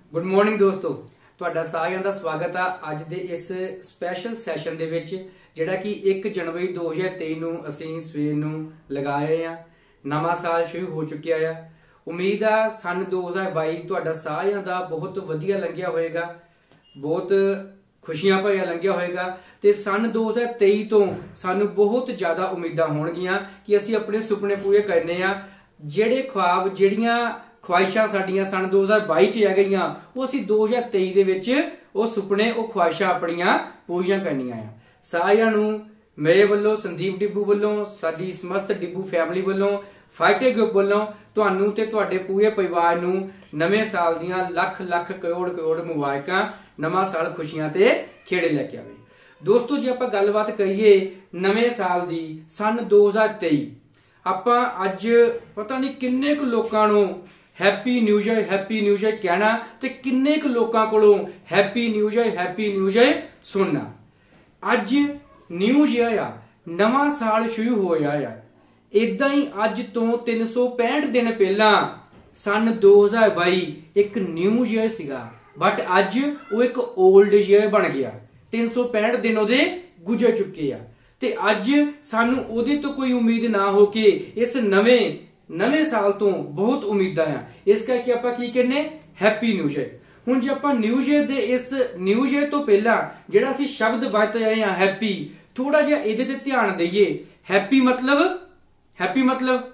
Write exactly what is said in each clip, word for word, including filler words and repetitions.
Good morning दोस्तों, तुहाडा सारिਆਂ ਦਾ ਸਵਾਗਤ ਆ ਅੱਜ ਦੇ ਇਸ ਸਪੈਸ਼ਲ ਸੈਸ਼ਨ ਦੇ ਵਿੱਚ ਜਿਹੜਾ ਕਿ एक जनवरी दो हज़ार तेईस ਨੂੰ ਅਸੀਂ ਸਵੇਰ ਨੂੰ ਲਗਾਏ ਆ। ਨਵਾਂ ਸਾਲ ਸ਼ੁਰੂ ਹੋ ਚੁੱਕਿਆ ਆ। ਉਮੀਦ ਆ ਸਨ दो हज़ार बाईस ਤੁਹਾਡਾ ਸਾਰਿਆਂ ਦਾ ਬਹੁਤ ਵਧੀਆ ਲੰਘਿਆ ਹੋਵੇਗਾ, ਬਹੁਤ खुशियां भरिया लंघिया होएगा। ते सन दो हज़ार तेईस तो सानू बहुत ज्यादा उम्मीदां होणगियां कि असीं अपने सुपने पूरे करने आ। जिहड़े ख्वाब जिहड़ियां ख्वाहिशां साडीआं सन दो हज़ार बाईस च रह गईयां वो असीं दो हज़ार तेईस दे विच वो सुपने वो ख्वाहिशां अपणियां पूरीआं करनियां आ। सारिआं नूं मेरे वल्लों संदीप डिब्बू वल्लों साडी समस्त डिब्बू फैमिली वल्लों फाइटर ग्रुप वल्लों तुहानूं ते तुहाडे पूरे परिवार नूं नवें साल दीआं लख लख करोड़ करोड़ मुबारकां। नवां साल खुशियां ते खेड़े लैके आवे। दोस्तों जे आपां गलबात करिए नवें साल दी सन दो हज़ार तेईस, आपां अज पता नहीं किन्ने क लोकां नूं happy new year happy new year कहना ते किन्ने क लोकां कोलों happy new year happy new year सुनना। अज न्यू ईयर आ, नवां साल शुरू होया आ। इदां ही अज तो तीन सौ पैंठ दिन पहला सन दो हज़ार बाईस एक न्यू ईयर सीगा, बट अज वो एक ओल्ड ईयर बन गया। तीन सौ पैंठ दिन ओदे गुजर चुके आ ते अज सानू ओदे तो कोई उम्मीद ना हो के इस नवे नवे साल तो बहुत उम्मीदां आ। इस करके आपां की कहने हैप्पी न्यू ईयर। हुण जे आपां न्यू ईयर दे इस न्यू ईयर तो पहला जिहड़ा असीं शब्द वरत रहे हां हैप्पी, थोड़ा जिहा इहदे ते ध्यान दईए। हैप्पी मतलब हैप्पी मतलब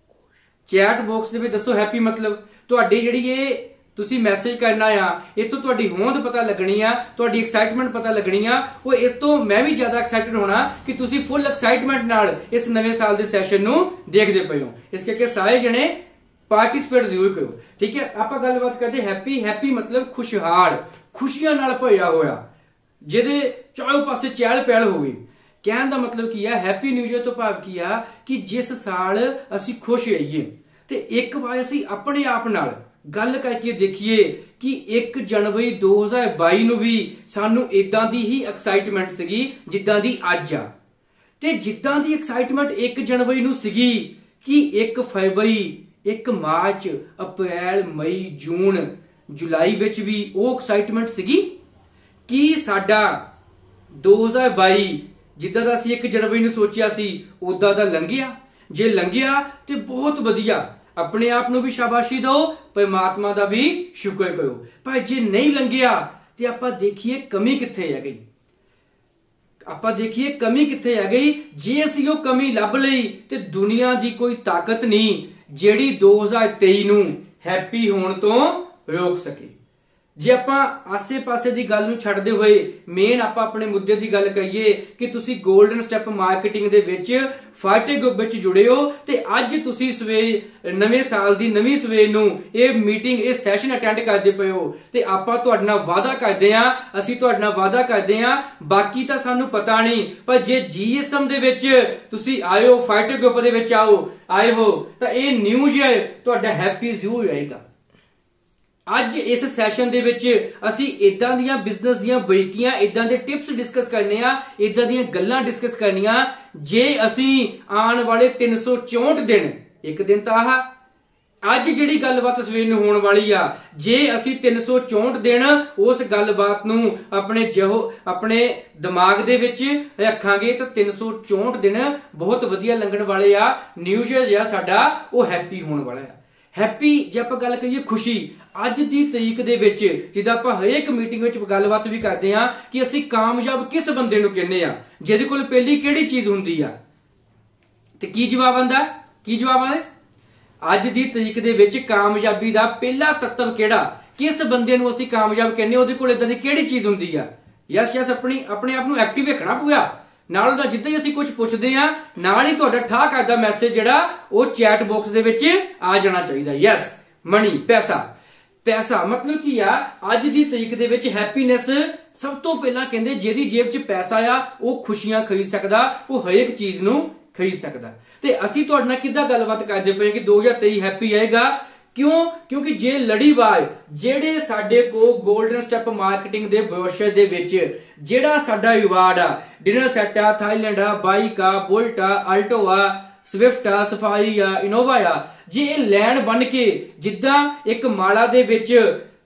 चैट बॉक्स दे विच दसो हैप्पी मतलब तुहाडी जिहड़ी ये तुसी मैसेज करना आ, इतों तुहाडी होंद पता लगनी आ, तुहाडी एक्साइटमेंट पता लगनी आ। वो इस तो मैं भी ज्यादा एक्साइटेड होना कि तुसी फुल एक्साइटमेंट नाल इस नवे साल दे सैशन नूं देखदे पए हो। इस करके सारे जने पार्टिसिपेट जरूर करो, ठीक है। आपां गलबात करदे हैप्पी हैप्पी मतलब खुशहाल, खुशियां नाल भरिया होया, जिहदे चारों पासे चहल पहल होवे। कहण दा मतलब की है हैप्पी न्यू ईयर तो भाव की आ कि जिस साल असीं खुश रहिए ते एक बार असीं अपने आप नाल गल करके देखिए कि एक जनवरी दो हज़ार बाईस नूं भी सानू इदां दी ही एक्साइटमेंट सीगी जिद्दां दी अज आ। ते जिद्दां दी एक्साइटमेंट एक जनवरी नूं सीगी कि एक फरवरी एक मार्च अप्रैल मई जून जुलाई विच भी वो एक्साइटमेंट सीगी कि साडा दो हज़ार बाईस जिद्दां दा असीं एक जनवरी नूं सोचिया सी उदां दा लंघिया। जे लंघिया ते बहुत वधिया, अपने आप नूं भी शाबाशी दो, परमात्मा दा भी शुक्र करो। पर जे नहीं लंघिया ते आपां देखिए कमी कित्थे है गई, आपां देखिए कमी कित्थे है गई। जे असीं ओह कमी लभ लई ते दुनिया दी कोई ताकत नहीं जेड़ी दो हज़ार तेईस नूं हैप्पी होण तो रोक सके। जे आपां आसे पासे दी गल नूं छड्डदे होए मेन आपां अपने मुद्दे दी गल करिए कि तुसी गोल्डन स्टैप मार्केटिंग दे विच फाइटर ग्रुप विच जुड़े हो ते अज तुसी सवेर नवें साल दी नवीं सवेर नूं ये मीटिंग ये सैशन अटेंड करदे पए हो ते आपां तुहाडे नाल वादा करदे आ, असीं तुहाडे नाल वादा करदे आ। बाकी तां सानूं पता नहीं, पर जे जीएसएम दे विच तुसी आए हो, फाइटर ग्रुप दे विच आओ आए हो तां ये न्यू ईयर तुहाडा हैप्पी जरूर रहेगा। अज इस सैशन दे विच असीं इदां दियां बिजनेस दियां बरीकियां इदां दे टिप्स डिस्कस करने आ, इदां दियां गल्लां डिस्कस करनियां जे असीं आने वाले तीन सौ चौंठ दिन, एक दिन तां आह अज जिहड़ी गलबात सवेर नूं होण वाली आ, जे असीं तीन सौ चौंठ दिन उस गलबात नूं अपने जहो अपने दिमाग दे विच रखांगे तां तीन सौ चौंठ दिन बहुत वधिया लंघण वाले आ। न्यू ईयर जिहा साडा वो हैप्पी होण वाला है। हैप्पी जे आपां गल करिए खुशी अज दी तरीक दे विच जिद्दां आपां हरेक मीटिंग विच गलबात भी करदे आ कि असीं कामयाब किस बंदे नूं कहने आ, जिहदे कोल पहली किहड़ी चीज हुंदी आ। ते की जवाब आंदा, की जवाब आंदा अज दी तरीक दे विच कामयाबी दा पहला तत्व किहड़ा, किस बंदे नूं असीं कामयाब कहने, उहदे कोल इदां दी किहड़ी चीज हुंदी आ। यस यस अपनी अपने आप नूं एक्टिव रखना पूरा नाल दा जिद्दां ही असीं कुछ पुछदे आ नाल ही तुहाडा ठा करदा मैसेज जिहड़ा वो चैट बॉक्स दे विच आ जाना चाहिदा। यस मनी पैसा पैसा मतलब की आ अज दी तरीक दे विच हैप्पीनेस सब तो पहला कहंदे जेदी जेब च पैसा आ वो खुशियां खरीद सकदा, वो हर एक चीज नूं खरीद सकदा। ते असीं तुहाडे नाल किद्दां गलबात करदे पए कि दो हज़ार तेईस हैप्पी आएगा। क्यों? क्योंकि जे लड़ीवार जेड़े साडे को गोल्डन स्टैप मार्केटिंग दे ब्रोशर दे विच जेड़ा साडा रिवार्ड आ, डिनर सेट आ, थाईलैंड आ, बाइक आ, बुलेट आ, अल्टो आ, स्विफ्ट आ, सफारी आ, इनोवा आ, जे लैन बन के जिद्दां एक माला दे विच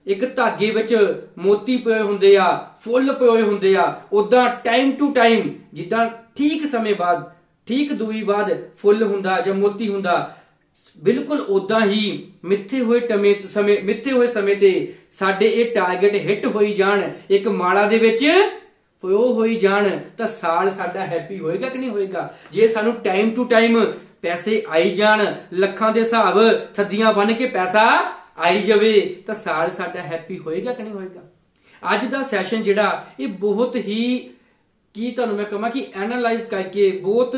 ਇੱਕ ਧਾਗੇ ਵਿੱਚ ਮੋਤੀ ਪਏ ਹੁੰਦੇ ਆ, ਫੁੱਲ ਪਏ ਹੁੰਦੇ ਆ, ਉਦਾਂ ਟਾਈਮ ਟੂ ਟਾਈਮ ਜਿੱਦਾਂ ਠੀਕ ਸਮੇਂ ਬਾਅਦ ਠੀਕ ਦੂਈ ਬਾਅਦ ਫੁੱਲ ਹੁੰਦਾ ਜਾਂ ਮੋਤੀ ਹੁੰਦਾ, ਬਿਲਕੁਲ ਉਦਾਂ ਹੀ ਮਿੱਥੇ ਹੋਏ ਟਮੇ ਸਮੇਂ ਮਿੱਥੇ ਹੋਏ ਸਮੇਂ ਤੇ ਸਾਡੇ ਇਹ ਟਾਰਗੇਟ ਹਿੱਟ ਹੋਈ ਜਾਣ, ਇੱਕ ਮਾਲਾ ਦੇ ਵਿੱਚ ਪਿਓ ਹੋਈ ਜਾਣ, ਤਾਂ ਸਾਲ ਸਾਡਾ ਹੈਪੀ ਹੋਏਗਾ ਕਿ ਨਹੀਂ ਹੋਏਗਾ। ਜੇ ਸਾਨੂੰ ਟਾਈਮ ਟੂ ਟਾਈਮ ਪੈਸੇ ਆਈ ਜਾਣ, ਲੱਖਾਂ ਦੇ ਹਿਸਾਬ ਥੱਦੀਆਂ ਬਣ ਕੇ ਪੈਸਾ ਆਈ ਜਾਵੇ, ਤਾਂ ਸਾਲ ਸਾਡਾ ਹੈਪੀ ਹੋਏਗਾ ਕਿ ਨਹੀਂ ਹੋਏਗਾ। ਅੱਜ ਦਾ ਸੈਸ਼ਨ ਜਿਹੜਾ ਇਹ ਬਹੁਤ ਹੀ ਕੀ ਤੁਹਾਨੂੰ ਮੈਂ ਕਹਾਂ ਕਿ ਐਨਾਲਾਈਜ਼ ਕਰਕੇ ਬਹੁਤ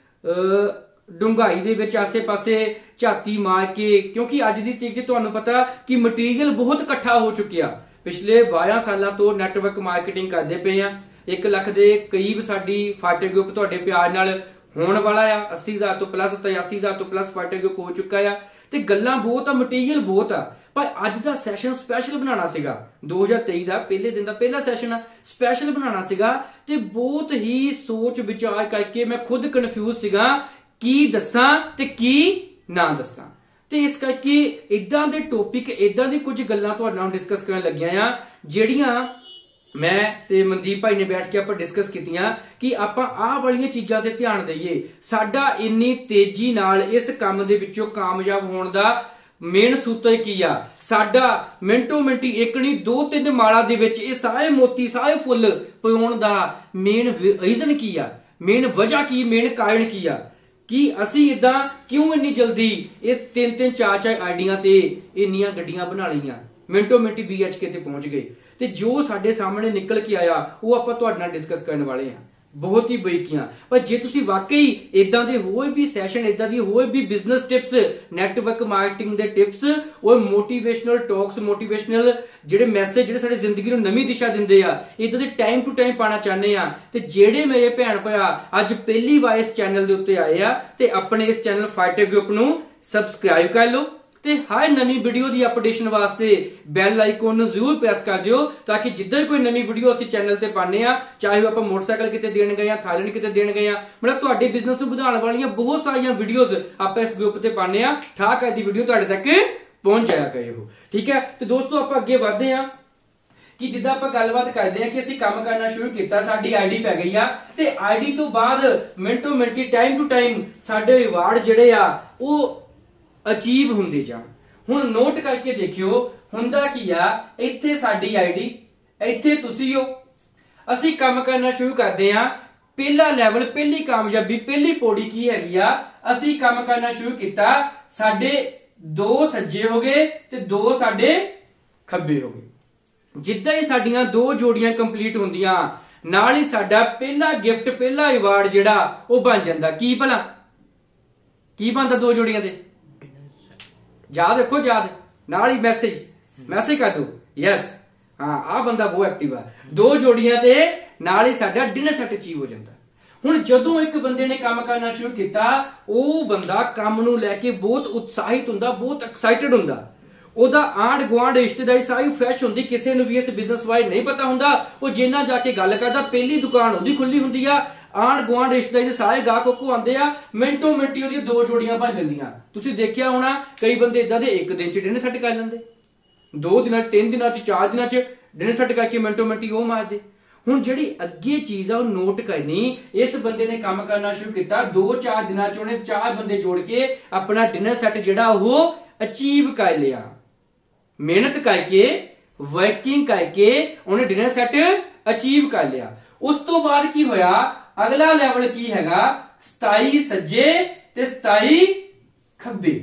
ਡੂੰਘਾਈ ਦੇ ਵਿੱਚ ਆਸੇ-ਪਾਸੇ ਝਾਤੀ ਮਾਰ ਕੇ, ਕਿਉਂਕਿ ਅੱਜ ਦੀ ਤਰੀਕ 'ਚ ਤੁਹਾਨੂੰ ਪਤਾ ਕਿ ਮਟੀਰੀਅਲ ਬਹੁਤ ਇਕੱਠਾ ਹੋ ਚੁੱਕਿਆ। ਪਿਛਲੇ ਬਾਰਾਂ ਸਾਲਾਂ ਤੋਂ ਨੈਟਵਰਕ ਮਾਰਕੀਟਿੰਗ ਕਰਦੇ ਪਏ ਆ। ਇੱਕ ਲੱਖ ਦੇ ਕਰੀਬ ਸਾਡੀ ਫਾਟੇ ਗਰੁੱਪ ਤੁਹਾਡੇ ਪਿਆਰ ਨਾਲ ਹੋਣ ਵਾਲਾ ਆ। ਅੱਸੀ ਹਜ਼ਾਰ ਤੋਂ ਪਲੱਸ ਤਿਰਾਸੀ ਹਜ਼ਾਰ ਤੋਂ ਪਲੱਸ ਫਾਟੇ ਗਰੁੱਪ ਹੋ ਚੁੱਕਾ ਆ, ਤੇ ਗੱਲਾਂ ਬਹੁਤ ਆ, ਮਟੀਰੀਅਲ ਬਹੁਤ ਆ। ਪਰ ਅੱਜ ਦਾ ਸੈਸ਼ਨ ਸਪੈਸ਼ਲ ਬਣਾਉਣਾ ਸੀਗਾ, ਦੋ ਹਜ਼ਾਰ ਤੇਈ ਦਾ ਪਹਿਲੇ ਦਿਨ ਦਾ ਪਹਿਲਾ ਸੈਸ਼ਨ ਆ, ਸਪੈਸ਼ਲ ਬਣਾਉਣਾ ਸੀਗਾ, ਤੇ ਬਹੁਤ ਹੀ ਸੋਚ ਵਿਚਾਰ ਕਰਕੇ ਮੈਂ ਖੁਦ ਕਨਫਿਊਜ਼ ਸੀਗਾ ਕੀ ਦੱਸਾਂ ਤੇ ਕੀ ਨਾ ਦੱਸਾਂ। ਤੇ ਇਸ ਕਰਕੇ ਇਦਾਂ ਦੇ ਟੌਪਿਕ, ਇਦਾਂ ਦੀ ਕੁਝ ਗੱਲਾਂ ਤੁਹਾਡੇ ਨਾਲ ਡਿਸਕਸ ਕਰਨ ਲੱਗਿਆ ਆ, ਜਿਹੜੀਆਂ ਮੈਂ ਤੇ ਮਨਦੀਪ ਭਾਈ ਨੇ ਬੈਠ ਕੇ ਆਪਾਂ ਡਿਸਕਸ ਕੀਤੀਆਂ ਕਿ ਆਪਾਂ ਆਹ ਵਾਲੀਆਂ ਚੀਜ਼ਾਂ ਤੇ ਧਿਆਨ ਦਈਏ। ਸਾਡਾ ਇੰਨੀ ਤੇਜ਼ੀ ਨਾਲ ਇਸ ਕੰਮ ਦੇ ਵਿੱਚੋਂ ਕਾਮਯਾਬ ਹੋਣ ਦਾ ਮੇਨ ਸੂਤਰ ਕੀ ਆ, ਸਾਡਾ ਮਿੰਟੋ ਮਿੰਟੀ ਇੱਕ ਨਹੀਂ ਦੋ ਤਿੰਨ ਮਾਲਾ ਦੇ ਵਿੱਚ ਇਹ ਸਾਰੇ ਮੋਤੀ ਸਾਰੇ ਫੁੱਲ ਪਿਉਣ ਦਾ ਮੇਨ ਰੀਜ਼ਨ ਕੀ ਆ, ਮੇਨ ਵਜ੍ਹਾ ਕੀ, ਮੇਨ ਕਾਰਨ ਕੀ ਆ, ਕਿ ਅਸੀਂ ਇਦਾਂ ਕਿਉਂ ਇੰਨੀ ਜਲਦੀ ਇਹ ਤਿੰਨ ਤਿੰਨ ਚਾਰ ਚਾਰ ਆਈਡੀਆਂ ਤੇ ਇੰਨੀਆਂ ਗੱਡੀਆਂ ਬਣਾ ਲਈਆਂ, ਮਿੰਟੋ ਮਿੰਟੀ ਬੀ ਐਚ ਕੇ ਤੇ ਪਹੁੰਚ ਗਏ। ਤੇ ਜੋ ਸਾਡੇ ਸਾਹਮਣੇ ਨਿਕਲ ਕੇ ਆਇਆ ਉਹ ਆਪਾਂ ਤੁਹਾਡੇ ਨਾਲ ਡਿਸਕਸ ਕਰਨ ਵਾਲੇ ਹਾਂ, ਬਹੁਤ ਹੀ ਬਰੀਕੀਆਂ। ਪਰ ਜੇ ਤੁਸੀਂ ਵਾਕਈ ਇਦਾਂ ਦੇ ਹੋਰ ਵੀ ਸੈਸ਼ਨ, ਇਦਾਂ ਦੀ ਹੋਰ ਵੀ ਬਿਜ਼ਨਸ ਟਿਪਸ, ਨੈਟਵਰਕ ਮਾਰਕੀਟਿੰਗ ਦੇ ਟਿਪਸ, ਔਰ ਮੋਟੀਵੇਸ਼ਨਲ ਟਾਕਸ, ਮੋਟੀਵੇਸ਼ਨਲ ਜਿਹੜੇ ਮੈਸੇਜ ਜਿਹੜੇ ਸਾਡੀ ਜ਼ਿੰਦਗੀ ਨੂੰ ਨਵੀਂ ਦਿਸ਼ਾ ਦਿੰਦੇ ਆ, ਇਦਾਂ ਦੇ ਟਾਈਮ ਟੂ ਟਾਈਮ ਪਾਣਾ ਚਾਹੁੰਦੇ ਆ, ਤੇ ਜਿਹੜੇ ਮੇਰੇ ਭੈਣ ਭਰਾ ਅੱਜ ਪਹਿਲੀ ਵਾਰ ਇਸ ਚੈਨਲ ਦੇ ਉੱਤੇ ਆਏ ਆ, ਤੇ ਆਪਣੇ ਇਸ ਚੈਨਲ ਫਾਈਟਰ ਗਰੁੱਪ ਨੂੰ ਸਬਸਕ੍ਰਾਈਬ ਕਰ ਲਓ, ਤੇ ਹਰ ਨਵੀਂ ਵੀਡੀਓ ਦੀ ਅਪਡੇਸ਼ਨ ਵਾਸਤੇ ਬੈਲ ਆਈਕਨ ਨੂੰ ਜ਼ਰੂਰ ਪ੍ਰੈਸ ਕਰ ਦਿਓ, ਤਾਂ ਕਿ ਜਿੱਦਾਂ ਕੋਈ ਨਵੀਂ ਵੀਡੀਓ ਅਸੀਂ ਚੈਨਲ ਤੇ ਪਾਉਂਦੇ ਆ, ਚਾਹੇ ਆਪਾਂ ਮੋਟਰਸਾਈਕਲ ਕਿਤੇ ਦੇਣ ਗਏ ਆ, ਥਾਈਲੈਂਡ ਕਿਤੇ ਦੇਣ ਗਏ ਆ, ਮਤਲਬ ਤੁਹਾਡੇ ਬਿਜ਼ਨਸ ਨੂੰ ਵਧਾਉਣ ਵਾਲੀਆਂ ਬਹੁਤ ਸਾਰੀਆਂ ਵੀਡੀਓਜ਼ ਆਪਾਂ ਇਸ ਗਰੁੱਪ ਤੇ ਪਾਉਂਦੇ ਆ, ਠਾਕ ਦੀ ਵੀਡੀਓ ਤੁਹਾਡੇ ਤੱਕ ਪਹੁੰਚ ਜਾਇਆ ਕਰੇ ਉਹ। ਠੀਕ ਹੈ, ਤੇ ਦੋਸਤੋ ਆਪਾਂ ਅੱਗੇ ਵਧਦੇ ਆ ਕਿ ਜਿੱਦਾਂ ਆਪਾਂ ਗੱਲਬਾਤ ਕਰਦੇ ਆ ਕਿ ਅਸੀਂ ਕੰਮ ਕਰਨਾ ਸ਼ੁਰੂ ਕੀਤਾ, ਸਾਡੀ ਆਈਡੀ ਪੈ ਗਈ ਆ, ਤੇ ਆਈਡੀ ਤੋਂ ਬਾਅਦ ਮਿੰਟੋ ਮਿੰਟੀ ਟਾਈਮ ਟੂ ਟਾਈਮ ਸਾਡੇ ਰਿਵਾਰਡ ਜਿਹੜੇ ਆ ਉਹ ਅਚੀਵ ਹੁੰਦੇ ਜਾਣ। ਹੁਣ ਨੋਟ ਕਰਕੇ ਦੇਖਿਓ ਹੁੰਦਾ ਕੀ ਆ, ਇੱਥੇ ਸਾਡੀ ਆਈਡੀ, ਇੱਥੇ ਤੁਸੀਂ ਹੋ, ਅਸੀਂ ਕੰਮ ਕਰਨਾ ਸ਼ੁਰੂ ਕਰਦੇ ਆ। ਪਹਿਲਾ ਲੈਵਲ, ਪਹਿਲੀ ਕਾਮਯਾਬੀ, ਪਹਿਲੀ ਪੌੜੀ ਕੀ ਹੈਗੀ ਆ, ਅਸੀਂ ਕੰਮ ਕਰਨਾ ਸ਼ੁਰੂ ਕੀਤਾ, ਸਾਡੇ ਦੋ ਸੱਜੇ ਹੋ ਗਏ ਤੇ ਦੋ ਸਾਡੇ ਖੱਬੇ ਹੋ ਗਏ। ਜਿੱਦਾਂ ਹੀ ਸਾਡੀਆਂ ਦੋ ਜੋੜੀਆਂ ਕੰਪਲੀਟ ਹੁੰਦੀਆਂ, ਨਾਲ ਹੀ ਸਾਡਾ ਪਹਿਲਾ ਗਿਫਟ, ਪਹਿਲਾ ਰਿਵਾਰਡ ਜਿਹੜਾ ਉਹ ਬਣ ਜਾਂਦਾ। ਕੀ ਭਲਾ ਕੀ ਬਣਦਾ ਦੋ ਜੋੜੀਆਂ ਤੇ? ਯਾਦ ਰੱਖੋ, ਯਾਦ ਨਾਲ ਹੀ ਮੈਸੇਜ ਮੈਸੇਜ ਕਰ ਦੋ ਯੈਸ, ਹਾਂ ਆਹ ਬੰਦਾ ਬਹੁਤ ਐਕਟਿਵ ਆ। ਦੋ ਜੋੜੀਆਂ ਤੇ ਨਾਲ ਹੀ ਸਾਡਾ ਡਿਨਰ ਸੈਟ ਅਚੀਵ ਹੋ ਜਾਂਦਾ। ਹੁਣ ਜਦੋਂ ਇੱਕ ਬੰਦੇ ਨੇ ਕੰਮ ਕਰਨਾ ਸ਼ੁਰੂ ਕੀਤਾ, ਉਹ ਬੰਦਾ ਕੰਮ ਨੂੰ ਲੈ ਕੇ ਬਹੁਤ ਉਤਸ਼ਾਹਿਤ ਹੁੰਦਾ, ਬਹੁਤ ਐਕਸਾਈਟਡ ਹੁੰਦਾ, ਉਹਦਾ ਆਂਢ ਗੁਆਂਢ ਰਿਸ਼ਤੇਦਾਰੀ ਸਾਰੀ ਫਰੈਸ਼ ਹੁੰਦੀ। ਕਿਸੇ ਨੂੰ ਵੀ ਇਸ ਬਿਜ਼ਨਸ ਬਾਰੇ ਨਹੀਂ ਪਤਾ ਹੁੰਦਾ, ਉਹ ਜਿੰਨਾ ਜਾ ਕੇ ਗੱਲ ਕਰਦਾ, ਪਹਿਲੀ ਦੁਕਾਨ ਉਹਦੀ ਖੁੱਲੀ ਹੁੰਦੀ ਆ, ਆਂਢ ਗੁਆਂਢ ਰਿਸ਼ਤੇਦਾਰੀ ਦੇ ਸਾਰੇ ਗਾਹਕ ਕੋ ਆਉਂਦੇ ਆ, ਮਿੰਟੋ ਮਿੰਟੀ ਉਹਦੀਆਂ ਦੋ ਜੋੜੀਆਂ ਬਣ ਜਾਂਦੀਆਂ। ਤੁਸੀਂ ਦੇਖਿਆ ਹੋਣਾ ਕਈ ਬੰਦੇ ਇਦਾਂ ਦੇ ਇੱਕ ਦਿਨ ਚ ਡਿਨਰ ਸੈੱਟ ਕਰ ਲੈਂਦੇ, ਦੋ ਦਿਨਾਂ ਚ, ਤਿੰਨ ਦਿਨਾਂ ਚ, ਚਾਰ ਦਿਨਾਂ ਚ ਡਿਨਰ ਸੈੱਟ ਕਰਕੇ ਮਿੰਟੋ ਮਿੰਟੀ ਉਹ ਮਾਰਦੇ। ਹੁਣ ਜਿਹੜੀ ਅੱਗੇ ਚੀਜ਼ ਆ ਉਹ ਨੋਟ ਕਰਨੀ, ਇਸ ਬੰਦੇ ਨੇ ਕੰਮ ਕਰਨਾ ਸ਼ੁਰੂ ਕੀਤਾ, ਦੋ ਚਾਰ ਦਿਨਾਂ ਚ ਉਹਨੇ ਚਾਰ ਬੰਦੇ ਜੋੜ ਕੇ ਆਪਣਾ ਡਿਨਰ ਸੈੱਟ ਜਿਹੜਾ ਉਹ ਅਚੀਵ ਕਰ ਲਿਆ। ਮਿਹਨਤ ਕਰਕੇ, ਵਰਕਿੰਗ ਕਰਕੇ ਉਹਨੇ ਡਿਨਰ ਸੈੱਟ ਅਚੀਵ ਕਰ ਲਿਆ। ਉਸ ਤੋਂ ਬਾਅਦ ਕੀ ਹੋਇਆ, ਅਗਲਾ ਲੈਵਲ ਕੀ ਹੈਗਾ, ਸਤਾਈ ਸੱਜੇ ਤੇ ਸਤਾਈ ਖੱਬੇ।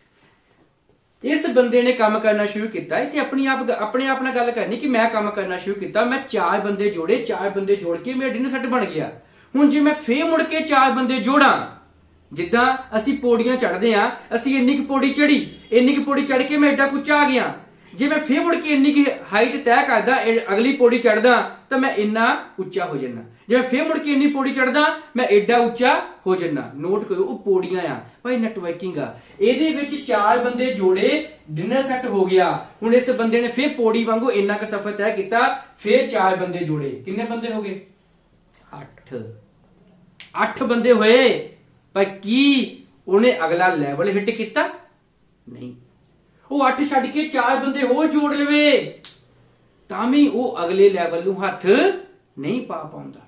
ਇਸ ਬੰਦੇ ਨੇ ਕੰਮ ਕਰਨਾ ਸ਼ੁਰੂ ਕੀਤਾ। ਇੱਥੇ ਆਪਣੀ ਆਪ ਆਪਣੇ ਆਪ ਨਾਲ ਗੱਲ ਕਰਨੀ ਕਿ ਮੈਂ ਕੰਮ ਕਰਨਾ ਸ਼ੁਰੂ ਕੀਤਾ, ਮੈਂ ਚਾਰ ਬੰਦੇ ਜੋੜੇ, ਚਾਰ ਬੰਦੇ ਜੋੜ ਕੇ ਮੇਰਾ ਡਿਨਰ ਸੈੱਟ ਬਣ ਗਿਆ। ਹੁਣ ਜੇ ਮੈਂ ਫੇਰ ਮੁੜ ਕੇ ਚਾਰ ਬੰਦੇ ਜੋੜਾਂ, ਜਿੱਦਾਂ ਅਸੀਂ ਪੌੜੀਆਂ ਚੜ੍ਹਦੇ ਆ, ਅਸੀਂ ਇੰਨੀ ਕੁ ਪੌੜੀ ਚੜੀ, ਇੰਨੀ ਕੁ ਪੌੜੀ ਚੜ੍ਹ ਕੇ ਮੈਂ ਏਡਾ ਉੱਚਾ ਆ ਗਿਆ, ਜੇ ਮੈਂ ਫੇਰ ਮੁੜ ਕੇ ਇੰਨੀ ਕੁ ਹਾਈਟ ਤੈਅ ਕਰਦਾ, ਅਗਲੀ ਪੌੜੀ ਚੜ੍ਹਦਾ, ਤਾਂ ਮੈਂ ਇੰਨਾ ਉੱਚਾ ਹੋ ਜਾਣਾ। ਜੇ ਮੈਂ ਫੇਰ ਮੁੜ ਕੇ ਇੰਨੀ ਪੌੜੀ ਚੜ੍ਹਦਾ, ਮੈਂ ਏਡਾ ਉੱਚਾ ਹੋ ਜਾਣਾ। ਨੋਟ ਕਰੋ, ਉਹ ਪੌੜੀਆਂ ਆ ਭਾਈ, ਨੈਟਵਰਕਿੰਗ ਆ। ਇਹਦੇ ਵਿੱਚ ਚਾਰ ਬੰਦੇ ਜੋੜੇ, ਡਿਨਰ ਸੈੱਟ ਹੋ ਗਿਆ। ਹੁਣ ਇਸ ਬੰਦੇ ਨੇ ਫੇਰ ਪੌੜੀ ਵਾਂਗੂ ਇੰਨਾ ਕੁ ਸਫ਼ਰ ਤੈਅ ਕੀਤਾ, ਫੇਰ ਚਾਰ ਬੰਦੇ ਜੋੜੇ, ਕਿੰਨੇ ਬੰਦੇ ਹੋ ਗਏ? ਅੱਠ। ਅੱਠ ਬੰਦੇ ਹੋਏ, ਪਰ ਕੀ ਉਹਨੇ ਅਗਲਾ ਲੈਵਲ ਹਿੱਟ ਕੀਤਾ? ਨਹੀਂ। ਉਹ ਅੱਠ ਛੱਡ ਕੇ ਚਾਰ ਬੰਦੇ ਹੋਰ ਜੋੜ ਲਵੇ ਤਾਂ ਵੀ ਉਹ ਅਗਲੇ ਲੈਵਲ ਨੂੰ ਹੱਥ ਨਹੀਂ ਪਾ ਪਾਉਂਦਾ।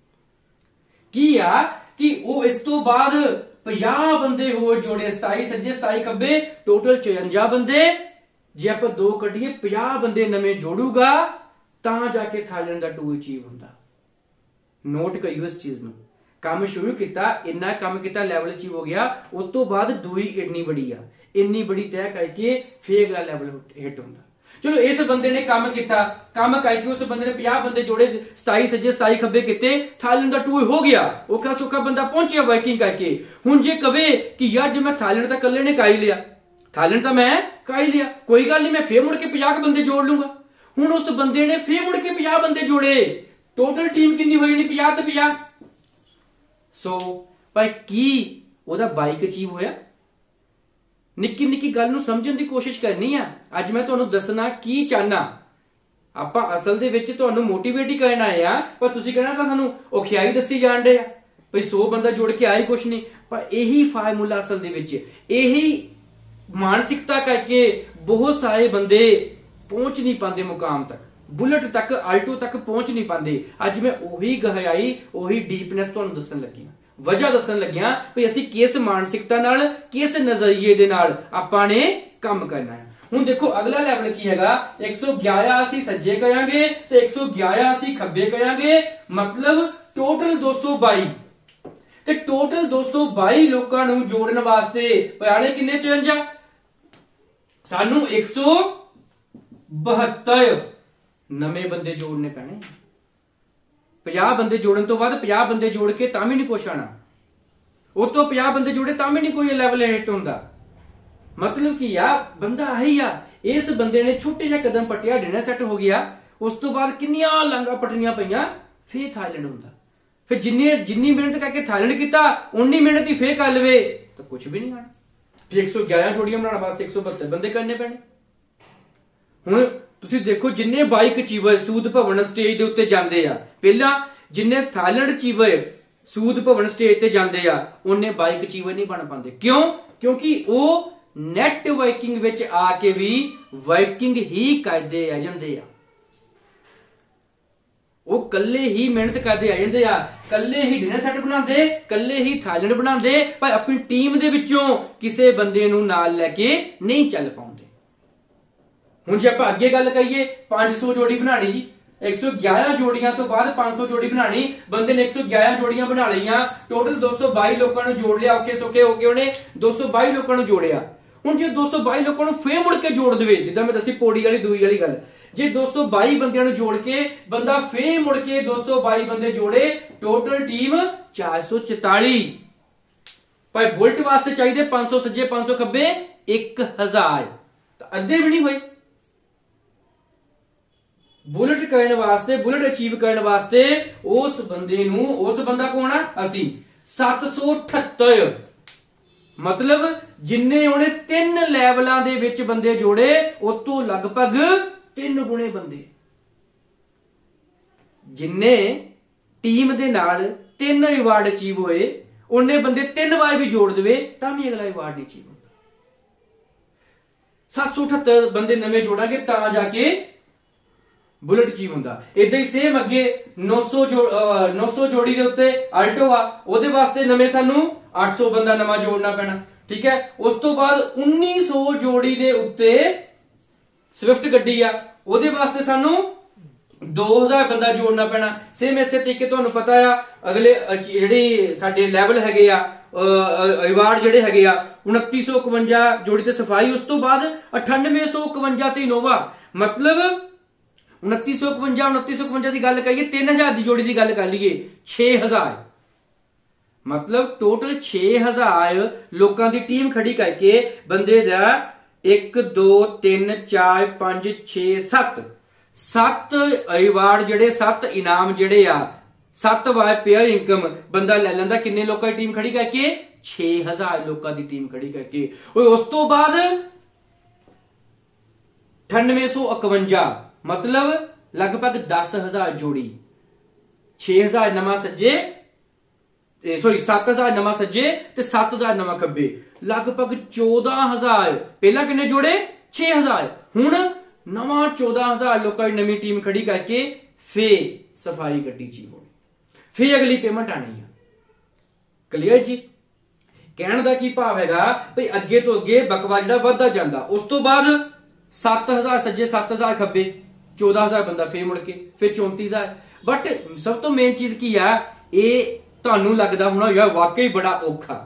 ਕੀ ਆ ਕਿ ਉਹ ਇਸ ਤੋਂ ਬਾਅਦ ਪੰਜਾਹ ਬੰਦੇ ਹੋਰ ਜੋੜੇ, ਸਤਾਈ ਸੱਜੇ ਸਤਾਈ ਖੱਬੇ, ਟੋਟਲ ਚੁਰੰਜਾ ਬੰਦੇ। ਜੇ ਆਪਾਂ ਦੋ ਕੱਢੀਏ ਪੰਜਾਹ ਬੰਦੇ ਨਵੇਂ ਜੋੜੂਗਾ ਤਾਂ ਜਾ ਕੇ ਥਾਈਲੈਂਡ ਦਾ ਟੂ ਅਚੀਵ ਹੁੰਦਾ। ਨੋਟ ਕਰਿਓ ਇਸ ਚੀਜ਼ ਨੂੰ। ਕੰਮ ਸ਼ੁਰੂ ਕੀਤਾ, ਇੰਨਾ ਕੰਮ ਕੀਤਾ, ਲੈਵਲ ਅਚੀਵ ਹੋ ਗਿਆ, ਉਸ ਤੋਂ ਬਾਅਦ ਦੂਈ ਇੰਨੀ ਬੜੀ ਆ, ਇੰਨੀ ਬੜੀ ਤੈਅ ਕਰਕੇ ਫੇਰ ਅਗਲਾ ਲੈਵਲ ਹਿੱਟ ਹੁੰਦਾ। ਚਲੋ ਇਸ ਬੰਦੇ ਨੇ ਕੰਮ ਕੀਤਾ, ਕੰਮ ਕਰਕੇ ਉਸ ਬੰਦੇ ਨੇ ਪੰਜਾਹ ਬੰਦੇ ਜੋੜੇ, ਸਤਾਈ ਸੱਜੇ ਸਤਾਈ ਖੱਬੇ ਕੀਤੇ, ਥਾਈਲੈਂਡ ਦਾ ਟੂਰ ਹੋ ਗਿਆ, ਔਖਾ ਸੌਖਾ ਬੰਦਾ ਪਹੁੰਚਿਆ ਵਰਕਿੰਗ ਕਰਕੇ। ਹੁਣ ਜੇ ਕਵੇ ਕਿ ਯਾਰ ਜੇ ਮੈਂ ਥਾਈਲੈਂਡ ਤਾਂ ਇਕੱਲੇ ਨੇ ਕਾ ਹੀ ਲਿਆ, ਥਾਈਲੈਂਡ ਤਾਂ ਮੈਂ ਕਾ ਹੀ ਲਿਆ, ਕੋਈ ਗੱਲ ਨਹੀਂ, ਮੈਂ ਫੇਰ ਮੁੜ ਕੇ ਪੰਜਾਹ ਬੰਦੇ ਜੋੜ ਲੂੰਗਾ। ਹੁਣ ਉਸ ਬੰਦੇ ਨੇ ਫੇਰ ਮੁੜ ਕੇ ਪੰਜਾਹ ਬੰਦੇ ਜੋੜੇ, ਟੋਟਲ ਟੀਮ ਕਿੰਨੀ ਹੋਈ ਨਹੀਂ, ਪੰਜਾਹ ਤੇ ਪੰਜਾਹ। ਸੋ ਭਾਈ ਕੀ ਉਹਦਾ ਬਾਈਕ ਅਚੀਵ ਹੋਇਆ? ਨਿੱਕੀ ਨਿੱਕੀ ਗੱਲ ਨੂੰ ਸਮਝਣ ਦੀ ਕੋਸ਼ਿਸ਼ ਕਰਨੀ ਆ। ਅੱਜ ਮੈਂ ਤੁਹਾਨੂੰ ਦੱਸਣਾ ਕੀ ਚਾਹਨਾ। ਆਪਾਂ ਅਸਲ ਦੇ ਵਿੱਚ ਤੁਹਾਨੂੰ ਮੋਟੀਵੇਟ ਹੀ ਕਰਨ ਆਏ ਆ, ਪਰ ਤੁਸੀਂ ਕਹਿਣਾ ਤਾਂ ਸਾਨੂੰ ਔਖਿਆਈ ਦੱਸੀ ਜਾਣ ਡੇ ਆ ਭਈ ਸੌ ਬੰਦਾ ਜੋੜ ਕੇ ਆਏ ਕੁਛ ਨਹੀਂ। ਪਰ ਇਹੀ ਫਾਰਮੂਲਾ ਅਸਲ ਦੇ ਵਿੱਚ, ਇਹੀ ਮਾਨਸਿਕਤਾ ਕਰਕੇ ਬਹੁਤ ਸਾਰੇ ਬੰਦੇ ਪਹੁੰਚ ਨਹੀਂ ਪਾਉਂਦੇ ਮੁਕਾਮ ਤੱਕ, ਬੁਲਟ ਤੱਕ, ਆਲਟੋ ਤੱਕ ਪਹੁੰਚ ਨਹੀਂ ਪਾਉਂਦੇ। ਅੱਜ ਮੈਂ ਉਹੀ ਗਹਿਰਾਈ, ਉਹੀ ਡੀਪਨੈਸ ਤੁਹਾਨੂੰ ਦੱਸਣ ਲੱਗੀ, ਵਜ੍ਹਾ ਦੱਸਣ ਲੱਗਿਆ ਵੀ ਅਸੀਂ ਕਿਸ ਮਾਨਸਿਕਤਾ ਨਾਲ, ਕਿਸ ਨਜ਼ਰੀਏ ਦੇ ਨਾਲ ਆਪਾਂ ਨੇ ਕੰਮ ਕਰਨਾ ਹੈ। ਹੁਣ ਦੇਖੋ ਅਗਲਾ ਲੈਵਲ ਕੀ ਹੈਗਾ, ਇੱਕ ਸੌ ਗਿਆਰਾਂ ਅਸੀਂ ਸੱਜੇ ਕਰਾਂਗੇ ਤੇ ਇੱਕ ਸੌ ਗਿਆਰਾਂ ਅਸੀਂ ਖੱਬੇ ਕਰਾਂਗੇ, ਮਤਲਬ ਟੋਟਲ ਦੋ ਸੌ ਬਾਈ। ਤੇ ਟੋਟਲ ਦੋ ਸੌ ਬਾਈ ਲੋਕਾਂ ਨੂੰ ਜੋੜਨ ਵਾਸਤੇ ਪਿਆਰੇ ਕਿੰਨੇ ਚੁਰੰਜਾ, ਸਾਨੂੰ ਇੱਕ ਸੌ ਬਹੱਤਰ ਨਵੇਂ ਬੰਦੇ ਜੋੜਨੇ ਪੈਣੇ। ਪੰਜਾਹ ਬੰਦੇ ਜੋੜਨ ਤੋਂ ਬਾਅਦ ਪੰਜਾਹ ਬੰਦੇ ਜੋੜ ਕੇ ਤਾਂ ਵੀ ਨਹੀਂ ਕੁਛ ਆਣਾ, ਉਹ ਤੋਂ ਪੰਜਾਹ ਬੰਦੇ ਜੋੜੇ ਤਾਂ ਵੀ ਨਹੀਂ ਕੋਈ ਲੈਵਲ ਹਿੱਟ ਹੁੰਦਾ। ਮਤਲਬ ਕੀ ਆ, ਬੰਦਾ ਆਹੀ ਆ। ਇਸ ਬੰਦੇ ਨੇ ਛੋਟੇ ਜਿਹਾ ਕਦਮ ਪੱਟਿਆ, ਡਿਨਰ ਸੈੱਟ ਹੋ ਗਿਆ, ਉਸ ਤੋਂ ਬਾਅਦ ਕਿੰਨੀਆਂ ਲਾਂਘਾਂ ਪਟਣੀਆਂ ਪਈਆਂ, ਫੇਰ ਥਾਈਲੈਂਡ ਹੁੰਦਾ। ਫਿਰ ਜਿੰਨੀ ਜਿੰਨੀ ਮਿਹਨਤ ਕਰਕੇ ਥਾਈਲੈਂਡ ਕੀਤਾ, ਉਨੀ ਮਿਹਨਤ ਹੀ ਫੇਰ ਕਰ ਲਵੇ ਤਾਂ ਕੁਛ ਵੀ ਨਹੀਂ ਆਣਾ। ਫਿਰ ਇੱਕ ਸੌ ਗਿਆਰਾਂ ਜੋੜੀਆਂ ਬਣਾਉਣ ਵਾਸਤੇ ਇੱਕ ਸੌ ਬਹੱਤਰ ਬੰਦੇ ਕਰਨੇ ਪੈਣੇ। ਹੁਣ ਤੁਸੀਂ ਦੇਖੋ ਜਿੰਨੇ bike achiever Sood Bhavan stage ਦੇ ਉੱਤੇ ਜਾਂਦੇ ਆ, ਪਹਿਲਾਂ ਜਿੰਨੇ Thailand achiever Sood Bhavan stage ਤੇ ਜਾਂਦੇ ਆ, ਉਹਨੇ ਬਾਈਕ ਅਚੀਵਰ ਨਹੀਂ ਬਣ ਪਾਉਂਦੇ। ਕਿਉਂ? ਕਿਉਂਕਿ ਉਹ ਨੈਟਵਰਕਿੰਗ ਵਿੱਚ ਆ ਕੇ ਵੀ ਵਰਕਿੰਗ ਹੀ ਕਰਦੇ ਆ ਜਾਂਦੇ ਆ, ਉਹ ਕੱਲੇ ਹੀ ਮਿਹਨਤ ਕਰਦੇ ਆ ਜਾਂਦੇ ਆ, ਕੱਲੇ ਹੀ ਡਿਨਰ ਸੈੱਟ ਬਣਾਉਂਦੇ, ਕੱਲੇ ਹੀ ਥਾਈਲੈਂਡ ਬਣਾਉਂਦੇ, ਪਰ ਆਪਣੀ ਟੀਮ ਦੇ ਵਿੱਚੋਂ ਕਿਸੇ ਬੰਦੇ ਨੂੰ ਨਾਲ ਲੈ ਕੇ ਨਹੀਂ ਚੱਲ ਪਾਉਂਦੇ। ਹੁਣ ਜੇ ਆਪਾਂ ਅੱਗੇ ਗੱਲ ਕਰੀਏ, ਪੰਜ ਸੌ ਜੋੜੀ ਬਣਾਣੀ ਜੀ, ਇੱਕ ਸੌ ਗਿਆਰਾਂ ਜੋੜੀਆਂ ਤੋਂ ਬਾਅਦ ਪੰਜ ਸੌ ਜੋੜੀ ਬਣਾਣੀ। ਬੰਦੇ ਨੇ ਇੱਕ ਸੌ ਗਿਆਰਾਂ ਜੋੜੀਆਂ ਬਣਾ ਲਈਆਂ, ਟੋਟਲ ਦੋ ਸੌ ਬਾਈ ਲੋਕਾਂ ਨੂੰ ਜੋੜ ਲਿਆ, ਔਖੇ ਸੌਖੇ ਹੋ ਕੇ ਉਹਨੇ ਦੋ ਸੌ ਬਾਈ ਲੋਕਾਂ ਨੂੰ ਜੋੜਿਆ। ਹੁਣ ਜੇ ਦੋ ਸੌ ਬਾਈ ਲੋਕਾਂ ਨੂੰ ਫੇਰ ਮੁੜ ਕੇ ਜੋੜ ਦੇਵੇ, ਜਿੱਦਾਂ ਮੈਂ ਦੱਸੀ ਪੌੜੀ ਵਾਲੀ ਦੂਈ ਵਾਲੀ ਗੱਲ, ਜੇ ਦੋ ਸੌ ਬਾਈ ਬੰਦਿਆਂ ਨੂੰ ਜੋੜ ਕੇ ਬੰਦਾ ਫੇਰ ਮੁੜ ਕੇ ਦੋ ਸੌ ਬਾਈ ਬੰਦੇ ਜੋੜੇ, ਟੋਟਲ ਟੀਮ ਚਾਰ ਸੌ ਚੁਤਾਲੀ। ਭਾਈ ਬੁਲਟ ਵਾਸਤੇ ਚਾਹੀਦੇ ਪੰਜ ਸੌ ਸੱਜੇ ਪੰਜ ਸੌ ਖੱਬੇ ਇੱਕ ਹਜ਼ਾਰ, ਤਾਂ ਅੱਧੇ ਵੀ ਨਹੀਂ ਹੋਏ। ਬੁਲਟ ਕਰਨ ਵਾਸਤੇ, ਬੁਲਟ ਅਚੀਵ ਕਰਨ ਵਾਸਤੇ ਉਸ ਬੰਦੇ ਨੂੰ, ਉਸ ਬੰਦਾ ਕੌਣ ਆ, ਅਸੀਂ ਸੱਤ ਸੌ ਅਠੱਤਰ, ਮਤਲਬ ਜਿੰਨੇ ਉਹਨੇ ਤਿੰਨ ਲੈਵਲਾਂ ਦੇ ਵਿੱਚ ਬੰਦੇ ਜੋੜੇ, ਉਹ ਤੋਂ ਲਗਭਗ ਤਿੰਨ ਗੁਣੇ ਬੰਦੇ। ਜਿੰਨੇ ਟੀਮ ਦੇ ਨਾਲ ਤਿੰਨ ਅਵਾਰਡ ਅਚੀਵ ਹੋਏ, ਉਹਨੇ ਬੰਦੇ ਤਿੰਨ ਵਾਰ ਵੀ ਜੋੜ ਦੇਵੇ ਤਾਂ ਵੀ ਅਗਲਾ ਅਵਾਰਡ ਨਹੀਂ ਅਚੀਵ ਹੁੰਦਾ। ਸੱਤ ਸੌ ਅਠੱਤਰ ਬੰਦੇ ਨਵੇਂ ਜੋੜਾਂਗੇ ਤਾਂ ਜਾ ਕੇ ਬੁਲਟ ਅਚੀਵ ਹੁੰਦਾ। ਇਦਾਂ ਹੀ ਸੇਮ ਅੱਗੇ ਨੌ ਸੌ ਨੌ ਸੌ ਜੋੜੀ ਦੇ ਉੱਤੇ ਆਲਟੋ ਆ, ਉਹਦੇ ਵਾਸਤੇ ਨਵੇਂ ਸਾਨੂੰ ਅੱਠ ਸੌ ਬੰਦਾ ਨਵਾਂ ਜੋੜਨਾ ਪੈਣਾ, ਠੀਕ ਹੈ। ਉਸ ਤੋਂ ਬਾਅਦ ਉੱਨੀ ਸੌ ਜੋੜੀ ਦੇ ਉੱਤੇ ਸਵਿਫਟ ਗੱਡੀ ਆ, ਉਹਦੇ ਵਾਸਤੇ ਸਾਨੂੰ ਦੋ ਹਜ਼ਾਰ ਬੰਦਾ ਜੋੜਨਾ ਪੈਣਾ। ਸੇਮ ਇਸੇ ਤਰੀਕੇ ਤੁਹਾਨੂੰ ਪਤਾ ਆ ਅਗਲੇ ਜਿਹੜੇ ਸਾਡੇ ਲੈਵਲ ਹੈਗੇ ਆ, ਅਵਾਰਡ ਜਿਹੜੇ ਹੈਗੇ ਆ, ਉਨੱਤੀ ਸੌ ਇਕਵੰਜਾ ਜੋੜੀ ਤੇ ਸਫਾਈ, ਉਸ ਤੋਂ ਬਾਅਦ ਅਠਾਨਵੇਂ ਸੌ ਇਕਵੰਜਾ ਤੇ ਇਨੋਵਾ। ਮਤਲਬ ਉਨੱਤੀ ਸੌ ਇਕਵੰਜਾ ਉਨੱਤੀ ਸੌ ਇਕਵੰਜਾ ਦੀ ਗੱਲ ਕਰੀਏ, ਤਿੰਨ ਹਜ਼ਾਰ ਦੀ ਜੋੜੀ ਦੀ ਗੱਲ ਕਰ ਲਈਏ, ਛੇ ਹਜ਼ਾਰ, ਮਤਲਬ ਟੋਟਲ ਛੇ ਹਜ਼ਾਰ ਲੋਕਾਂ ਦੀ ਟੀਮ ਖੜੀ ਕਰਕੇ ਬੰਦੇ ਦਾ ਇੱਕ ਦੋ ਤਿੰਨ ਚਾਰ ਪੰਜ ਛੇ ਸੱਤ ਸੱਤ ਅਵਾਰਡ ਜਿਹੜੇ, ਸੱਤ ਇਨਾਮ ਜਿਹੜੇ ਆ, ਸੱਤ ਵਾਰ ਪੇਅਰ ਇਨਕਮ ਬੰਦਾ ਲੈ ਲੈਂਦਾ। ਕਿੰਨੇ ਲੋਕਾਂ ਦੀ ਟੀਮ ਖੜੀ ਕਰਕੇ? ਛੇ ਹਜ਼ਾਰ ਲੋਕਾਂ ਦੀ ਟੀਮ ਖੜੀ ਕਰਕੇ। ਉਸ ਤੋਂ ਬਾਅਦ ਅਠਾਨਵੇਂ ਸੌ ਇਕਵੰਜਾ, ਮਤਲਬ ਲਗਭਗ ਦਸ ਹਜ਼ਾਰ ਜੋੜੀ, ਛੇ ਹਜ਼ਾਰ ਨਵਾਂ ਸੱਜੇ, ਸੋਰੀ ਸੱਤ ਹਜ਼ਾਰ ਨਵਾਂ ਸੱਜੇ ਤੇ ਸੱਤ ਹਜ਼ਾਰ ਨਵਾਂ ਖੱਬੇ, ਲਗਭਗ ਚੌਦਾਂ ਹਜ਼ਾਰ। ਪਹਿਲਾਂ ਕਿੰਨੇ ਜੋੜੇ? छे हजार हुण नवा चौदह हजार लोगों की नवी टीम खड़ी करके फे सफाई गड्डी ची होनी, फे अगली पेमेंट आनी है। क्लीयर जी? कहने का की भाव हैगा भाई अगे तो अगे बकवा जिहड़ा वधदा जांदा, उस तो बाद सत्त हजार सज्जे सत्त हजार खब्बे चौदह हजार बंदा फे मुड़ के फिर चौंती हजार। बट सब तो मेन चीज की आ, ये तुहानू लगदा होना यार वाकई बड़ा औखा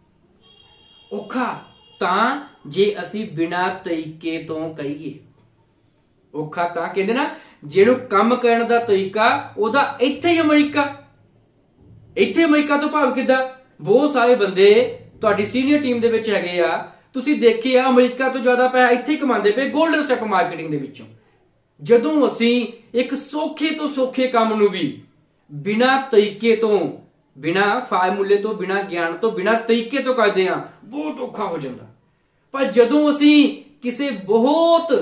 औखा तां जे असी बिना तरीके तो कहीए। औखा तां कहंदे ना जिहनू काम करन दा तरीका ओदा इत्थे ही अमरीका, इत्थे अमरीका तो भाव किदा बहुत सारे बंदे तुहाडी सीनियर टीम दे विच हैगे आ, तुसीं देखे आ अमरीका तो ज्यादा पैसा इत्थे कमांदे पे गोल्डन स्टैप मार्केटिंग दे विचों। जदों असीं एक सौखे तो सौखे काम नूं भी बिना तरीके तो, बिना फार्मूले तो, बिना ज्ञान तो, बिना तरीके तो करदे आ, बहुत औखा हो जांदा। पर जदों असीं किसे बहुत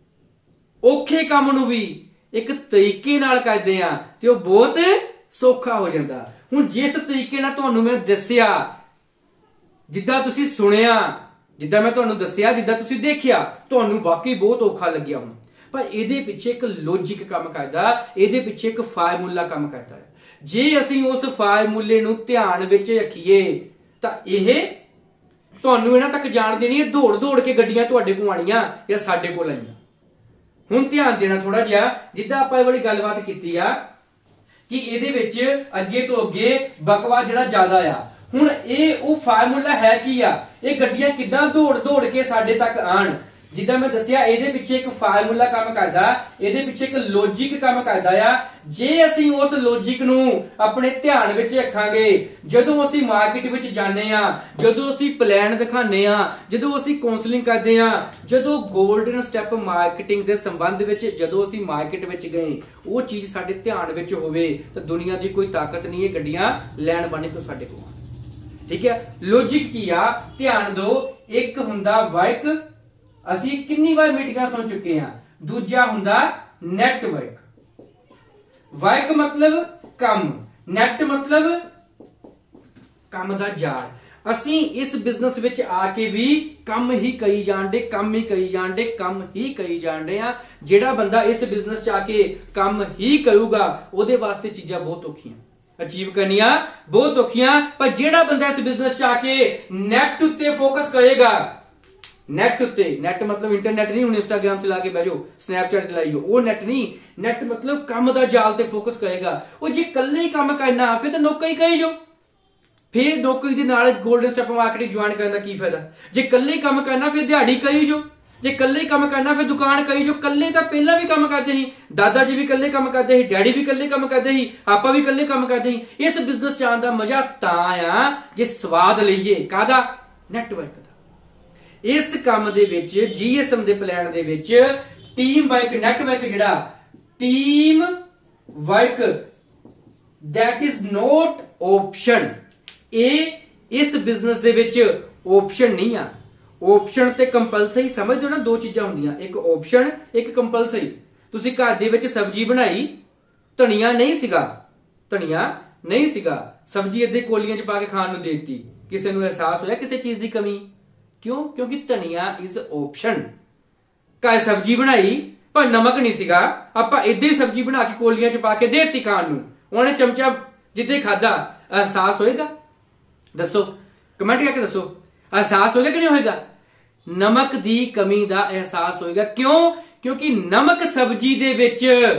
औखे काम नूं भी एक तरीके नाल करदे आ ते ओह बहुत सौखा हो जांदा। हुण जिस तरीके नाल तुहानूं मैं दस्सिया, जिद्दां तुसीं सुणिया, जिद्दां मैं तुहानूं दस्सिया, जिद्दां तुसीं देखिया, तुहानूं वाकई बहुत औखा लग्गिया होना, पर इहदे पिछे एक लॉजिक काम करदा, इहदे पिछे एक फार्मूला काम करदा है। जे असीं उस फार्मूले नूं ध्यान विच रखीए तां इह तुहानूं इन्हां तक जाण देनी है, दौड़ दौड़ के गड्डियां तुहाडे कोल आणीਆਂ या साडे कोल आईਆਂ। हुण ध्यान देना थोड़ा जिहा, जिद्दां आपां इह वाली गलबात कीती आ कि इहदे विच अगे तो अगे बकवा जिहड़ा ज्यादा आ। हुण इह ਉਹ फार्मूला है की आ, ਇਹ ਗੱਡੀਆਂ ਕਿੱਦਾਂ ਦੌੜ ਦੌੜ ਕੇ ਸਾਡੇ ਤੱਕ ਆਣ। जिद्दां मैं दस्सिया ਇਹਦੇ ਪਿੱਛੇ ਇੱਕ ਫਾਰਮੂਲਾ ਕੰਮ ਕਰਦਾ, ਇਹਦੇ ਪਿੱਛੇ ਇੱਕ ਲੌਜੀਕ ਕੰਮ ਕਰਦਾ ਆ। ਜੇ ਅਸੀਂ ਉਸ ਲੌਜੀਕ ਨੂੰ ਆਪਣੇ ਧਿਆਨ ਵਿੱਚ ਰੱਖਾਂਗੇ, ਜਦੋਂ ਅਸੀਂ ਮਾਰਕੀਟ ਵਿੱਚ ਜਾਂਦੇ ਆ, ਜਦੋਂ ਅਸੀਂ ਪਲਾਨ ਦਿਖਾਉਂਦੇ ਆ, ਜਦੋਂ ਅਸੀਂ ਕਾਉਂਸਲਿੰਗ ਕਰਦੇ ਆ, ਜਦੋਂ 골ਡਨ ਸਟੈਪ ਮਾਰਕੀਟਿੰਗ ਦੇ ਸੰਬੰਧ ਵਿੱਚ ਜਦੋਂ ਅਸੀਂ ਮਾਰਕੀਟ ਵਿੱਚ ਗਏ, ਉਹ ਚੀਜ਼ ਸਾਡੇ ਧਿਆਨ ਵਿੱਚ ਹੋਵੇ ਤਾਂ ਦੁਨੀਆ ਦੀ ਕੋਈ ਤਾਕਤ ਨਹੀਂ ਇਹ ਗੱਡੀਆਂ ਲੈਣ ਬਣੇ ਤੋਂ ਸਾਡੇ ਕੋਲ। ठीक है, लॉजिक की आ ध्यान दो। एक हुंदा वर्क, असी कितनी बार मीटिंगां सुन चुके हैं। दूजा हुंदा नेटवर्क। वर्क मतलब काम, नेट मतलब काम दा जाल। असी इस बिजनेस विच आके भी काम ही कई जांदे, काम ही कई जांदे, काम ही कई जांदे आ। जेड़ा बंदा इस बिजनेस च आके काम ही करूगा ओदे वास्ते चीजां बहुत औखियां अचीव करनिया, बहुत औखियां। पर जेड़ा बंदा इस बिजनेस च आके नेट उत्ते फोकस करेगा, नेट उत्ते, नेट मतलब इंटरनेट नहीं, हुण इंस्टाग्राम चला के बैठो, स्नैपचैट चलाइयो, वो नेट नहीं। नेट मतलब काम दा जाल ते फोकस करेगा। वो जे कल्ले ही काम करना फिर तो नौकरी करी जो, फिर नौकरी दे नाल गोल्डन स्टैप मार्केटिंग ज्वाइन करने का की फायदा। जे कल्ले ही काम करना फिर दिहाड़ी करी जो, जे कल्ले ही काम करना फिर दुकान करी जो। कल्ले तो पहला भी काम करते ही, दादा जी भी कल्ले काम करते ही, डैडी भी कल्ले काम करते ही, आपा भी कल्ले काम करते ही। इस बिजनेस च आने दा मजा तां आ जे स्वाद लईए कादा, नेटवर्क दा। इस काम दे विच जीएसएम दे प्लान दे विच टीम वर्क, नेटवर्क जिहड़ा team work that is not option. ए इस बिजनेस दे विच ऑप्शन नहीं आ। ऑप्शन ते कंपलसरी समझ दो ना, दो चीजां हुंदियां, एक ऑप्शन एक कंपलसरी। तुसीं घर दे विच सब्जी बनाई, धनिया नहीं सीगा, धनिया नहीं सीगा, सब्जी इद्दे कोलियां च पा के खाण नूं देती, किसे नूं एहसास होया किसी चीज दी कमी? क्यों? क्योंकि धनिया इज ऑप्शन। घर सब्जी बनाई पर नमक नहीं सीगा, आपां इद्दे ही सब्जी बना के कोलियां च पा के देती खाण नूं, उहने चमचा जिद्दे खादा, एहसास होएगा? दसो, कमेंट करके दसो, एहसास होएगा कि नहीं होएगा? नमक दी कमी दा एहसास होएगा। क्यों? क्योंकि नमक सब्जी दे विच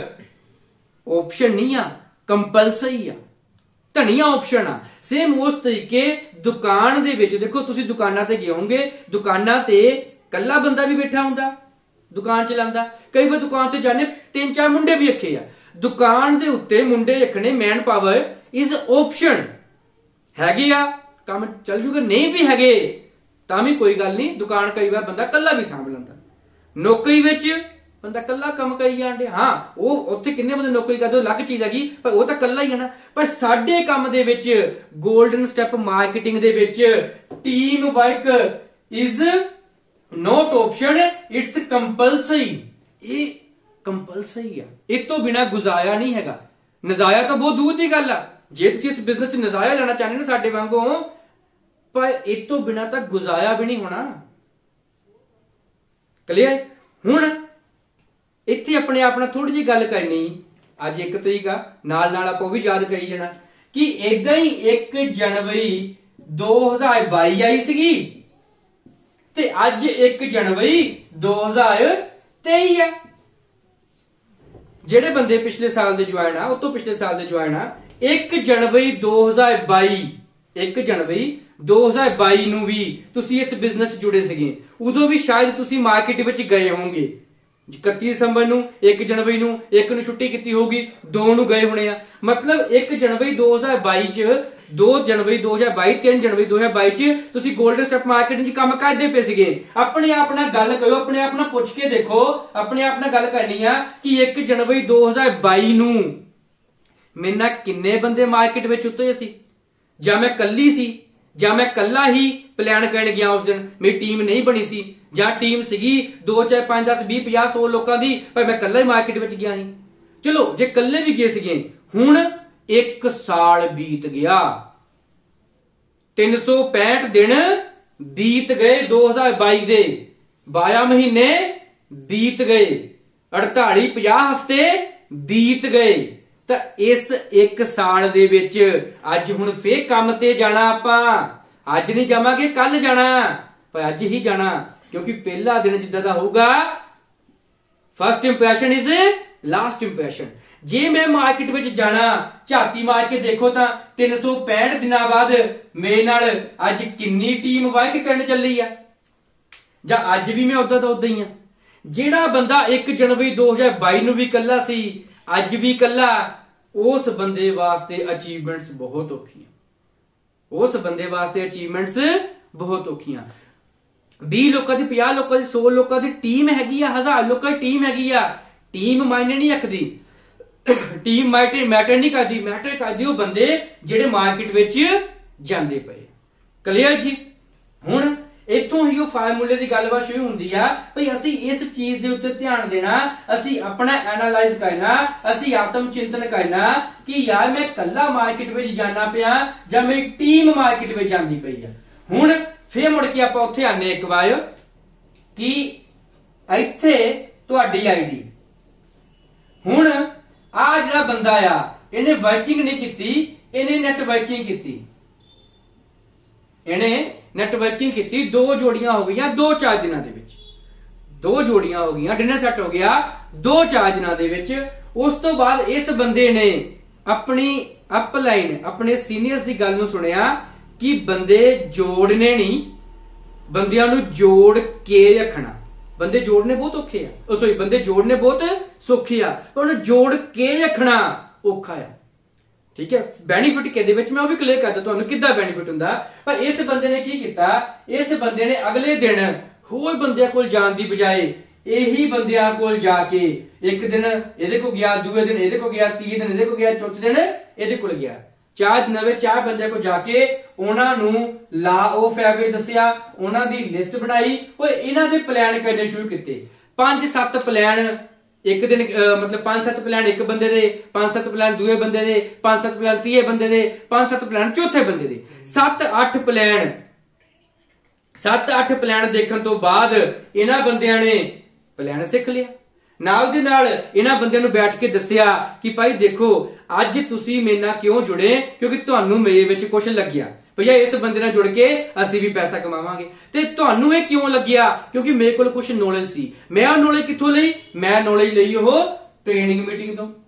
ऑप्शन नहीं आ, कंपलसरी आ। धनिया ऑप्शन आ। सेम उस तरीके दुकान दे विच देखो, तुसी दुकानां ते गए होंगे, दुकानां ते कल्ला बंदा भी बैठा हुंदा, दुकान चलांदा। कई बार दुकान ते जाने तीन चार मुंडे भी रखे आ। दुकान दे उत्ते मुंडे रखने, मैन पावर इज ऑप्शन। हैगे आ काम चल जूगा, नहीं भी हैगे तां भी कोई गल नहीं, दुकान कई बार बंदा कल्ला भी सांभ लैंदा। नौकरी विच बंदा कल्ला काम करी जांदे, हां ਉਹ ਉੱਥੇ ਕਿੰਨੇ ਬੰਦੇ ਨੌਕਰੀ ਕਰਦੇ, ਅਲੱਗ ਚੀਜ਼ ਹੈਗੀ, ਪਰ ਉਹ ਤਾਂ ਕੱਲਾ ਹੀ ਹੈ ਨਾ। ਪਰ ਸਾਡੇ ਕੰਮ ਦੇ ਵਿੱਚ 골ਡਨ ਸਟੈਪ ਮਾਰਕੀਟਿੰਗ ਦੇ ਵਿੱਚ team work is not option, it's compulsory. ਇਹ ਕੰਪਲਸਰੀ ਆ, ਇਹ ਤੋਂ ਬਿਨਾ ਗੁਜ਼ਾਰਿਆ ਨਹੀਂ ਹੈਗਾ। ਨਜ਼ਾਇਆ ਤਾਂ ਬਹੁਤ ਦੂਰ ਦੀ ਗੱਲ ਆ। ਜੇ ਤੁਸੀਂ ਇਸ ਬਿਜ਼ਨਸ 'ਚ ਨਜ਼ਾਇਆ ਲੈਣਾ ਚਾਹੁੰਦੇ ਨਾ ਸਾਡੇ ਵਾਂਗੂ, पर इस तो बिना तक गुजारा भी नहीं होना। क्लीयर। हुण इत्थे अपने आप नाल थोड़ी जी गल करनी, अज एक तरीक आ, नाल नाल आपां भी याद करी जाना कि इदां ही एक जनवरी दो हज़ार बाई आई सीगी ते अज एक जनवरी दो हज़ार तेई है। जेडे बंदे पिछले साल दे ज्वाइन आ, उस तो पिछले साल दे ज्वाइन आ, एक जनवरी दो हज़ार बाई एक जनवरी दो हज़ार बाई नूं भी तुसी इस बिजनेस च जुड़े सीगे, उदों भी शायद तुसी मार्केट विच गए होंगे। इकत्ती दिसंबर नूं, एक जनवरी नूं, एक नूं छुट्टी कीती होगी, दो नूं गए होने आ। मतलब एक जनवरी दो हज़ार बाई च, दो जनवरी दो हज़ार बाई, तीन जनवरी दो हज़ार बाई च तुसी गोल्डन स्टेप मार्केट च काम करदे पे सीगे। अपने आप नाल गल करो, अपने आप नाल पुछ के देखो, अपने आप नाल गल करनी आ कि एक जनवरी दो हज़ार बाई नूं मेरे नाल किन्ने बंदे मार्केट विच उतरे सी, जां मैं कल्ली सी, जां मैं कल्ला ही प्लान करन गया उस दिन, मेरी टीम नहीं बनी सी, जां टीम सीगी दो चार पांच दस बीस पचास सौ लोगों की, पर मैं कल्ला ही मार्केट विच गया नहीं। चलो जे कल्ले भी गए सीगे, हुण एक साल बीत गया, तीन सौ पैंठ दिन बीत गए दो हज़ार बाई दे, बारह महीने बीत गए, अड़ताली पचास हफ्ते बीत गए। तो इस एक साल दे विच अज हुण फिर काम ते जाना, आपां अज नहीं जावांगे, कल जाना, पर अज ही जाना, क्योंकि पहला दिन जिद्दां दा होगा, first impression is last impression. जे मैं मार्केट विच जाना, झाती मार के देखो तो तीन सौ पैंठ दिन बाद मेरे नाल अज किन्नी टीम वर्क करन चली आ, जां अज भी मैं उदा दा उदा ही आ। जेड़ा बंदा एक जनवरी दो हज़ार बाई नूं भी कल्ला सी, अज भी कल्ला, उस बंदे वास्ते अचीवमेंट्स बहुत औखियां, उस बंदे वास्ते अचीवमेंट्स बहुत औखियां। बीस लोगों की, पचास लोगों की, सौ लोगों की टीम हैगी आ, हजार लोगों की टीम हैगी आ, टीम मायने नहीं रखदी, टीम मैटर मैटर नहीं करदी, मैटर करदी वो बंदे जेडे मार्केट विच जांदे पए। क्लीयर जी। हुण इत्थों ही वो फार्मूले की गलबात शुरू होंदी आ, भाई असी इस चीज के उत्ते ध्यान देना, असी अपना एनालाइज करना, असी आत्म चिंतन करना कि यार मैं कल्ला मार्केट में जाना पिया जां मेरी टीम मार्केट में जांदी पई आ। हुण फिर मुड़ के आपां उत्थे आने एक बार कि इत्थे तुहाडी आईडी, हुण आ जिहड़ा बंदा आ इहने वर्किंग नहीं कीती, इहने नेटवर्किंग कीती, इहने नेटवर्किंग की, दो जोड़ियां हो गई दो चार दिनों के विच, दो जोड़ियां हो गई, डिनर सेट हो गया दो चार दिनों के विच। उस तो बाद इस बंदे ने अपनी अपलाइन, अपने सीनियर्स की गल नूं सुनिया कि बंदे जोड़ने नहीं, बंदियां नूं जोड़ के रखना। बंदे जोड़ने बहुत औखे आ, सॉरी बंदे जोड़ने बहुत सौखे आ, पर जोड़ के रखना औखा आ। ठीक है, बेनीफिट किहदे विच मैं वो भी क्लियर करदा तुहानूं किद्दां बेनीफिट हुंदा। पर इस बंदे ने की कीता, इस बंदे ने अगले दिन होर बंदियां कोल जाण दी बजाए यही बंदियां कोल जाके एक दिन इहदे को गया, दूए दिन इहदे को गया, तीजे दिन इहदे को गया, चौथे दिन इहदे कोल गया, चार दिन में चार बंदियां को जाके उन्हां नूं ला ऑफ एवरेज दस्सिया, उन्हां दी लिस्ट बनाई, ओए इन्हां दे प्लान करने शुरू कीते। पांच सत्त प्लान एक दिन, मतलब पांच सत्त प्लान एक बंदे दे, पांच सत्त प्लान दूए बंदे दे, पांच सत्त प्लान तीए बंदे दे, पांच सत्त प्लान चौथे बंदे दे, सत्त अठ प्लान सत्त अठ प्लान देखने तो बाद इन्हां बंदियां ने प्लान सीख लिया। नाल दे नाल इन्हां बंदियां नूं बैठ के दस्सिया कि भाई देखो अज तुसीं मेरे नाल क्यों जुड़े, क्योंकि तुहानूं मेरे विच कुछ लग्गिया, भैया इस बंदे नाल जुड़ के असीं भी पैसा कमावांगे। ते तुहानूं इह क्यों लग्गिया, क्योंकि मेरे कोल कुछ नॉलेज सी। मैं ओह नॉलेज कित्थों लई, मैं नॉलेज लई ओह ट्रेनिंग मीटिंग तो।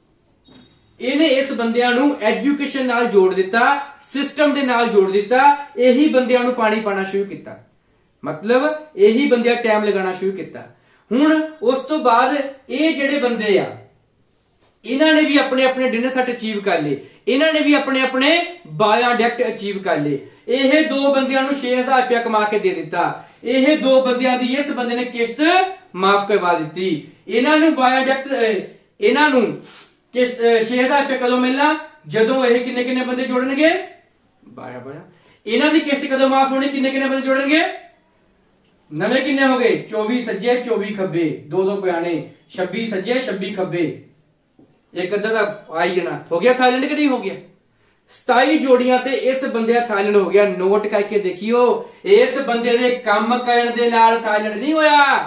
इहने इस बंदियां नूं एजुकेशन नाल जोड़ दिता, सिस्टम दे नाल जोड़ दिता, यही बंदियां नूं पानी पाना शुरू किया, मतलब यही बंदियां टाइम लगाना शुरू किया। हुण उस तो बाद ये जिहड़े बंदे आ इन्हां ने भी अपने अपने डिनर सेट अचीव कर ले, इन्हां ने भी अपने अपने बाया डायरेक्ट अचीव कर ले। यह दो बंदियां नूं छे हजार रुपया कमा के दे दिता, यह दो बंदियां दी इस बंदे ने किश्त माफ करवा दी। इन्हां नूं बाया डायरेक्ट इन्हां नूं किश्त छे हजार रुपया कदों मिलना, जदों यह किन्ने किन्ने बंदे जोड़नगे, बाया बाया। इन्हां दी किश्त कदों माफ होनी, किन्ने किन्ने बंदे जोड़नगे, नवे किन्ने हो गए, चौबी सज्जे चौबी खब्बे, दो दो पयाने, छब्बी सज्जे छब्बी खब्बे, एक अद्धा आई जाना, हो गया थाईलैंड कि नहीं हो गया। सताई जोड़ियां ते इस बंदे थाईलैंड हो गया। नोट करके देखियो, इस बंदे दे काम करन दे नाल थाईलैंड नहीं होया,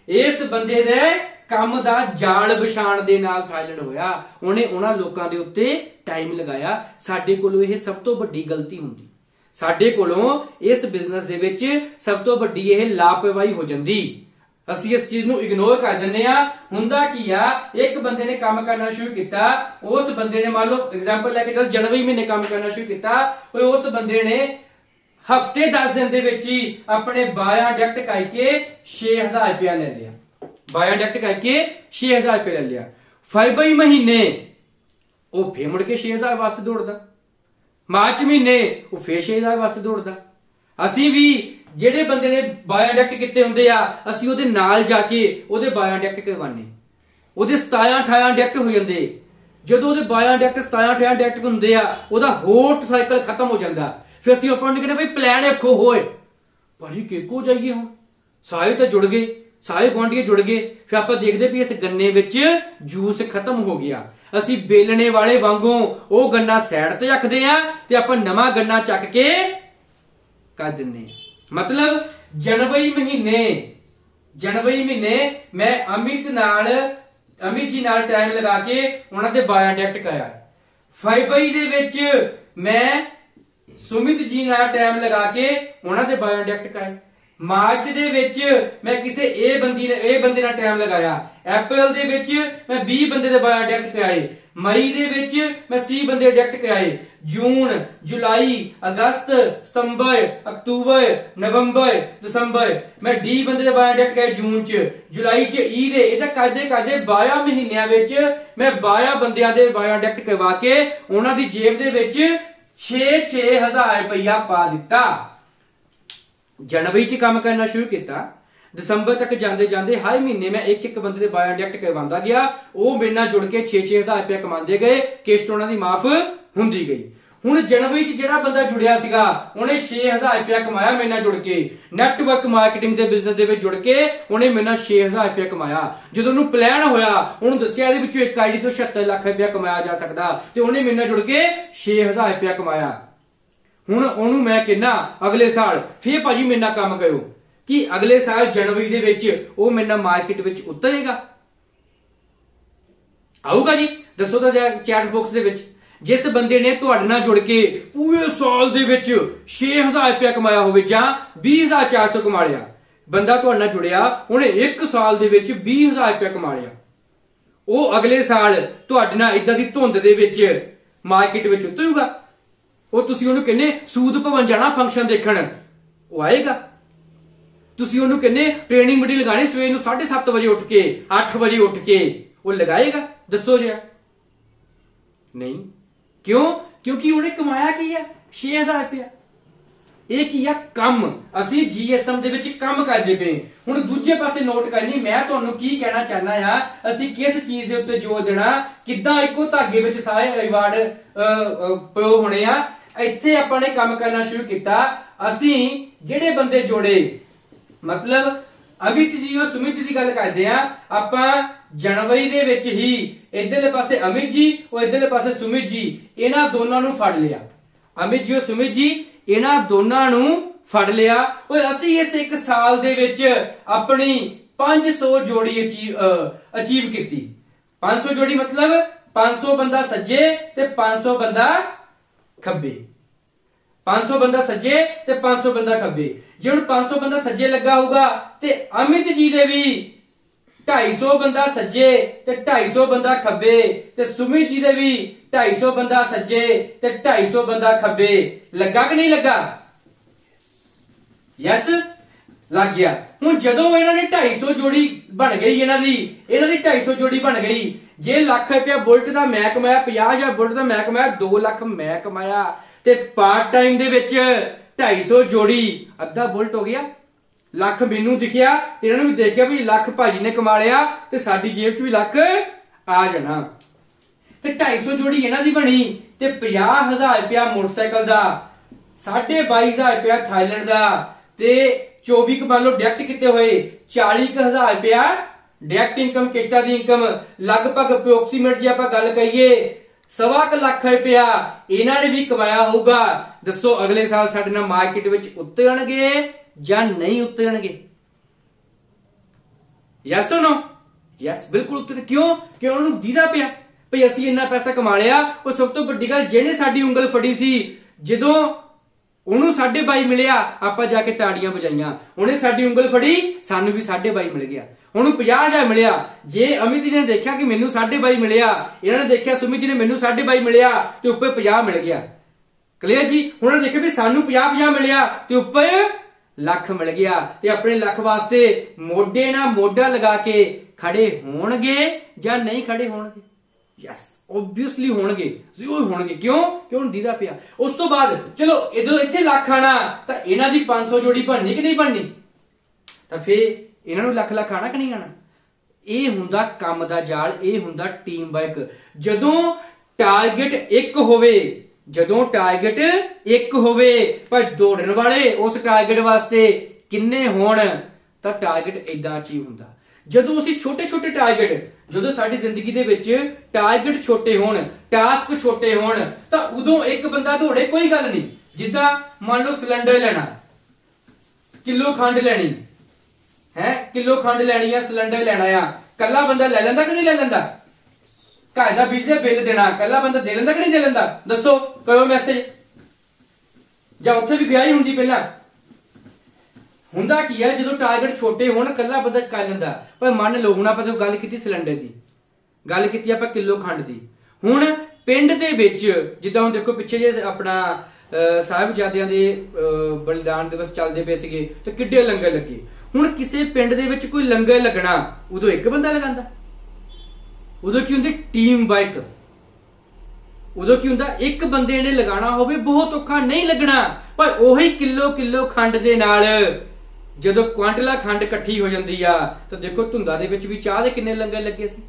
इस बंदे दे ਕੰਮ ਦਾ ਜਾਲ ਵਿਛਾਣ ਦੇ ਨਾਲ ਥਾਈਲੈਂਡ ਹੋਇਆ। ਉਹਨੇ ਉਹਨਾਂ ਲੋਕਾਂ ਦੇ ਉੱਤੇ ਟਾਈਮ ਲਗਾਇਆ। ਸਾਡੇ ਕੋਲੋਂ ਇਹ ਸਭ ਤੋਂ ਵੱਡੀ ਗਲਤੀ ਹੁੰਦੀ, ਸਾਡੇ ਕੋਲੋਂ ਇਸ ਬਿਜ਼ਨਸ ਦੇ ਵਿੱਚ ਸਭ ਤੋਂ ਵੱਡੀ ਇਹ ਲਾਪਰਵਾਹੀ ਹੋ ਜਾਂਦੀ। ਅਸੀਂ ਇਸ ਚੀਜ਼ ਨੂੰ ਇਗਨੋਰ ਕਰ ਦਿੰਦੇ ਆ। ਹੁੰਦਾ ਕੀ ਆ, ਇੱਕ ਬੰਦੇ ਨੇ ਕੰਮ ਕਰਨਾ ਸ਼ੁਰੂ ਕੀਤਾ, ਉਸ ਬੰਦੇ ਨੇ ਮੰਨ ਲਓ ਐਗਜ਼ਾਮਪਲ ਲੈ ਕੇ ਚੱਲ ਜਨਵਰੀ ਮਹੀਨੇ ਕੰਮ ਕਰਨਾ ਸ਼ੁਰੂ ਕੀਤਾ, ਉਸ ਬੰਦੇ ਨੇ ਹਫਤੇ ਦਸ ਦਿਨ ਦੇ ਵਿੱਚ ਹੀ ਆਪਣੇ ਬਾਇਆ ਡਾਇਰੈਕਟ ਕਰਕੇ ਛੇ ਹਜ਼ਾਰ ਰੁਪਇਆ ਲੈ ਲਿਆ। ਬਾਇਆ ਡਾਇਰੈਕਟ ਕਰਕੇ ਛੇ ਹਜ਼ਾਰ ਰੁਪਏ ਲੈ ਲਿਆ। ਫਰਵਰੀ ਮਹੀਨੇ ਉਹ ਫੇਰ ਮੁੜ ਕੇ ਛੇ ਹਜ਼ਾਰ ਵਾਸਤੇ ਦੌੜਦਾ, ਮਾਰਚ ਮਹੀਨੇ ਉਹ ਫੇਰ ਛੇ ਹਜ਼ਾਰ ਵਾਸਤੇ ਦੌੜਦਾ। ਅਸੀਂ ਵੀ ਜਿਹੜੇ ਬੰਦੇ ਨੇ ਬਾਇਆ ਡਾਇਰੈਕਟ ਕੀਤੇ ਹੁੰਦੇ ਆ, ਅਸੀਂ ਉਹਦੇ ਨਾਲ ਜਾ ਕੇ ਉਹਦੇ ਬਾਇਆ ਡਾਇਰੈਕਟ ਕਰਵਾਨੇ, ਉਹਦੇ ਸਤਾਰਾਂ ਅਠਾਰਾਂ ਡਾਇਰੈਕਟ ਹੋ ਜਾਂਦੇ। ਜਦੋਂ ਉਹਦੇ ਬਾਇਆ ਡਾਇਰੈਕਟ ਸਤਾਰਾਂ ਅਠਾਰਾਂ ਡਾਇਰੈਕਟ ਹੁੰਦੇ ਆ, ਉਹਦਾ ਹੋਟ ਸਾਈਕਲ ਖਤਮ ਹੋ ਜਾਂਦਾ। ਫਿਰ ਅਸੀਂ ਆਪਾਂ ਨੂੰ ਕਹਿੰਦੇ ਬਈ ਪਲਾਨ ਰੱਖੋ, ਹੋਏ ਭਾਜੀ ਕਿਹਕੋ ਜਾਈਏ, ਹੁਣ ਸਾਰੇ ਤਾਂ ਜੁੜ ਗਏ, ਸਾਰੇ ਗੁਆਂਢੀ ਜੁੜ ਗਏ। ਫਿਰ ਆਪਾਂ ਦੇਖਦੇ ਵੀ ਇਸ ਗੰਨੇ ਵਿੱਚ ਜੂਸ ਖਤਮ ਹੋ ਗਿਆ। ਅਸੀਂ ਬੇਲਣੇ ਵਾਲੇ ਵਾਂਗੂ ਉਹ ਗੰਨਾ ਸਾਈਡ ਤੇ ਰੱਖਦੇ ਆ ਤੇ ਆਪਾਂ ਨਵਾਂ ਗੰਨਾ ਚੱਕ ਕੇ ਕਰ ਦਿੰਨੇ ਆ। ਮਤਲਬ ਜਨਵਰੀ ਮਹੀਨੇ ਜਨਵਰੀ ਮਹੀਨੇ ਮੈਂ ਅਮਿਤ ਨਾਲ ਅਮਿਤ ਜੀ ਨਾਲ ਟਾਈਮ ਲਗਾ ਕੇ ਉਹਨਾਂ ਦੇ ਬਾਇਆ ਡਾਇਰੈਕਟ ਕਰਾਇਆ। ਫਰਵਰੀ ਦੇ ਵਿੱਚ ਮੈਂ ਸੁਮਿਤ ਜੀ ਨਾਲ ਟਾਈਮ ਲਗਾ ਕੇ ਉਹਨਾਂ ਦੇ ਬਾਇਆ ਡਾਇਰੈਕਟ ਕਰਾਇਆ। ਮਾਰਚ ਦੇ ਵਿੱਚ ਮੈਂ ਕਿਸੇ ਇਹ ਬੰਦੀ ਨੇ ਇਹ ਬੰਦੇ ਨਾਲ ਟਾਈਮ ਲਗਾਇਆ। ਅਪ੍ਰੈਲ ਦੇ ਵਿੱਚ ਮੈਂ ਵੀਹ ਬੰਦੇ ਦੇ ਬਾਇਆ ਡਾਇਰੈਕਟ ਕਰਾਏ। ਮਈ ਦੇ ਵਿੱਚ ਮੈਂ ਤੀਹ ਬੰਦੇ ਡਾਇਰੈਕਟ ਕਰਾਏ। ਜੂਨ, ਜੁਲਾਈ, ਅਗਸਤ, ਸਤੰਬਰ, ਅਕਤੂਬਰ, ਨਵੰਬਰ, ਦਸੰਬਰ ਮੈਂ ਵੀਹ ਬੰਦੇ ਦੇ ਬਾਇਆ ਡਾਇਰੈਕਟ ਕਰਾਏ। ਜੂਨ ਚ, ਜੁਲਾਈ ਚ ਈ ਦੇ, ਇਹ ਤਾਂ ਕਰਦੇ ਕਰਦੇ ਬਾਰਾਂ ਮਹੀਨਿਆਂ ਵਿੱਚ ਮੈਂ ਬਾਰਾਂ ਬੰਦਿਆਂ ਦੇ ਬਾਇਆ ਡਾਇਰੈਕਟ ਕਰਵਾ ਕੇ ਉਹਨਾਂ ਦੀ ਜੇਬ ਦੇ ਵਿੱਚ ਛੇ ਛੇ ਹਜ਼ਾਰ ਰੁਪਇਆ ਪਾ ਦਿੱਤਾ। ਜਨਵਰੀ ਚ ਕੰਮ ਕਰਨਾ ਸ਼ੁਰੂ ਕੀਤਾ, ਦਸੰਬਰ ਤੱਕ ਜਾਂਦੇ ਜਾਂਦੇ ਹਰ ਮਹੀਨੇ ਮੈਂ ਇੱਕ ਇੱਕ ਬੰਦੇ ਦੇ ਬਾਇਆ ਡਾਇਰੈਕਟ ਕਰਵਾਉਂਦਾ ਗਿਆ। ਉਹ ਮੇਰੇ ਨਾਲ ਜੁੜ ਕੇ ਛੇ ਛੇ ਹਜ਼ਾਰ ਰੁਪਇਆ ਕਮਾਉਂਦੇ ਗਏ, ਕਿਸ਼ਤ ਉਹਨਾਂ ਦੀ ਮਾਫ ਹੁੰਦੀ ਗਈ। ਹੁਣ ਜਨਵਰੀ ਚ ਜਿਹੜਾ ਬੰਦਾ ਜੁੜਿਆ ਸੀਗਾ ਉਹਨੇ ਛੇ ਹਜ਼ਾਰ ਰੁਪਇਆ ਕਮਾਇਆ ਮੇਰੇ ਨਾਲ ਜੁੜ ਕੇ। ਨੈਟਵਰਕ ਮਾਰਕੀਟਿੰਗ ਦੇ ਬਿਜ਼ਨਸ ਦੇ ਵਿੱਚ ਜੁੜ ਕੇ ਉਹਨੇ ਮੇਰੇ ਨਾਲ ਛੇ ਹਜ਼ਾਰ ਰੁਪਇਆ ਕਮਾਇਆ। ਜਦੋਂ ਉਹਨੂੰ ਪਲਾਨ ਹੋਇਆ, ਉਹਨੂੰ ਦੱਸਿਆ ਇਹਦੇ ਵਿੱਚੋਂ ਇੱਕ ਆਈਡੀ ਤੋਂ ਛਿਅੱਤਰ ਲੱਖ ਰੁਪਇਆ ਕਮਾਇਆ ਜਾ ਸਕਦਾ, ਤੇ ਉਹਨੇ ਮੇਰੇ ਨਾਲ ਜੁੜ ਕੇ ਛੇ ਹਜ਼ਾਰ ਰੁਪਇਆ ਕਮਾਇਆ। ਹੁਣ ਉਹਨੂੰ ਮੈਂ ਕਹਿੰਦਾ ਅਗਲੇ ਸਾਲ ਫੇਰ ਭਾਜੀ ਮੇਰੇ ਨਾਲ ਕੰਮ ਕਰੋ, ਕਿ ਅਗਲੇ ਸਾਲ ਜਨਵਰੀ ਦੇ ਵਿੱਚ ਉਹ ਮੇਰੇ ਨਾਲ ਮਾਰਕੀਟ ਵਿੱਚ ਉਤਰੇਗਾ, ਆਊਗਾ ਜੀ? ਦੱਸੋ ਤਾਂ ਚੈਟ ਬਾਕਸ ਦੇ ਵਿੱਚ। ਜਿਸ ਬੰਦੇ ਨੇ ਤੁਹਾਡੇ ਨਾਲ ਜੁੜ ਕੇ ਪੂਰੇ ਸਾਲ ਦੇ ਵਿੱਚ ਛੇ ਹਜ਼ਾਰ ਰੁਪਇਆ ਕਮਾਇਆ ਹੋਵੇ ਜਾਂ ਵੀਹ ਹਜ਼ਾਰ ਚਾਰ ਸੌ ਕਮਾ ਲਿਆ, ਬੰਦਾ ਤੁਹਾਡੇ ਨਾਲ ਜੁੜਿਆ, ਉਹਨੇ ਇੱਕ ਸਾਲ ਦੇ ਵਿੱਚ ਵੀਹ ਹਜ਼ਾਰ ਰੁਪਇਆ ਕਮਾ ਲਿਆ, ਉਹ ਅਗਲੇ ਸਾਲ ਤੁਹਾਡੇ ਨਾਲ ਇਦਾਂ ਦੀ ਧੁੰਦ ਦੇ ਵਿੱਚ ਮਾਰਕੀਟ ਵਿੱਚ ਉਤਰੂਗਾ। ਉਹ ਤੁਸੀਂ ਉਹਨੂੰ ਕਹਿੰਦੇ ਸੂਦ ਭਵਨ ਜਾਣਾ ਫੰਕਸ਼ਨ ਦੇਖਣ, ਉਹ ਆਏਗਾ। ਤੁਸੀਂ ਉਹਨੂੰ ਕਹਿੰਦੇ ਟ੍ਰੇਨਿੰਗ ਮੀਟਿੰਗ ਲਗਾਣੀ ਸਵੇਰ ਨੂੰ ਸਾਢੇ ਸੱਤ ਵਜੇ ਉੱਠ ਕੇ, ਅੱਠ ਵਜੇ ਉੱਠ ਕੇ, ਉਹ ਲਗਾਏਗਾ? ਦੱਸੋ ਜੀ। ਨਹੀਂ। ਕਿਉਂ? ਕਿਉਂਕਿ ਉਹਨੇ ਕਮਾਇਆ ਕੀ ਹੈ? ਛੇ ਹਜ਼ਾਰ ਰੁਪਇਆ। ਇਹ ਕੀ ਆ? ਕੰਮ। ਅਸੀਂ ਜੀਐਸਐਮ ਦੇ ਵਿੱਚ ਕੰਮ ਕਰਦੇ ਪਏ। ਹੁਣ ਦੂਜੇ ਪਾਸੇ ਨੋਟ ਕਰਨੀ, ਮੈਂ ਤੁਹਾਨੂੰ ਕੀ ਕਹਿਣਾ ਚਾਹਨਾ ਆ, ਅਸੀਂ ਕਿਸ ਚੀਜ਼ ਦੇ ਉੱਤੇ ਜ਼ੋਰ ਦੇਣਾ, ਕਿੱਦਾਂ ਇੱਕੋ ਧਾਗੇ ਵਿੱਚ ਸਾਰੇ ਰਿਵਾਰਡ ਪ੍ਰੋ ਹੋਣੇ ਆ। ਇੱਥੇ ਆਪਾਂ ਨੇ ਕੰਮ ਕਰਨਾ ਸ਼ੁਰੂ ਕੀਤਾ। ਅਸੀਂ ਜਿਹੜੇ ਬੰਦੇ ਜੋੜੇ, ਮਤਲਬ ਅਮਿਤ ਜੀ ਔਰ ਸੁਮਿਤ ਜੀ ਦੀ ਗੱਲ ਕਰਦੇ ਆ ਆਪਾਂ, ਜਨਵਰੀ ਦੇ ਵਿੱਚ ਹੀ ਇਧਰਲੇ ਪਾਸੇ ਅਮਿਤ ਜੀ ਔਰ ਇਧਰਲੇ ਪਾਸੇ ਸੁਮਿਤ ਜੀ, ਇਹਨਾਂ ਦੋਨਾਂ ਨੂੰ ਫੜ ਲਿਆ। ਅਮਿਤ ਜੀ ਔਰ ਸੁਮਿਤ ਜੀ, ਇਹਨਾਂ ਦੋਨਾਂ ਨੂੰ ਫੜ ਲਿਆ। ਓਏ ਅਸੀਂ ਇਸ ਇੱਕ ਸਾਲ ਦੇ ਵਿੱਚ ਆਪਣੀ ਪੰਜ ਸੌ ਜੋੜੀ ਅਚੀਵ ਕੀਤੀ। ਪੰਜ ਸੌ ਜੋੜੀ ਮਤਲਬ ਪੰਜ ਸੌ ਬੰਦਾ ਸੱਜੇ ਤੇ ਪੰਜ ਸੌ ਬੰਦਾ ਖੱਬੇ। ਪੰਜ ਸੌ ਬੰਦਾ ਸੱਜੇ ਤੇ ਪੰਜ ਸੌ ਬੰਦਾ ਖੱਬੇ। ਜੇ ਹੁਣ ਪੰਜ ਸੌ ਬੰਦਾ ਸੱਜੇ ਲੱਗਾ ਹੋਊਗਾ ਤੇ ਅਮਿਤ ਜੀ ਦੇ ਵੀ ਢਾਈ ਸੌ ਬੰਦਾ ਸੱਜੇ ਤੇ ਢਾਈ ਸੌ ਬੰਦਾ ਖੱਬੇ, ਤੇ ਸੁਮਿਤ ਜੀ ਦੇ ਵੀ ਢਾਈ ਸੌ ਬੰਦਾ ਸੱਜੇ ਤੇ ਢਾਈ ਸੌ ਬੰਦਾ ਖੱਬੇ। ਲੱਗਾ ਕਿ ਨਹੀਂ ਲੱਗਾ? ਯੈਸ, ਲੱਗ ਗਿਆ। ਹੁਣ ਜਦੋਂ ਇਹਨਾਂ ਨੇ ਢਾਈ ਸੌ ਜੋੜੀ ਬਣ ਗਈ, ਇਹਨਾਂ ਦੀ ਇਹਨਾਂ ਦੀ ਢਾਈ ਸੌ ਜੋੜੀ ਬਣ ਗਈ। ਜੇ ਲੱਖ ਰੁਪਇਆ ਬੁਲਟ ਦਾ ਮੈਂ ਕਮਾਇਆ, ਪੰਜਾਹ ਹਜ਼ਾਰ ਬੁਲਟ ਦਾ ਮੈਂ ਕਮਾਇਆ, ਦੋ ਲੱਖ ਮੈਂ ਕਮਾਇਆ, ਤੇ ਪਾਰਟ ਟਾਈਮ ਦੇ ਵਿੱਚ ਢਾਈ ਸੌ ਜੋੜੀ, ਅੱਧਾ ਬੁਲਟ ਹੋ ਗਿਆ। ਲੱਖ ਮੈਨੂੰ ਦਿਖਿਆ, ਇਹਨਾਂ ਨੂੰ ਵੀ ਦੇਖ ਗਿਆ ਵੀ ਲੱਖ ਭਾਜੀ ਨੇ ਕਮਾ ਲਿਆ ਤੇ ਸਾਡੀ ਜੇਬ 'ਚ ਵੀ ਲੱਖ ਆ ਜਾਣਾ। ਤੇ ਢਾਈ ਸੌ ਜੋੜੀ ਇਹਨਾਂ ਦੀ ਬਣੀ, ਤੇ ਪੰਜਾਹ ਹਜ਼ਾਰ ਰੁਪਇਆ ਮੋਟਰਸਾਈਕਲ ਦਾ, ਸਾਢੇ ਬਾਈ ਹਜ਼ਾਰ ਰੁਪਇਆ ਥਾਈਲੈਂਡ ਦਾ, ਤੇ ਚੌਵੀ ਕੁ ਮੰਨ ਲਓ ਡਾਇਰੈਕਟ ਕੀਤੇ ਹੋਏ ਚਾਲੀ ਕੁ ਹਜ਼ਾਰ ਰੁਪਇਆ ਡਾਇਰੈਕਟ ਇਨਕਮ, ਕਿਸ਼ਤਾਂ ਦੀ ਇਨਕਮ, ਲਗਭਗ ਅਪਰੋਕਸੀਮੇਟ ਜੇ ਆਪਾਂ ਗੱਲ ਕਰੀਏ ਸਵਾ ਕੁ ਲੱਖ ਰੁਪਇਆ ਇਹਨਾਂ ਨੇ ਵੀ ਕਮਾਇਆ ਹੋਊਗਾ। ਦੱਸੋ ਅਗਲੇ ਸਾਲ ਸਾਡੇ ਨਾਲ ਮਾਰਕੀਟ ਵਿੱਚ ਉਤਰਨਗੇ ਜਾਂ ਨਹੀਂ ਉਤਰਨਗੇ? यस तो नो? यस, बिल्कुल उत्तर। क्यों? कि उन्होंने दीदा पिया भई असीं इन्ना पैसा कमा लिया। और सब तो वड्डी गल, जिहने साडी उंगल फड़ी सी, जदों ਉਹਨੂੰ साढ़े बाई मिलिया, ਆਪਾਂ ਜਾ ਕੇ ਤਾੜੀਆਂ ਵਜਾਈਆਂ। ਉਹਨੇ ਸਾਡੀ ਉਂਗਲ ਫੜੀ, ਸਾਨੂੰ ਵੀ साढ़े बाई मिल गया। ਉਹਨੂੰ ਪੰਜਾਹ ਹਜ਼ਾਰ ਮਿਲਿਆ। ਜੇ ਅਮਿਤ ਜੀ ਨੇ ਦੇਖਿਆ ਕਿ ਮੈਨੂੰ साढ़े बाई ਮਿਲਿਆ, ਇਹਨਾਂ ਨੇ ਦੇਖਿਆ ਸੁਮਿਤ ਜੀ ਨੇ ਮੈਨੂੰ साढ़े बाई ਮਿਲਿਆ ਤੇ ਉੱਪਰ ਪੰਜਾਹ ਮਿਲ ਗਿਆ। ਕਲੀਅਰ ਜੀ? ਉਹਨਾਂ ਨੇ ਦੇਖਿਆ ਵੀ ਸਾਨੂੰ ਪੰਜਾਹ ਪੰਜਾਹ ਮਿਲਿਆ ਤੇ ਉੱਪਰ ਲੱਖ ਮਿਲ ਗਿਆ। ਤੇ ਆਪਣੇ ਲੱਖ ਵਾਸਤੇ ਮੋਢੇ ਨਾਲ ਮੋਢਾ ਲਗਾ ਕੇ ਖੜੇ ਹੋਣਗੇ ਜਾਂ ਨਹੀਂ ਖੜੇ ਹੋਣਗੇ? ਯਸ, ਓਬਵੀਅਸਲੀ ਹੋਣਗੇ, ਜ਼ਰੂਰ ਹੋਣਗੇ। ਕਿਉਂ? ਕਿ ਉਹਨੂੰ ਦੀਦਾ ਪਿਆ। ਉਸ ਤੋਂ ਬਾਅਦ ਚਲੋ ਜਦੋਂ ਇੱਥੇ ਲੱਖ ਆਣਾ ਤਾਂ ਇਹਨਾਂ ਦੀ ਪੰਜ ਸੌ ਜੋੜੀ ਬਣਨੀ ਕਿ ਨਹੀਂ ਬਣਨੀ? ਤਾਂ ਫੇਰ ਇਹਨਾਂ ਨੂੰ ਲੱਖ ਲੱਖ ਆਣਾ ਕਿ ਨਹੀਂ ਆਣਾ? ਇਹ ਹੁੰਦਾ ਕੰਮ ਦਾ ਜਾਲ, ਇਹ ਹੁੰਦਾ ਟੀਮ ਵਰਕ। ਜਦੋਂ ਟਾਰਗੇਟ ਇੱਕ ਹੋਵੇ, ਜਦੋਂ ਟਾਰਗੇਟ ਇੱਕ ਹੋਵੇ ਪਰ ਦੌੜਨ ਵਾਲੇ ਉਸ ਟਾਰਗੇਟ ਵਾਸਤੇ ਕਿੰਨੇ ਹੋਣ, ਤਾਂ ਟਾਰਗੇਟ ਇਦਾਂ ਅਚੀਵ ਹੁੰਦਾ। ਜਦੋਂ ਅਸੀਂ ਛੋਟੇ ਛੋਟੇ ਟਾਰਗੇਟ, ਜਦੋਂ ਸਾਡੀ ਜ਼ਿੰਦਗੀ ਦੇ ਵਿੱਚ ਟਾਰਗੇਟ ਛੋਟੇ ਹੋਣ, ਟਾਸਕ ਛੋਟੇ ਹੋਣ, ਤਾਂ ਉਦੋਂ ਇੱਕ ਬੰਦਾ ਦੌੜੇ ਕੋਈ ਗੱਲ ਨਹੀਂ। ਜਿੱਦਾਂ ਮੰਨ ਲਓ ਸਿਲੰਡਰ ਲੈਣਾ, ਕਿਲੋ ਖੰਡ ਲੈਣੀ ਹੈ, ਕਿਲੋ ਖੰਡ ਲੈਣੀ ਆ, ਸਿਲੰਡਰ ਲੈਣਾ ਆ, ਕੱਲਾ ਬੰਦਾ ਲੈ ਲੈਂਦਾ ਕਿ ਨਹੀਂ ਲੈ ਲੈਂਦਾ? ਘਰ ਦਾ ਬਿਜਲੀ ਦਾ ਬਿੱਲ ਦੇਣਾ ਕੱਲਾ ਬੰਦਾ ਦੇ ਲੈਂਦਾ ਕਿ ਨਹੀਂ ਦੇ ਲੈਂਦਾ? ਦੱਸੋ, ਕਰੋ ਮੈਸੇਜ। ਜਾਂ ਉੱਥੇ ਵੀ ਗਿਆ ਹੀ ਹੁੰਦੀ ਪਹਿਲਾਂ। ਹੁੰਦਾ ਕੀ ਹੈ, ਜਦੋਂ ਟਾਰਗੇਟ ਛੋਟੇ ਹੋਣ ਕੱਲਾ ਬੰਦਾ ਕਰ ਲੈਂਦਾ। ਪਰ ਮੰਨ ਲਓ ਹੁਣ ਆਪਾਂ ਜੋ ਗੱਲ ਕੀਤੀ ਸਿਲੰਡਰ ਦੀ, ਗੱਲ ਕੀਤੀ ਆਪਾਂ ਕਿਲੋ ਖੰਡ ਦੀ। ਹੁਣ ਪਿੰਡ ਦੇ ਵਿੱਚ ਜਿੱਦਾਂ ਹੁਣ ਦੇਖੋ ਪਿੱਛੇ ਜੇ ਆਪਣਾ ਸਾਹਿਬਜ਼ਾਦਿਆਂ ਦੇ ਬਲੀਦਾਨ ਦਿਵਸ ਚੱਲਦੇ ਪਏ ਸੀਗੇ ਤੇ ਕਿੱਡੇ ਲੰਗਰ ਲੱਗੇ। ਹੁਣ ਕਿਸੇ ਪਿੰਡ ਦੇ ਵਿੱਚ ਕੋਈ ਲੰਗਰ ਲੱਗਣਾ, ਉਦੋਂ ਇੱਕ ਬੰਦਾ ਲਗਾਉਂਦਾ। ਉਦੋਂ ਕੀ ਹੁੰਦੀ? Team work. ਉਦੋਂ ਕੀ ਹੁੰਦਾ? ਇੱਕ ਬੰਦੇ ਨੇ ਲਗਾਉਣਾ ਹੋਵੇ ਬਹੁਤ ਔਖਾ ਨਹੀਂ ਲੱਗਣਾ। ਪਰ ਉਹੀ ਕਿਲੋ ਕਿਲੋ ਖੰਡ ਦੇ ਨਾਲ ਜਦੋਂ ਕੁਆਂਟਲਾਂ ਖੰਡ ਇਕੱਠੀ ਹੋ ਜਾਂਦੀ ਆ ਤਾਂ ਦੇਖੋ ਧੁੰਦਾਂ ਦੇ ਵਿੱਚ ਵੀ ਚਾਹ ਦੇ ਕਿੰਨੇ ਲੰਗਰ ਲੱਗੇ ਸੀ।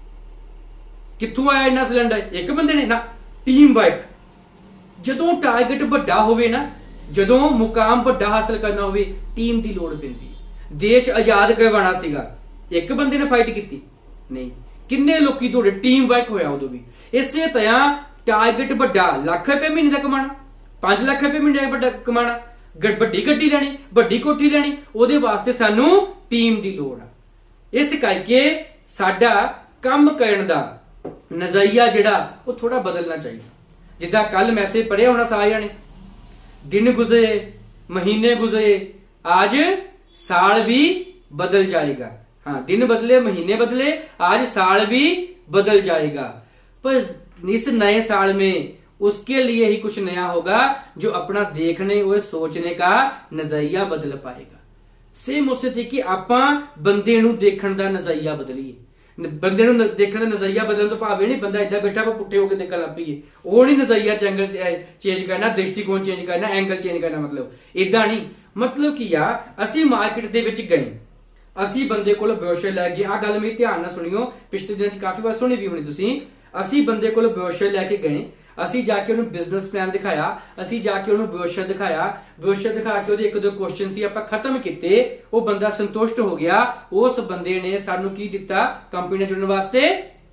ਕਿੱਥੋਂ ਆਇਆ ਇੰਨਾ ਸਿਲੰਡਰ? ਇੱਕ ਬੰਦੇ ਨੇ ਨਾ। Team work. ਜਦੋਂ ਟਾਰਗੇਟ ਵੱਡਾ ਹੋਵੇ ਨਾ, ਜਦੋਂ ਮੁਕਾਮ ਵੱਡਾ ਹਾਸਲ ਕਰਨਾ ਹੋਵੇ, ਟੀਮ ਦੀ ਲੋੜ ਪੈਂਦੀ ਹੈ। ਦੇਸ਼ ਆਜ਼ਾਦ ਕਰਵਾਉਣਾ ਸੀਗਾ, ਇੱਕ ਬੰਦੇ ਨੇ ਫਾਈਟ ਕੀਤੀ ਨਹੀਂ, ਕਿੰਨੇ ਲੋਕੀ ਦੌੜੇ, ਟੀਮ ਵਰਕ ਹੋਇਆ ਉਦੋਂ ਵੀ। ਇਸੇ ਤਰ੍ਹਾਂ ਟਾਰਗੇਟ ਵੱਡਾ, ਲੱਖ ਰੁਪਏ ਮਹੀਨੇ ਦਾ ਕਮਾਣਾ, ਪੰਜ ਲੱਖ ਰੁਪਏ ਮਹੀਨੇ ਦਾ ਕਮਾਣਾ, ਵੱਡੀ ਗੱਡੀ ਲੈਣੀ, ਵੱਡੀ ਕੋਠੀ ਲੈਣੀ, ਉਹਦੇ ਵਾਸਤੇ ਸਾਨੂੰ ਟੀਮ ਦੀ ਲੋੜ ਆ। ਇਸ ਕਰਕੇ ਸਾਡਾ ਕੰਮ ਕਰਨ ਦਾ ਨਜ਼ਰੀਆ ਜਿਹੜਾ ਉਹ ਥੋੜਾ ਬਦਲਣਾ ਚਾਹੀਦਾ। ਜਿੱਦਾਂ ਕੱਲ ਮੈਸੇਜ ਪੜਿਆ ਹੋਣਾ ਸਾਰਿਆਂ ਨੇ, ਦਿਨ ਗੁਜ਼ਰੇ ਮਹੀਨੇ ਗੁਜ਼ਰੇ आज साल भी बदल जाएगा। हाँ, दिन बदले महीने बदले, आज साल भी बदल जाएगा। पर इस नए साल में उसके लिए ही कुछ नया होगा जो अपना देखने और सोचने का नजरिया बदल पाएगा। सेम उसे थे कि आपां बंदे नूं देखण दा नजरिया बदलीए। बंदे नूं देखण दा नजरिया बदलण तो भाव नहीं बंदा इदा बैठा पर पुट्ठे होकर देखण लग पईए, वो नहीं नजरिया एंगल चेंज करना, दृष्टिकोण चेंज करना, एंगल चेंज करना। मतलब इदा नहीं, मतलब कि यार असी मार्केट दे विच गए, असी बंदे कोल ब्रोशर लैके, आ गल मेरी ध्यान नाल सुनियो, पिछले दिन काफी बार सुनी भी होनी तुसीं। असी बंदे कोल ब्रोशर लैके गए, असी जाके उन्हें बिजनेस प्लान दिखाया, असी जाके उन्हें ब्रोशर दिखाया, ब्रोशर दिखा के ਉਹਦੇ ਇੱਕ ਦੋ क्वेश्चन सी ਆਪਾਂ खत्म ਕੀਤੇ, ਉਹ ਬੰਦਾ संतुष्ट हो गया। उस बंदे ने सानू की दिता? कंपनी ਨਾਲ जुड़न वास्ते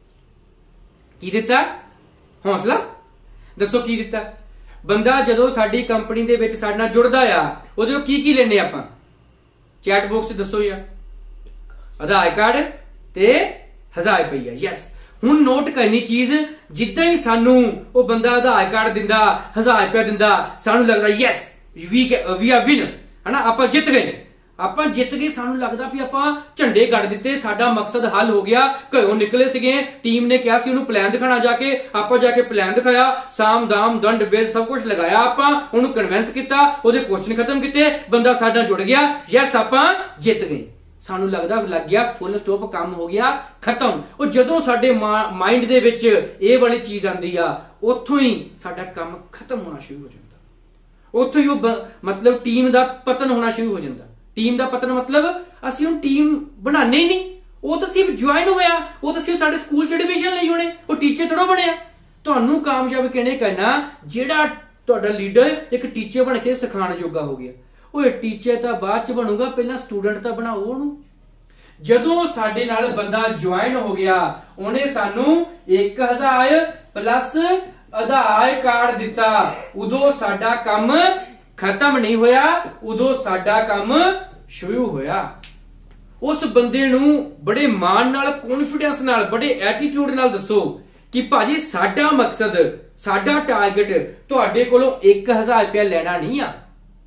की दिता? हौसला। दसो की दिता? ਬੰਦਾ ਜਦੋਂ ਸਾਡੀ ਕੰਪਨੀ ਦੇ ਵਿੱਚ ਸਾਡੇ ਨਾਲ ਜੁੜਦਾ ਆ, ਉਹਦੇ ਕੀ ਕੀ ਲੈਣੇ ਆਪਾਂ? ਚੈਟ ਬਾਕਸ ਦੱਸੋ ਯਾਰ। ਆਧਾਰ ਕਾਰਡ ਤੇ ਹਜ਼ਾਰ ਰੁਪਈਆ। ਯੈਸ, ਹੁਣ ਨੋਟ ਕਰਨੀ ਚੀਜ਼, ਜਿੱਦਾਂ ਹੀ ਸਾਨੂੰ ਉਹ ਬੰਦਾ ਆਧਾਰ ਕਾਰਡ ਦਿੰਦਾ, ਹਜ਼ਾਰ ਰੁਪਇਆ ਦਿੰਦਾ, ਸਾਨੂੰ ਲੱਗਦਾ yes we we are win, ਹਨਾ, ਆਪਾਂ ਜਿੱਤ ਗਏ। ਆਪਾਂ ਜਿੱਤ ਗਏ, ਸਾਨੂੰ ਲੱਗਦਾ ਵੀ ਆਪਾਂ ਝੰਡੇ ਗੱਡ ਦਿੱਤੇ, ਸਾਡਾ ਮਕਸਦ ਹੱਲ ਹੋ ਗਿਆ। ਘਰੋਂ ਨਿਕਲੇ ਸੀਗੇ, ਟੀਮ ਨੇ ਕਿਹਾ ਸੀ ਉਹਨੂੰ ਪਲਾਨ ਦਿਖਾਣਾ ਜਾ ਕੇ, ਆਪਾਂ ਜਾ ਕੇ ਪਲਾਨ ਦਿਖਾਇਆ, ਸਾਮ ਦਾਮ ਦੰਡ ਬੇਦ ਸਭ ਕੁਝ ਲਗਾਇਆ, ਆਪਾਂ ਉਹਨੂੰ ਕਨਵਿੰਸ ਕੀਤਾ, ਉਹਦੇ ਕੁਐਸਚਨ ਖਤਮ ਕੀਤੇ, ਬੰਦਾ ਸਾਡਾ ਜੁੜ ਗਿਆ। ਯੈਸ, ਆਪਾਂ ਜਿੱਤ ਗਏ। ਸਾਨੂੰ ਲੱਗਦਾ ਲੱਗ ਗਿਆ ਫੁੱਲ ਸਟਾਪ, ਕੰਮ ਹੋ ਗਿਆ ਖਤਮ। ਉਹ ਜਦੋਂ ਸਾਡੇ ਮਾਈਂਡ ਦੇ ਵਿੱਚ ਇਹ ਵਾਲੀ ਚੀਜ਼ ਆਂਦੀ ਆ, ਉੱਥੋਂ ਹੀ ਸਾਡਾ ਕੰਮ ਖਤਮ ਹੋਣਾ ਸ਼ੁਰੂ ਹੋ ਜਾਂਦਾ। ਉੱਥੋਂ ਹੀ ਉਹ ਮਤਲਬ ਟੀਮ ਦਾ ਪਤਨ ਹੋਣਾ ਸ਼ੁਰੂ ਹੋ ਜਾਂਦਾ। ਟੀਮ ਦਾ ਪਤਨ ਮਤਲਬ ਅਸੀਂ ਹੁਣ ਟੀਮ ਬਣਾਣੇ ਹੀ ਨਹੀਂ, ਉਹ ਤਾਂ ਸਿਰਫ ਜੁਆਇਨ ਹੋਇਆ, ਉਹ ਤਾਂ ਸਿਰਫ ਸਾਡੇ ਸਕੂਲ ਚ ਐਡਮਿਸ਼ਨ ਲਈ ਹੋਣੇ, ਉਹ ਟੀਚਰ ਥੋੜਾ ਬਣਿਆ। ਤੁਹਾਨੂੰ ਕਾਮਯਾਬ ਕਿਹਨੇ ਕਰਨਾ? ਜਿਹੜਾ ਤੁਹਾਡਾ ਲੀਡਰ ਇੱਕ ਟੀਚਰ ਬਣ ਕੇ ਸਿਖਾਉਣ ਜੋਗਾ ਹੋ ਗਿਆ। ਉਹ ਟੀਚਰ ਤਾਂ ਬਾਅਦ ਚ ਬਣੂਗਾ, ਪਹਿਲਾਂ ਸਟੂਡੈਂਟ ਤਾਂ ਬਣਾਓ ਉਹਨੂੰ। ਜਦੋਂ ਸਾਡੇ ਨਾਲ ਬੰਦਾ ਜੁਆਇਨ ਹੋ ਗਿਆ, ਉਹਨੇ ਸਾਨੂੰ ਇੱਕ ਹਜ਼ਾਰ ਪਲੱਸ ਆਧਾਰ ਕਾਰਡ ਦਿੱਤਾ, ਉਦੋਂ ਸਾਡਾ ਕੰਮ ਖਤਮ ਨਹੀਂ ਹੋਇਆ, ਉਦੋਂ ਸਾਡਾ ਕੰਮ ਸ਼ੁਰੂ ਹੋਇਆ। उस बंदे नूं बड़े मान नाल कॉन्फिडेंस नाल बड़े एटीट्यूड नाल दसो कि भाजी साडा मकसद साडा टारगेट तुहाडे कोलों एक हजार रुपया लेना नहीं आ।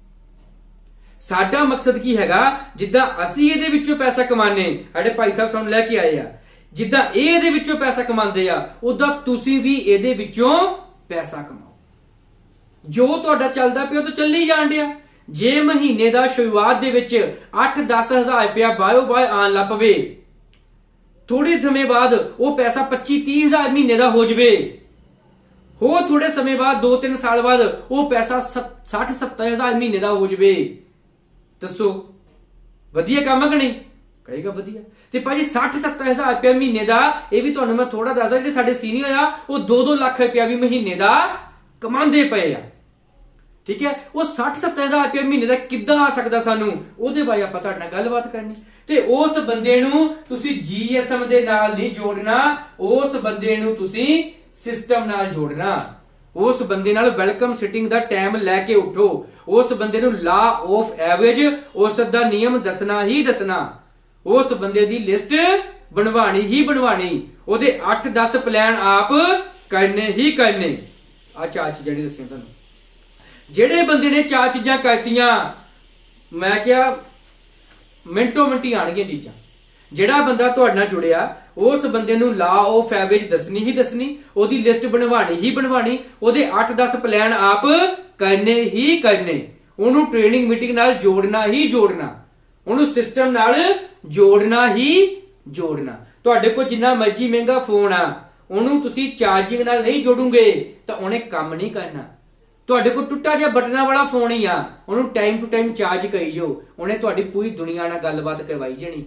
साडा मकसद की हैगा जिद्दां असीं इहदे विचों पैसा कमाने, साडे भाई साहब सानूं लैके आए आ, जिद्दां इह इहदे विचों पैसा कमांदे आ उदां तुसीं भी इहदे विचों पैसा कमाओ। जो तुहाडा चलदा पिया तो चली जाण दिया। जे महीने दा शुरुआत दे विच अठ दस हजार रुपया बायो बाय आन लग पवे, थोड़े समय बाद वो पैसा पच्ची तीह हजार महीने का हो जाए, हो थोड़े समय बाद दो तीन साल बाद वो पैसा साठ सत्तर हजार महीने का हो जाए, दसो वधिया काम है कि नहीं? कहेगा वधिया। ते भाजी साठ सत्तर हजार रुपया महीने का, यह भी तुहानूं मैं थोड़ा दसदा, जिहड़े साडे सीनियर आ वो दो दो लाख रुपया भी महीने का कमांदे पए आ। ठीक है, वो साठ सत्तर हजार रुपया महीने का किद्दां आ सकदा सानू, ओहदे बारे आपां तुहाडे नाल गलबात करनी। ते उस बंदे नूं तुसीं जीएसएम दे नाल नहीं जोड़ना, उस बंदे नूं तुसीं सिस्टम नाल जोड़ना। उस बंदे नाल वेलकम सिटिंग दा टाइम लैके उठो, उस बंदे नूं लॉ ऑफ एवरेज उस दा नियम दसना ही दसना, उस बंदे दी लिस्ट बनवानी ही बनवानी, ओहदे अठ दस प्लान आप करने ही करने। आ चार चीजां जिहड़ियां दस्सियां तुहानूं, जेड़े बंदे ने चार चीजां करतियां, मैं क्या मिंटो मिंटी आणगियां चीजां। जेड़ा बंदा तुहाडे नाल जुड़िया उस बंदे नूं लॉ ऑफ एवरेज दसनी ही दसनी, ओहदी लिस्ट बनवानी ही बनवानी, ओहदे अठ दस प्लान आप करने ही करने, ओनू ट्रेनिंग मीटिंग नाल जोड़ना ही जोड़ना, ओनू सिस्टम नाल जोड़ना ही जोड़ना। तुहाडे कोल जिन्ना मर्जी महंगा फोन आ, ओनू तुसीं चार्जिंग नाल नहीं जोड़ोगे तां ओहने काम नहीं करना। तुहाडे कोल टुੱਟਾ जिहा बटना वाला फोन ही आ, ओनू टाइम टू टाइम चार्ज करी जाओ, ओहने तुहाडी पूरी दुनिया नाल गलबात करवाई जानी।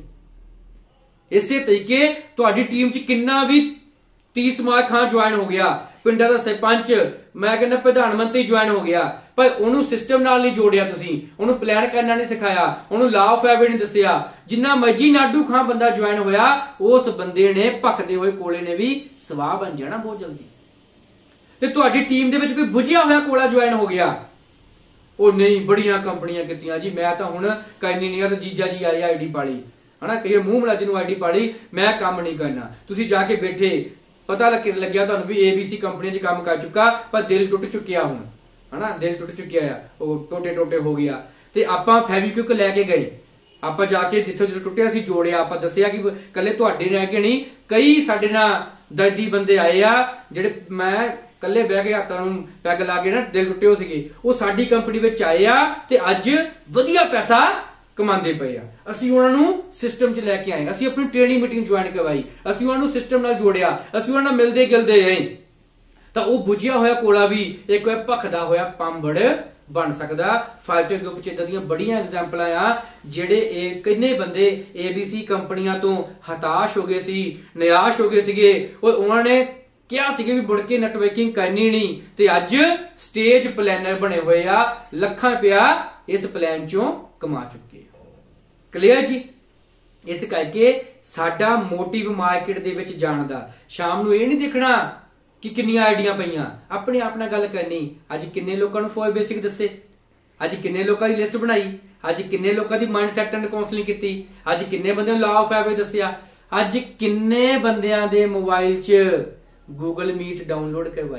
इसे तरीके तुहाडी टीम च किन्ना भी तीस मार्क खां ज्वाइन हो गया, पिंडा दा सरपंच, मैं कहना प्रधानमंत्री ज्वाइन हो गया, पर ओनू सिस्टम नाल नहीं जोड़िया, तुसीं ओनू प्लान करना नहीं सिखाया, ओनू लॉ ऑफ एवरेज नहीं दसिया। जिन्ना मर्जी नाडू खां बंदा ज्वाइन होया, उस बंदे ने भखदे होए कोले ने भी सवाह बन जाना बहुत जल्दी। ते तुहाडी टीम दे विच कोई बुझिया होया कोला ज्वाइन हो गया, ओ नहीं बड़ियां कंपनियां कीतियां जी, मैं तां हुण करनी नहीं, ते जीजा जी आए आईडी पाली है ना, कहिए मूंह मलाजी नूं आईडी पाली, मैं काम नहीं करना। तुसीं जाके बैठे, पता लग लग्या तुहानूं भी एबीसी कंपनी च काम कर चुका, पर दिल टुट चुकिया हुण, है ना, दिल टुट चुकिया है, वो टोटे टोटे हो गया। ते आपां फेविक्विक लैके गए, आपां जाके जिੱਥੋਂ जिੱਥੋਂ टुटिया सी जोड़िया, आपां दसिया कि कल्ले तुहाडे रह के नहीं, कई साडे नाल दर्दी बंदे आए आ ਜਿਹੜੇ मैं कल्ले बह के हाथां नूं पैग ला के ना दिल टुटे हो सीगे, वो साडी कंपनी विच आए आ ते अज वधिया पैसा कमांदे पए आ। ਅਸੀਂ ਉਹਨਾਂ ਨੂੰ ਸਿਸਟਮ 'ਚ ਲੈ ਕੇ ਆਏ, ਅਸੀਂ ਆਪਣੀ ਟ੍ਰੇਨਿੰਗ ਮੀਟਿੰਗ ਜੁਆਇਨ ਕਰਵਾਈ, ਅਸੀਂ ਉਹਨਾਂ ਨੂੰ ਸਿਸਟਮ ਨਾਲ ਜੋੜਿਆ, ਅਸੀਂ ਉਹਨਾਂ ਨਾਲ ਮਿਲਦੇ ਗਿਲਦੇ ਰਹੇ, ਤਾਂ ਉਹ ਬੁਝਿਆ ਹੋਇਆ ਕੋਲਾ ਵੀ ਇੱਕ ਭਖਦਾ ਹੋਇਆ ਪੰਬੜ ਬਣ ਸਕਦਾ। ਫਾਈਟਰ ਗਰੁੱਪ 'ਚ ਇਦਾਂ ਦੀਆਂ ਬੜੀਆਂ ਐਗਜ਼ਾਮਪਲਾਂ ਆ, ਜਿਹੜੇ ਇਹ ਕਿੰਨੇ ਬੰਦੇ ਏਬੀਸੀ ਕੰਪਨੀਆਂ ਤੋਂ ਹਤਾਸ਼ ਹੋ ਗਏ ਸੀ, ਨਿਰਾਸ਼ ਹੋ ਗਏ ਸੀਗੇ, ਉਹ ਉਹਨਾਂ ਨੇ ਕਿਹਾ ਸੀਗੇ ਵੀ ਮੁੜ ਕੇ ਨੈਟਵਰਕਿੰਗ ਕਰਨੀ ਨਹੀਂ, ਤੇ ਅੱਜ ਸਟੇਜ ਪਲੈਨਰ ਬਣੇ ਹੋਏ ਆ, ਲੱਖਾਂ ਰੁਪਇਆ ਇਸ ਪਲਾਨ 'ਚੋਂ ਕਮਾ ਚੁੱਕੇ। ਕਲੀਅਰ ਜੀ? ਇਸ ਕਰਕੇ ਸਾਡਾ ਮੋਟਿਵ ਮਾਰਕੀਟ ਦੇ ਵਿੱਚ ਜਾਣ ਦਾ, ਸ਼ਾਮ ਨੂੰ ਇਹ ਨਹੀਂ ਦੇਖਣਾ ਕਿ ਕਿੰਨੀਆਂ ਆਈਡੀਆਂ ਪਈਆਂ, ਆਪਣੇ ਆਪ ਨਾਲ ਗੱਲ ਕਰਨੀ। ਅੱਜ ਕਿੰਨੇ ਲੋਕਾਂ ਨੂੰ ਫੋਰ ਬੇਸਿਕ ਦੱਸੇ, ਅੱਜ ਕਿੰਨੇ ਲੋਕਾਂ ਦੀ ਲਿਸਟ ਬਣਾਈ, ਅੱਜ ਕਿੰਨੇ ਲੋਕਾਂ ਦੀ ਮਾਈਂਡ ਸੈਟ ਐਂਡ ਕਾਉਂਸਲਿੰਗ ਕੀਤੀ, ਅੱਜ ਕਿੰਨੇ ਬੰਦਿਆਂ ਨੂੰ ਲਾ ਆਫ ਐਵਰੇਜ ਦੱਸਿਆ, ਅੱਜ ਕਿੰਨੇ ਬੰਦਿਆਂ ਦੇ ਮੋਬਾਈਲ 'ਚ ਗੂਗਲ ਮੀਟ ਡਾਊਨਲੋਡ ਕਰਵਾਈ,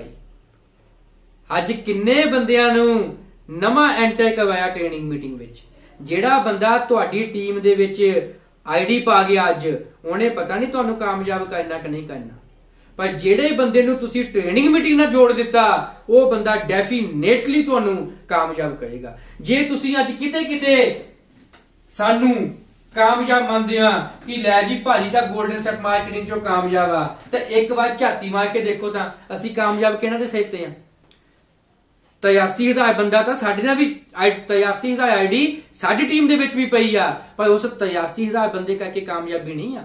ਅੱਜ ਕਿੰਨੇ ਬੰਦਿਆਂ ਨੂੰ ਨਵਾਂ ਐਂਟਰ ਕਰਵਾਇਆ ਟ੍ਰੇਨਿੰਗ ਮੀਟਿੰਗ ਵਿੱਚ। ਜਿਹੜਾ ਬੰਦਾ ਤੁਹਾਡੀ ਟੀਮ ਦੇ ਵਿੱਚ ਆਈਡੀ ਪਾ ਗਿਆ ਅੱਜ, ਉਹਨੇ ਪਤਾ ਨਹੀਂ ਤੁਹਾਨੂੰ ਕਾਮਯਾਬ ਕਰਨਾ ਕਿ ਨਹੀਂ ਕਰਨਾ, ਪਰ ਜਿਹੜੇ ਬੰਦੇ ਨੂੰ ਤੁਸੀਂ ਟ੍ਰੇਨਿੰਗ ਮੀਟਿੰਗ ਨਾਲ ਜੋੜ ਦਿੱਤਾ, ਉਹ ਬੰਦਾ ਡੈਫੀਨੇਟਲੀ ਤੁਹਾਨੂੰ ਕਾਮਯਾਬ ਕਰੇਗਾ। ਜੇ ਤੁਸੀਂ ਅੱਜ ਕਿਤੇ ਕਿਤੇ ਸਾਨੂੰ ਕਾਮਯਾਬ ਮੰਨਦੇ ਆ ਕਿ ਲੈ ਜੀ ਭਾਜੀ ਤਾਂ ਗੋਲਡਨ ਸਟੈਪ ਮਾਰਕੀਟਿੰਗ ਚੋਂ ਕਾਮਯਾਬ ਆ, ਤਾਂ ਇੱਕ ਵਾਰ ਝਾਤੀ ਮਾਰ ਕੇ ਦੇਖੋ ਤਾਂ ਅਸੀਂ ਕਾਮਯਾਬ ਕਿਹਨਾਂ ਦੇ ਸਿਰ ਤੇ ਆ। ਤਿਆਸੀ ਹਜ਼ਾਰ ਬੰਦਾ ਤਾਂ ਸਾਡੇ ਨਾਲ ਵੀ, ਤਿਆਸੀ ਹਜ਼ਾਰ ਆਈਡੀ ਸਾਡੀ ਟੀਮ ਦੇ ਵਿੱਚ ਵੀ ਪਈ ਆ, ਪਰ ਉਸ ਤਿਆਸੀ ਹਜ਼ਾਰ ਬੰਦੇ ਕਰਕੇ ਕਾਮਯਾਬੀ ਨਹੀਂ ਆ,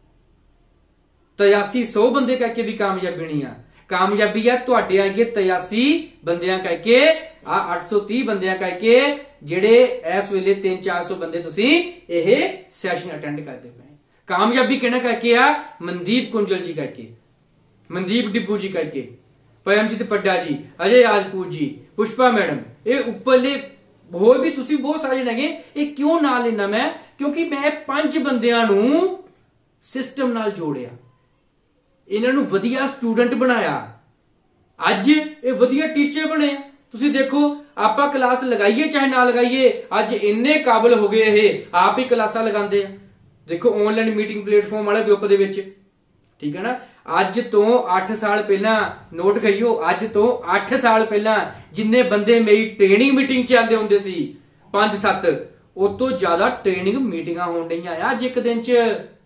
ਤਿਆਸੀ ਸੌ ਬੰਦੇ ਕਰਕੇ ਵੀ ਕਾਮਯਾਬੀ ਨਹੀਂ ਆ। ਕਾਮਯਾਬੀ ਆ ਤੁਹਾਡੇ ਅੱਗੇ ਤਿਆਸੀ ਬੰਦਿਆਂ ਕਰਕੇ, ਆ ਅੱਠ ਸੌ ਤੀਹ ਬੰਦਿਆਂ ਕਰਕੇ, ਜਿਹੜੇ ਇਸ ਵੇਲੇ ਤਿੰਨ ਚਾਰ ਸੌ ਬੰਦੇ ਤੁਸੀਂ ਇਹ ਸੈਸ਼ਨ ਅਟੈਂਡ ਕਰਦੇ ਪਏ। ਕਾਮਯਾਬੀ ਕਿਹਨਾਂ ਕਰਕੇ ਆ? ਮਨਦੀਪ ਕੁੰਜਲ ਜੀ ਕਰਕੇ, ਮਨਦੀਪ ਡਿੱਬੂ ਜੀ ਕਰਕੇ, परमजीत पड्डा जी, अजय राजपूत जी, पुष्पा मैडम, ये उपरले होर भी तुसी बहुत सारे जने हैगे। ये क्यों नाल लेना मैं, क्योंकि मैं पंज बंदियां नूं सिस्टम नाल जोड़िया, इन्हां नूं वधिया स्टूडेंट बनाया, अज ये वधिया टीचर बने। तुसी देखो आपां क्लास लगाइए चाहे ना लगाइए, अज इन्ने काबिल हो गए ये आप ही क्लासां लगांदे आ। देखो ऑनलाइन मीटिंग प्लेटफॉर्म वाले ग्रुप दे विच, ठीक है ना। अज तो अठ साल पहला नोट करियो, अज तो अठ साल पहला जिन्ने बंदे मेरी ट्रेनिंग मीटिंग च आंदे हुंदे सी पांच सत्त, उस तो ज्यादा ट्रेनिंग मीटिंगां होण डईयां आ अज एक दिन च।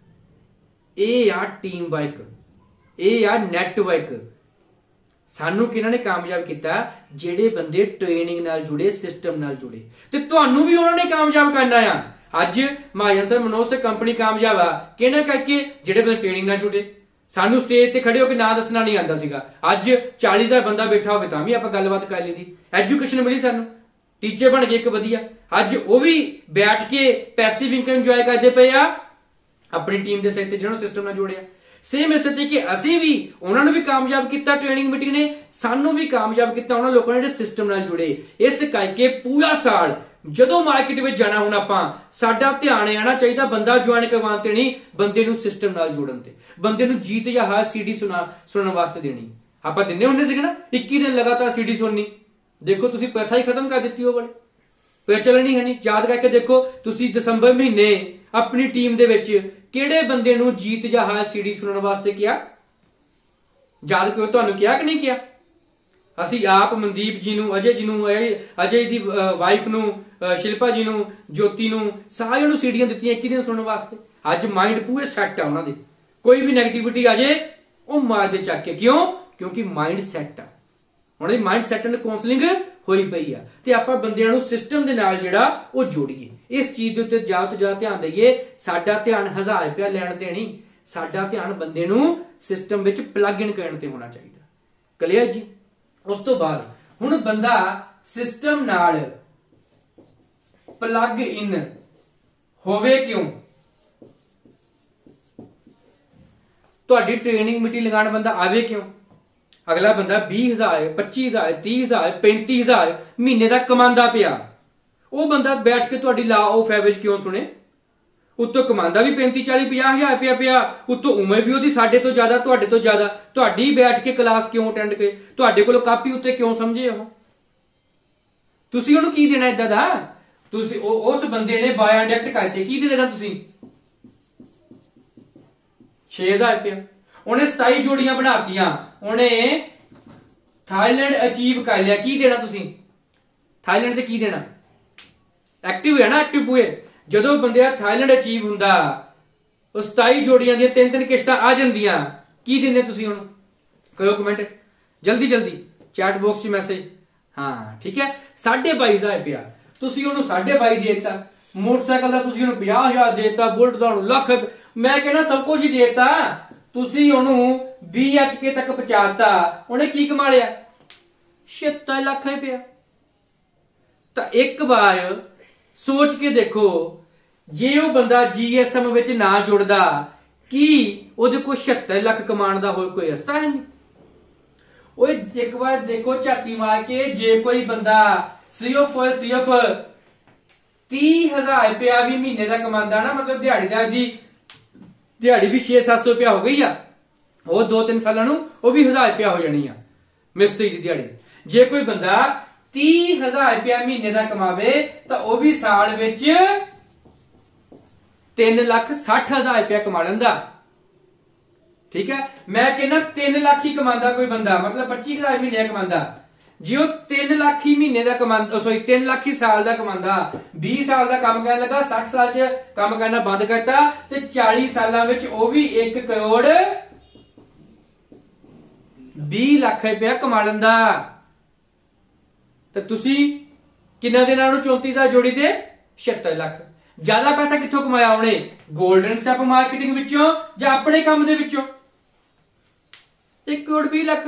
ਇਹ ਆ ਟੀਮ वर्क, ਇਹ ਆ ਨੈਟਵਰਕ। ਸਾਨੂੰ ਕਿਹਨਾਂ ਨੇ ਕਾਮਯਾਬ ਕੀਤਾ, ਜਿਹੜੇ ਬੰਦੇ ਟ੍ਰੇਨਿੰਗ ਨਾਲ ਜੁੜੇ, ਸਿਸਟਮ ਨਾਲ ਜੁੜੇ, ਤੇ ਤੁਹਾਨੂੰ ਵੀ ਉਹਨਾਂ ਨੇ ਕਾਮਯਾਬ ਕਰਨਾ ਆ। ਅੱਜ Mahajan sir Manoj sir company ਕਾਮਯਾਬ ਆ ਕਿਹਨਾਂ ਕਰਕੇ, ਜਿਹੜੇ ਬੰਦੇ ਟ੍ਰੇਨਿੰਗ ਨਾਲ ਜੁੜੇ। ਸਾਨੂੰ ਸਟੇਜ ਤੇ ਖੜੇ ਹੋ ਕੇ ਨਾ ਦੱਸਣਾ ਨਹੀਂ ਆਉਂਦਾ ਸੀਗਾ, ਅੱਜ ਚਾਲੀ ਹਜ਼ਾਰ ਬੰਦਾ ਬੈਠਾ ਹੋਵੇ ਤਾਂ ਵੀ ਆਪਾਂ ਗੱਲਬਾਤ ਕਰ ਲਈ ਦੀ। ਐਜੂਕੇਸ਼ਨ ਮਿਲੀ ਸਾਨੂੰ, ਟੀਚਰ ਬਣ ਗਏ ਇੱਕ ਵਧੀਆ, ਅੱਜ ਉਹ ਵੀ ਬੈਠ ਕੇ ਪੈਸਿਵ ਇਨਕਮ ਇੰਜੋਏ ਕਰਦੇ ਪਏ ਆ अपनी टीम के सिर ते जिन्होंने सिस्टम नाल जोड़िया। सेम इस तरीके कि असीं भी उन्होंने भी कामयाब किया, ट्रेनिंग मीटिंग ने सानू भी कामयाब किया उन्होंने लोगों ने सिस्टम नाल जुड़े। इस करके पूरा साल जदों मार्केट में जाना हुण आपां साडा ध्यान आना चाहिए बंदा ज्वाइन करवाउण ते नहीं, बंदे नूं सिस्टम नाल जोड़न ते, बंदे नूं जीत या हार सीडी सुना सुनने वास्ते देनी। आपां दिन्ने हुंदे सीगे ना इक्की दिन लगातार सीडी सुननी, देखो तुसीं प्रथा ही खत्म कर दित्ती हो वाली, फिर चलनी है नहीं। याद करके देखो तुसीं दसंबर महीने अपनी टीम दे विच किहड़े बंदे नूं जीत या हार सीडी सुनने वास्ते किया, याद करो तुहानूं किया कि नहीं किया। असीं आप मनदीप जी नूं, अजय जी नूं, अजय दी वाइफ नूं, शिल्पा जी नूं, ज्योति नूं, सारिआं नूं सीडियां दित्तियां इक्की दिन सुनने वास्ते। अज माइंड पूरे सैट आ उन्हां दे, कोई भी नैगेटिविटी आ जाए वो मार दे चक के, क्यों, क्योंकि माइंड सैट आ। उन्हां दी माइंड सैट एंड काउंसलिंग होई पई आ ते आपां बंदिआं नूं सिस्टम दे नाल जिहड़ा वो जोड़ीए। इस चीज दे उत्ते ज्यादा तो ज्यादा ध्यान दईए। साडा ध्यान हजार रुपया लैण ते नहीं, साडा ध्यान बंदे नूं सिस्टम विच प्लग इन करन ते होना चाहिए। क्लियर जी। उस तो बाद हुण बंदा सिस्टम नाल प्लग इन होवे क्यों, तुहाडी ट्रेनिंग मीटिंग लगाण बंदा आवे क्यों। अगला बंदा बीस हजार पच्ची हजार तीस हजार पैंती हजार महीने का कमांदा पिया, वो बंदा बैठ के तुहाडी ला ऑफ एवरेज क्यों सुने। उत्तों कमांदा भी पैंती चाली पचास हजार रुपया पिया, उत्तों उम्र भी ओहदी साडे तो ज्यादा तुहाडे तो ज्यादा, तुहाडी बैठ के क्लास क्यों अटेंड करे, तुहाडे कोलों कापी उत्ते क्यों समझे ओह, तुसीं ओहनूं की देना इदां दा। तुसीं उस बंदे ने बाय इंडैक्ट करते की देना, तुसीं छे हजार रुपया, उन्हें सताई जोड़ियां बनातियां, उन्हें थाईलैंड अचीव कर लिया, की देना तुसीं थाईलैंड ते की देना। एक्टिव है ना, एक्टिव पूरे जदों बंदे थाईलैंड अचीव हुंदा उस सताई जोड़ियां दी तीन तीन किश्तां आ जांदियां, की देने तुसीं हुण करो कमेंट जल्दी जल्दी चैट बॉक्स च मैसेज। हाँ ठीक है, साढ़े बाई हजार रुपया तुसीं उहनूं साढ़े बाई देता, मोटरसाइकिल दा तुसीं उहनूं पचास हजार देता, बुलेट दा उहनूं लख, मैं कहना सब कुछ ही देता, तुसीं उहनूं बीस एच के तक पहुंचाता, उहने की कमा लिया छिहत्तर लाख रुपया। तो एक बार सोच के देखो जे वह बंदा जीएसएम विच ना जुड़दा कि उहदे कोल छिहत्तर लाख कमाण दा होर कोई रस्ता है नहीं। ओए एक बार देखो झाती मार के, जे कोई बंदा सिर्फ और सिर्फ तीह हजार रुपया भी महीने का कमांदा ना, मतलब दिहाड़ीदार दी दिहाड़ी भी छे सत्त सौ रुपया हो गई आ, वो दो तीन सालों नूं वो भी हजार रुपया हो जानी आ मिस्त्री की दिहाड़ी। जे कोई बंदा तीह हजार रुपया महीने का कमावे तो वह भी साल विच तीन लाख सठ हजार रुपया कमा लेंदा। ठीक है, मैं कहना तीन लाख ही कमांदा कोई बंदा, मतलब पच्ची हजार महीने कमांदा, जे वह तीन लाख ही महीने का कमांदा, सॉरी तीन लाख ही साल का कमांदा, बीस साल का काम करने लगा, साठ साल च काम करना बंद करता ते चालीस सालों में वह भी एक करोड़ बीस लाख रुपया कमा लेंदा। तो तुसी किन्ना देना चौंतीस हजार जोड़ी ते छिहत्तर लाख। ज्यादा पैसा कित्थों कमाया उन्हें, गोल्डन स्टैप मार्केटिंग विचों जां अपने काम दे विचों, एक करोड़ बीस लाख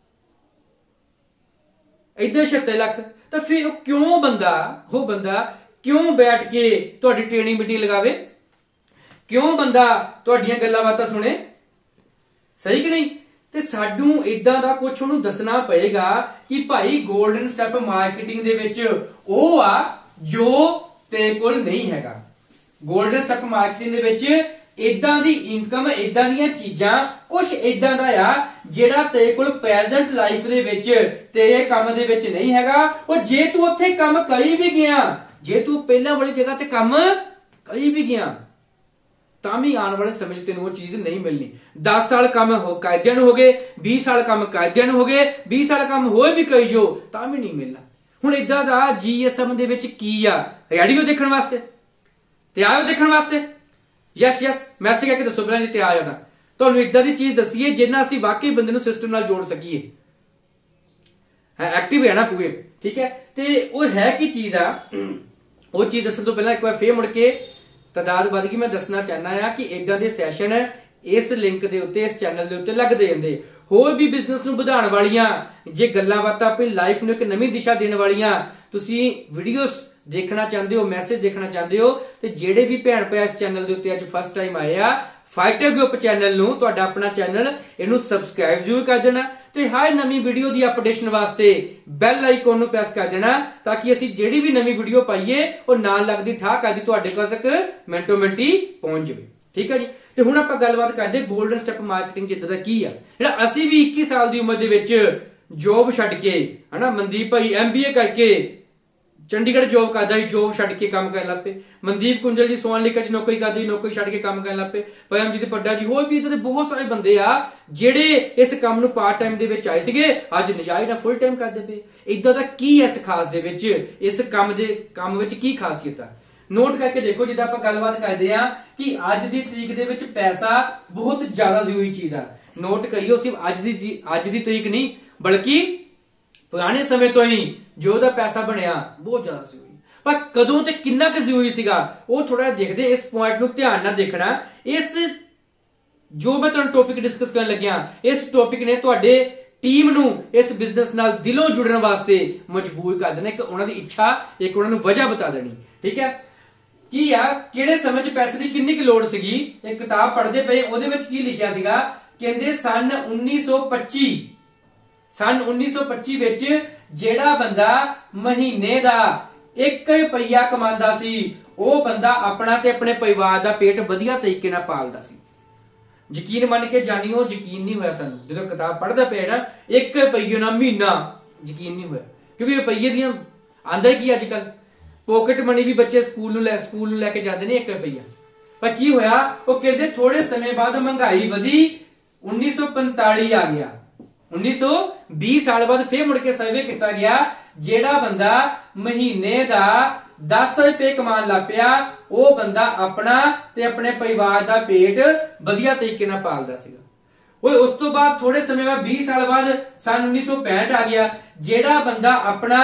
इधर छिहत्तर लाख। तो फिर क्यों बंदा वो बंदा क्यों बैठ के तुहाडी ट्रेनिंग मीटिंग लगावे, क्यों बंदा तुहाडीआं गल्लां बातां सुने, सही कि नहीं। ते साडू इदां दा कुछ उहनूं दसना पएगा कि भाई गोल्डन स्टैप मार्केटिंग दे विच ओह आ ਜੋ ਤੇਰੇ ਕੋਲ ਨਹੀਂ ਹੈਗਾ। ਗੋਲਡਨ ਸਟੈਪ ਮਾਰਕੀਟਿੰਗ ਦੇ ਵਿੱਚ ਇਦਾਂ ਦੀ ਇਨਕਮ, ਇਦਾਂ ਦੀਆਂ ਚੀਜ਼ਾਂ, ਕੁਝ ਇਦਾਂ ਦਾ ਆ ਜਿਹੜਾ ਤੇਰੇ ਕੋਲ ਪ੍ਰੈਜ਼ੈਂਟ ਲਾਈਫ ਦੇ ਵਿੱਚ ਤੇਰੇ ਕੰਮ ਦੇ ਵਿੱਚ ਨਹੀਂ ਹੈਗਾ। ਉਹ ਜੇ ਤੂੰ ਉੱਥੇ ਕੰਮ ਕਰੀ ਵੀ ਗਿਆ, ਜੇ ਤੂੰ ਪਹਿਲਾਂ ਵਾਲੀ ਜਗ੍ਹਾ ਤੇ ਕੰਮ ਕਰੀ ਵੀ ਗਿਆ, ਤਾਂ ਵੀ ਆਉਣ ਵਾਲੇ ਸਮੇਂ 'ਚ ਤੈਨੂੰ ਉਹ ਚੀਜ਼ ਨਹੀਂ ਮਿਲਣੀ। ਦਸ ਸਾਲ ਕੰਮ ਹੋ ਕਾਇਦਿਆਂ ਨੂੰ ਹੋ ਗਏ, ਵੀਹ ਸਾਲ ਕੰਮ ਕਾਇਦਿਆਂ ਨੂੰ ਹੋ ਗਏ, ਵੀਹ ਸਾਲ ਕੰਮ ਹੋਏ ਵੀ ਕਰੀ ਜੋ, ਤਾਂ ਵੀ ਨਹੀਂ ਮਿਲਣਾ। ਹੁਣ ਇਦਾਂ ਦਾ ਜੀਐਸਐਮ ਦੇ ਵਿੱਚ ਕੀ ਆ? ਰੈਡੀਓ ਦੇਖਣ ਵਾਸਤੇ ਤੇ ਆਇਓ ਦੇਖਣ ਵਾਸਤੇ? ਯੈਸ ਯੈਸ ਮੈਸੇਜ ਕਰਕੇ ਦੱਸੋ ਪਹਿਲਾਂ ਜੀ ਤੇ ਆ ਜਾਂਦਾ। ਤੁਹਾਨੂੰ ਇਦਾਂ ਦੀ ਚੀਜ਼ ਦਸੀਏ ਜਿੰਨਾ ਅਸੀਂ ਵਾਕਈ ਬੰਦੇ ਨੂੰ ਸਿਸਟਮ ਨਾਲ ਜੋੜ ਸਕੀਏ, ਹੈ ਐਕਟਿਵ ਹੈ ਨਾ ਪੂਰੇ, ਠੀਕ ਹੈ। ਤੇ ਉਹ ਹੈ ਕੀ ਚੀਜ਼ ਆ, ਉਹ ਚੀਜ਼ ਦੱਸਣ ਤੋਂ ਪਹਿਲਾਂ ਇੱਕ ਵਾਰ ਫੇਰ ਮੁੜ ਕੇ ਤਾਦਾਦ ਵੱਧ ਗਈ, ਮੈਂ ਦੱਸਣਾ ਚਾਹਨਾ ਆ ਕਿ ਇਦਾਂ ਦੇ ਸੈਸ਼ਨ ਇਸ ਲਿੰਕ ਦੇ ਉੱਤੇ, ਇਸ ਚੈਨਲ ਦੇ ਉੱਤੇ ਲੱਗਦੇ ਰਹਿੰਦੇ। ਹੋਰ ਵੀ ਬਿਜ਼ਨਸ ਨੂੰ ਵਧਾਉਣ ਵਾਲੀਆਂ ਜੇ ਗੱਲਾਂ ਬਾਤਾਂ, ਆਪਣੀ ਲਾਈਫ ਨੂੰ ਇੱਕ ਨਵੀਂ ਦਿਸ਼ਾ ਦੇਣ ਵਾਲੀਆਂ ਤੁਸੀਂ ਵੀਡੀਓਜ਼ ਦੇਖਣਾ ਚਾਹੁੰਦੇ ਹੋ, ਮੈਸੇਜ ਦੇਖਣਾ ਚਾਹੁੰਦੇ ਹੋ, ਤੇ ਜਿਹੜੇ ਵੀ ਭੈਣ ਭਰਾ ਇਸ ਚੈਨਲ ਦੇ ਉੱਤੇ ਅੱਜ ਫਸਟ ਟਾਈਮ ਆਏ ਆ, ਫਾਈਟਰ ਗਰੁੱਪ ਚੈਨਲ ਨੂੰ, ਤੁਹਾਡਾ ਆਪਣਾ ਚੈਨਲ, ਇਹਨੂੰ ਸਬਸਕ੍ਰਾਈਬ ਜ਼ਰੂਰ ਕਰ ਦੇਣਾ ਤੇ ਹਰ ਨਵੀਂ ਵੀਡੀਓ ਦੀ ਅਪਡੇਸ਼ਨ ਵਾਸਤੇ ਬੈਲ ਆਈਕਨ ਨੂੰ ਪ੍ਰੈਸ ਕਰ ਦੇਣਾ, ਤਾਂ ਕਿ ਅਸੀਂ ਜਿਹੜੀ ਵੀ ਨਵੀਂ ਵੀਡੀਓ ਪਾਈਏ ਉਹ ਨਾਲ ਲੱਗਦੀ ਠਾਕ ਆਦੀ ਤੁਹਾਡੇ ਕੋਲ ਤੱਕ ਮਿੰਟੋ ਮਿੰਟੀ ਪਹੁੰਚ ਜਾਵੇ, ਠੀਕ ਹੈ ਜੀ। ਤੇ ਹੁਣ ਆਪਾਂ ਗੱਲਬਾਤ ਕਰਦੇ ਗੋਲਡਨ ਸਟੈਪ ਮਾਰਕੀਟਿੰਗ ਜਿੱਦਾਂ ਦਾ ਕੀ ਆ, ਜਿਹੜਾ ਅਸੀਂ ਵੀ ਇੱਕੀ ਸਾਲ ਦੀ ਉਮਰ ਦੇ ਵਿੱਚ ਜੋਬ ਛੱਡ ਕੇ, ਹਨਾ, ਮਨਦੀਪ ਭਾਈ ਐਮਬੀਏ ਕਰਕੇ ਚੰਡੀਗੜ੍ਹ ਜੋਬ ਕਰਦਾ ਸੀ, ਜੋਬ ਛੱਡ ਕੇ ਕੰਮ ਕਰਨ ਲੱਗ ਪਏ। ਮਨਦੀਪ ਕੁੰਜਲ ਜੀ ਸੋਨਾਲੀਕਾ ਚ ਨੌਕਰੀ ਕਰਦੇ, ਨੌਕਰੀ ਛੱਡ ਕੇ ਕੰਮ ਕਰਨ ਲੱਗ ਪਏ। ਪਰਮਜੀਤ ਪੱਡਾ ਜੀ, ਹੋਰ ਵੀ ਇਦਾਂ ਦੇ ਬਹੁਤ ਸਾਰੇ ਬੰਦੇ ਆ ਜਿਹੜੇ ਇਸ ਕੰਮ ਨੂੰ ਪਾਰਟ ਟਾਈਮ ਦੇ ਵਿੱਚ ਆਏ ਸੀਗੇ, ਅੱਜ ਨਜਾਇਜ਼ ਨਾਲ ਫੁੱਲ ਟਾਈਮ ਕਰਦੇ ਪਏ। ਇਦਾਂ ਦਾ ਕੀ ਇਸ ਖਾਸ ਦੇ ਵਿੱਚ, ਇਸ ਕੰਮ ਦੇ ਕੰਮ ਵਿੱਚ ਕੀ ਖਾਸੀਅਤ ਆ? ਨੋਟ ਕਰਕੇ ਦੇਖੋ। ਜਿੱਦਾਂ ਆਪਾਂ ਗੱਲਬਾਤ ਕਰਦੇ ਆ ਕਿ ਅੱਜ ਦੀ ਤਰੀਕ ਦੇ ਵਿੱਚ ਪੈਸਾ ਬਹੁਤ ਜ਼ਿਆਦਾ ਜ਼ਰੂਰੀ ਚੀਜ਼ ਆ। ਨੋਟ ਕਰਿਓ, ਸਿਰਫ ਅੱਜ ਦੀ ਅੱਜ ਦੀ ਤਰੀਕ ਨਹੀਂ ਬਲਕਿ ਪੁਰਾਣੇ ਸਮੇਂ ਤੋਂ ਹੀ ਜੋ ਦਾ ਪੈਸਾ ਬਣਿਆ ਬਹੁਤ ਜ਼ਿਆਦਾ ਜ਼ਰੂਰੀ। ਪਰ ਕਦੋਂ ਤੇ ਕਿੰਨਾ ਕੁ ਜ਼ਰੂਰੀ ਸੀਗਾ ਉਹ ਥੋੜਾ ਦੇਖਦੇ, ਇਸ ਪੁਆਇੰਟ ਨੂੰ ਧਿਆਨ ਨਾਲ ਦੇਖਣਾ। ਇਸ ਜੋ ਮੈਂ ਤੁਹਾਨੂੰ ਟੌਪਿਕ ਡਿਸਕਸ ਕਰਨ ਲੱਗਿਆ, ਇਸ ਟੌਪਿਕ ਨੇ ਤੁਹਾਡੇ ਟੀਮ ਨੂੰ ਇਸ ਬਿਜ਼ਨਸ ਨਾਲ ਦਿਲੋਂ ਜੁੜਨ ਵਾਸਤੇ ਮਜਬੂਰ ਕਰ ਦੇਣਾ, ਇੱਕ ਉਹਨਾਂ ਦੀ ਇੱਛਾ, ਇੱਕ ਉਹਨਾਂ ਨੂੰ ਵਜ੍ਹਾ ਬਤਾ ਦੇਣੀ, ਠੀਕ ਹੈ। ਕੀ ਆ, ਕਿਹੜੇ ਸਮੇਂ 'ਚ ਪੈਸੇ ਦੀ ਕਿੰਨੀ ਕੁ ਲੋੜ ਸੀਗੀ? ਇੱਕ ਕਿਤਾਬ ਪੜ੍ਹਦੇ ਪਏ, ਉਹਦੇ ਵਿੱਚ ਕੀ ਲਿਖਿਆ ਸੀਗਾ? ਕਹਿੰਦੇ ਸਨ ਉੱਨੀ ਸੌ ਪੱਚੀ ਸਨ ਉੱਨੀ ਸੌ ਪੱਚੀ ਵਿੱਚ ਜਿਹੜਾ ਬੰਦਾ ਮਹੀਨੇ ਦਾ ਇੱਕ ਰੁਪਈਆ ਕਮਾਉਂਦਾ ਸੀ, ਉਹ ਬੰਦਾ ਆਪਣਾ ਤੇ ਆਪਣੇ ਪਰਿਵਾਰ ਦਾ ਪੇਟ ਵਧੀਆ ਤਰੀਕੇ ਨਾਲ ਪਾਲਦਾ ਸੀ। ਯਕੀਨ ਮੰਨ ਕੇ ਜਾਣੀਓ, ਯਕੀਨ ਨਹੀਂ ਹੋਇਆ ਸਾਨੂੰ ਜਦੋਂ ਕਿਤਾਬ ਪੜ੍ਹਦਾ ਪਿਆ ਨਾ, ਇੱਕ ਰੁਪਈਏ ਨਾਲ ਮਹੀਨਾ, ਯਕੀਨ ਨਹੀਂ ਹੋਇਆ। ਕਿਉਂਕਿ ਰੁਪਈਏ ਦੀਆਂ ਆਂਦਾ ਕੀ ਅੱਜ ਕੱਲ ਪੋਕਟ ਮਨੀ ਵੀ ਬੱਚੇ ਸਕੂਲ ਨੂੰ ਲੈ ਸਕੂਲ ਨੂੰ ਲੈ ਕੇ ਜਾਂਦੇ ਨੇ, ਇੱਕ ਰੁਪਈਆ। ਪਰ ਕੀ ਹੋਇਆ, ਉਹ ਕਹਿੰਦੇ ਥੋੜੇ ਸਮੇਂ ਬਾਅਦ ਮਹਿੰਗਾਈ ਵਧੀ, ਉੱਨੀ ਸੌ ਪੰਤਾਲੀ ਆ ਗਿਆ, ਉੱਨੀ ਸੌ ਵੀਹ ਸਾਲ ਬਾਅਦ ਫੇਰ ਮੁੜ ਕੇ ਸਰਵੇ ਕੀਤਾ ਗਿਆ, ਜਿਹੜਾ ਬੰਦਾ ਮਹੀਨੇ ਦਾ ਦਸ ਰੁਪਏ ਕਮਾਉਣ ਲੱਗ ਪਿਆ, ਉਹ ਬੰਦਾ ਆਪਣਾ ਤੇ ਆਪਣੇ ਪਰਿਵਾਰ ਦਾ ਪੇਟ ਵਧੀਆ ਤਰੀਕੇ ਨਾਲ ਪਾਲਦਾ ਸੀਗਾ। ਓਏ ਉਸ ਤੋਂ ਬਾਅਦ ਥੋੜੇ ਸਮੇਂ ਬਾਅਦ ਵੀਹ ਸਾਲ ਬਾਅਦ ਸਨ ਉੱਨੀ ਸੌ ਪੈਂਹਠ ਆ ਗਿਆ, ਜਿਹੜਾ ਬੰਦਾ ਆਪਣਾ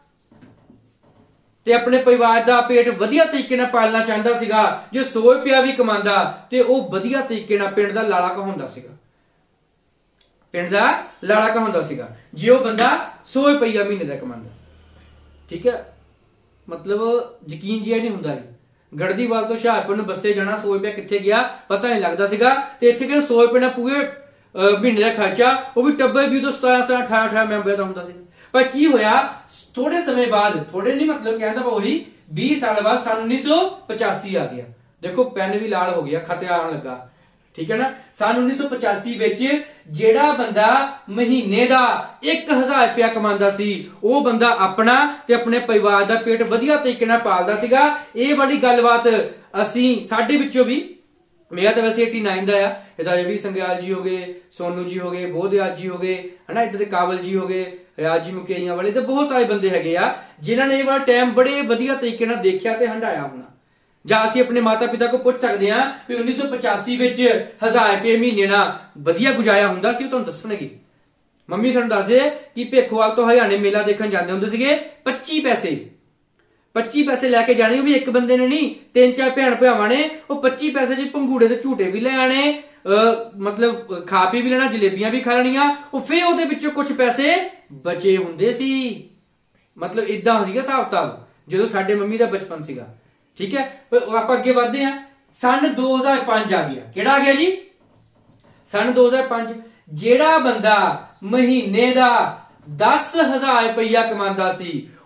ਤੇ ਆਪਣੇ ਪਰਿਵਾਰ ਦਾ ਪੇਟ ਵਧੀਆ ਤਰੀਕੇ ਨਾਲ ਪਾਲਣਾ ਚਾਹੁੰਦਾ ਸੀਗਾ, ਜੇ ਸੌ ਰੁਪਇਆ ਵੀ ਕਮਾਉਂਦਾ ਤੇ ਉਹ ਵਧੀਆ ਤਰੀਕੇ ਨਾਲ ਪਿੰਡ ਦਾ ਲਾਲਾ ਕਹਾਉਂਦਾ ਸੀਗਾ, ਪਿੰਡ ਦਾ ਲਾਲਾ ਕਹਾਉਂਦਾ ਸੀਗਾ, ਜੇ ਉਹ ਬੰਦਾ ਸੌ ਰੁਪਈਆ ਮਹੀਨੇ ਦਾ ਕਮਾਉਂਦਾ, ਠੀਕ ਹੈ। ਮਤਲਬ ਯਕੀਨ ਜਿਹਾ ਨਹੀਂ ਹੁੰਦਾ। ਗੜਦੀਵਾਲ ਤੋਂ ਹੁਸ਼ਿਆਰਪੁਰ ਨੂੰ ਬੱਸੇ ਜਾਣਾ, ਸੌ ਰੁਪਇਆ ਕਿੱਥੇ ਗਿਆ ਪਤਾ ਨਹੀਂ ਲੱਗਦਾ ਸੀਗਾ, ਤੇ ਇੱਥੇ ਕਿ ਸੌ ਰੁਪਏ ਨਾਲ ਪੂਰੇ ਮਹੀਨੇ ਦਾ ਖਰਚਾ, ਉਹ ਵੀ ਟੱਬਰ ਵੀ ਤੋਂ ਸਤਾਰਾਂ ਸਤਾਰਾਂ ਅਠਾਰਾਂ ਅਠਾਰਾਂ ਮੈਂਬਰ ਦਾ ਹੁੰਦਾ ਸੀ। ਪਰ ਕੀ ਹੋਇਆ, ਥੋੜੇ ਸਮੇਂ ਬਾਅਦ, ਥੋੜੇ ਨਹੀਂ ਮਤਲਬ ਕਹਿੰਦਾ ਉਹੀ ਵੀਹ ਸਾਲ ਬਾਅਦ ਸਨ ਉੱਨੀ ਸੌ ਪਚਾਸੀ ਆ ਗਿਆ। ਦੇਖੋ ਪੈਨ ਵੀ ਲਾਲ ਹੋ ਗਿਆ, ਖਤਰਾ ਆਉਣ ਲੱਗਾ, ਠੀਕ ਹੈ ਨਾ। ਸਨ ਉੱਨੀ ਸੌ ਪਚਾਸੀ ਵਿੱਚ ਜਿਹੜਾ ਬੰਦਾ ਮਹੀਨੇ ਦਾ ਇੱਕ ਹਜ਼ਾਰ ਰੁਪਇਆ ਕਮਾਉਂਦਾ ਸੀ, ਉਹ ਬੰਦਾ ਆਪਣਾ ਤੇ ਆਪਣੇ ਪਰਿਵਾਰ ਦਾ ਪੇਟ ਵਧੀਆ ਤਰੀਕੇ ਨਾਲ ਪਾਲਦਾ ਸੀਗਾ। ਇਹ ਵਾਲੀ ਗੱਲਬਾਤ ਅਸੀਂ ਸਾਡੇ ਵਿੱਚੋਂ ਵੀ, ਮੇਰਾ ਤਾਂ ਵੈਸੇ ਨਵਾਂ ਦਾ ਆ, ਇਹਦਾ ਰਵੀ ਸੰਗਿਆਲ ਜੀ ਹੋ ਗਏ, ਸੋਨੂ ਜੀ ਹੋ ਗਏ, ਬੋਧਿਆਜ ਜੀ ਹੋ ਗਏ, ਹਨਾ, ਇੱਧਰ ਦੇ ਕਾਬਲ ਜੀ ਹੋ ਗਏ, ਰਾਜੀ ਮੁਕੇਈਆਂ ਵਾਲੇ, ਤੇ ਬਹੁਤ ਸਾਰੇ ਬੰਦੇ ਹੈਗੇ ਆ ਜਿਨ੍ਹਾਂ ਨੇ ਇਹ ਵਾਲਾ ਟਾਈਮ ਬੜੇ ਵਧੀਆ ਤਰੀਕੇ ਨਾਲ ਦੇਖਿਆ ਤੇ ਹੰਡਾਇਆ ਹੋਣਾ। ਜਾਂ ਅਸੀਂ ਆਪਣੇ ਮਾਤਾ ਪਿਤਾ ਕੋਲ ਪੁੱਛ ਸਕਦੇ ਹਾਂ ਕਿ ਉੱਨੀ ਸੌ ਪਚਾਸੀ ਵਿੱਚ ਹਜ਼ਾਰ ਰੁਪਏ ਮਹੀਨੇ ਨਾਲ ਵਧੀਆ ਗੁਜ਼ਾਰਿਆ ਹੁੰਦਾ ਸੀ, ਉਹ ਤੁਹਾਨੂੰ ਦੱਸਣਗੇ। ਮੰਮੀ ਸਾਨੂੰ ਦੱਸਦੇ ਕਿ ਭੇਖੋਵਾਲ ਤੋਂ ਹਰਿਆਣੇ ਮੇਲਾ ਦੇਖਣ ਜਾਂਦੇ ਹੁੰਦੇ ਸੀਗੇ, ਪੱਚੀ ਪੈਸੇ ਪੱਚੀ ਪੈਸੇ ਲੈ ਕੇ ਜਾਣੇ, ਉਹ ਵੀ ਇੱਕ ਬੰਦੇ ਨੇ ਨਹੀਂ, ਤਿੰਨ ਚਾਰ ਭੈਣ ਭਰਾਵਾਂ ਨੇ। ਉਹ ਪੱਚੀ ਪੈਸੇ ਚ ਪੰਗੂੜੇ ਤੇ ਝੂਟੇ ਵੀ ਲੈ ਆਣੇ, ਮਤਲਬ ਖਾ ਪੀ ਵੀ ਲੈਣਾ, ਜਲੇਬੀਆਂ ਵੀ ਖਾ ਲੈਣੀਆਂ, ਉਹ ਫੇਰ ਉਹਦੇ ਵਿੱਚੋਂ ਕੁਝ ਪੈਸੇ ਬਚੇ ਹੁੰਦੇ ਸੀ। ਮਤਲਬ ਇਦਾਂ ਸੀਗਾ ਹਿਸਾਬ ਕਿਤਾਬ ਜਦੋਂ ਸਾਡੇ ਮੰਮੀ ਦਾ ਬਚਪਨ ਸੀਗਾ, ਠੀਕ ਹੈ। ਪਰ ਆਪਾਂ ਅੱਗੇ ਵਧਦੇ ਹਾਂ, ਸਨ ਦੋ ਹਜ਼ਾਰ ਪੰਜ ਆ ਗਿਆ। ਕਿਹੜਾ ਆ ਗਿਆ ਜੀ? ਸਨ ਦੋ ਹਜ਼ਾਰ ਪੰਜ। ਜਿਹੜਾ ਬੰਦਾ ਮਹੀਨੇ ਦਾ ਦਸ ਹਜ਼ਾਰ ਰੁਪਈਆ ਕਮਾਉਂਦਾ ਸੀ,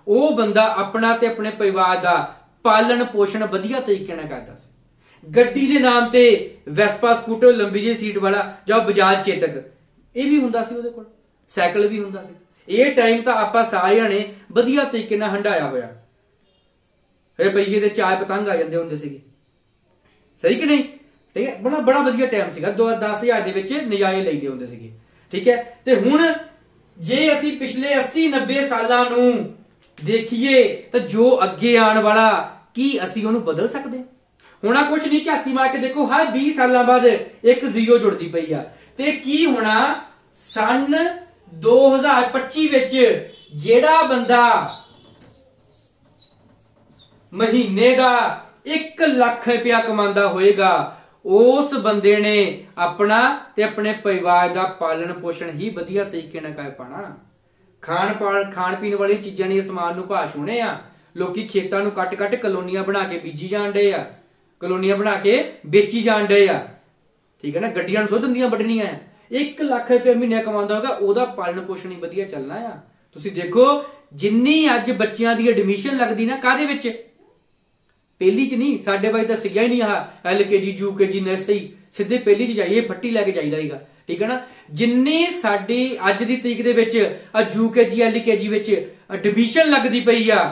ਉਹ ਬੰਦਾ ਆਪਣਾ ਤੇ ਆਪਣੇ ਪਰਿਵਾਰ ਦਾ ਪਾਲਣ ਪੋਸ਼ਣ ਵਧੀਆ ਤਰੀਕੇ ਨਾਲ ਕਰਦਾ ਸੀ। ਗੱਡੀ ਦੇ ਨਾਮ ਤੇ ਵੈਸਪਾ ਸਕੂਟਰ ਲੰਬੀ ਜਿਹੀ ਸੀਟ ਵਾਲਾ ਜਾਂ ਬਜਾਜ ਚੇਤਕ ਇਹ ਵੀ ਹੁੰਦਾ ਸੀ ਉਹਦੇ ਕੋਲ, ਸਾਈਕਲ ਵੀ ਹੁੰਦਾ ਸੀ। ਇਹ ਟਾਈਮ ਤਾਂ ਆਪਾਂ ਸਾਰਿਆਂ ਨੇ ਵਧੀਆ ਤਰੀਕੇ ਨਾਲ ਹੰਡਾਇਆ ਹੋਇਆ। ਰੁਪਈਏ ਦੇ ਚਾਰ ਪਤੰਗ ਆ ਜਾਂਦੇ ਹੁੰਦੇ ਸੀਗੇ, ਸਹੀ ਕਿ ਨਹੀਂ? ਠੀਕ ਹੈ, ਬੜਾ ਬੜਾ ਵਧੀਆ ਟਾਈਮ ਸੀਗਾ। ਦੋ ਦਸ ਹਜ਼ਾਰ ਦੇ ਵਿੱਚ ਨਜ਼ਾਰੇ ਲਈਦੇ ਹੁੰਦੇ ਸੀਗੇ। ਠੀਕ ਹੈ, ਤੇ ਹੁਣ ਜੇ ਅਸੀਂ ਪਿਛਲੇ अस्सी नब्बे ਸਾਲਾਂ ਨੂੰ ਦੇਖੀਏ ਤਾਂ ਜੋ ਅੱਗੇ ਆਉਣ ਵਾਲਾ ਕੀ ਅਸੀਂ ਉਹਨੂੰ ਬਦਲ ਸਕਦੇ? ਹੋਣਾ ਕੁਝ ਨਹੀਂ, ਝਾਤੀ ਮਾਰ ਕੇ ਦੇਖੋ, ਹਰ बीस ਸਾਲਾਂ ਬਾਅਦ ਇੱਕ ਜ਼ੀਰੋ ਜੁੜਦੀ ਪਈ ਆ। ਤੇ ਕੀ ਹੋਣਾ ਸਨ दो हज़ार पच्ची ਵਿੱਚ ਜਿਹੜਾ ਬੰਦਾ ਮਹੀਨੇ ਦਾ एक ਲੱਖ ਰੁਪਇਆ ਕਮਾਉਂਦਾ ਹੋਏਗਾ, ਉਸ ਬੰਦੇ ਨੇ ਆਪਣਾ ਤੇ ਆਪਣੇ ਪਰਿਵਾਰ ਦਾ ਪਾਲਣ ਪੋਸ਼ਣ ਹੀ ਵਧੀਆ ਤਰੀਕੇ ਨਾਲ ਕਰ ਪਾਣਾ। ਖਾਣ ਪਾਣ ਖਾਣ ਪੀਣ ਵਾਲੀਆਂ ਚੀਜ਼ਾਂ ਨਹੀਂ, ਸਮਾਨ ਨੂੰ ਭਾਅ ਛੂਣੇ ਆ। ਲੋਕੀ ਖੇਤਾਂ ਨੂੰ ਕੱਟ ਕੱਟ ਕਲੋਨੀਆਂ ਬਣਾ ਕੇ ਬੀਜੀ ਜਾਣ ਡੇ ਆ, ਕਲੋਨੀਆਂ ਬਣਾ ਕੇ ਵੇਚੀ ਜਾਣ ਡੇ ਆ। ਠੀਕ ਹੈ ਨਾ, ਗੱਡੀਆਂ ਨੂੰ ਦੁੱਧ ਦੀਆਂ ਵੱਢਣੀਆਂ ਆ। एक ਲੱਖ ਰੁਪਏ ਮਹੀਨੇ ਕਮਾਉਂਦਾ ਹੋਗਾ, ਉਹਦਾ ਪਾਲਣ ਪੋਸ਼ਣ ਹੀ ਵਧੀਆ ਚੱਲਣਾ ਆ। ਤੁਸੀਂ ਦੇਖੋ ਜਿੰਨੀ ਅੱਜ ਬੱਚਿਆਂ ਦੀ ਐਡਮਿਸ਼ਨ ਲੱਗਦੀ ਨਾ, ਕਾਹਦੇ ਵਿੱਚ? ਪਹਿਲੀ ਚ ਨਹੀਂ, ਸਾਡੇ ਬਾਈ ਤਾਂ ਸਿੱਖਿਆ ਹੀ ਨਹੀਂ ਆ ਐਲ ਕੇ ਜੀ ਯੂ ਕੇ ਜੀ ਨਰਸਰੀ, ਸਿੱਧੇ ਪਹਿਲੀ ਚ ਜਾਈਏ, ਫੱਟੀ ਲੈ ਕੇ ਜਾਈਦਾ ਹੀਗਾ। ਠੀਕ ਹੈ ਨਾ, ਜਿੰਨੀ ਸਾਡੀ ਅੱਜ ਦੀ ਤਰੀਕ ਦੇ ਵਿੱਚ ਆ ਯੂ ਕੇ ਜੀ ਐਲ ਕੇ ਜੀ ਵਿੱਚ ਐਡਮਿਸ਼ਨ ਲੱਗਦੀ ਪਈ ਆ,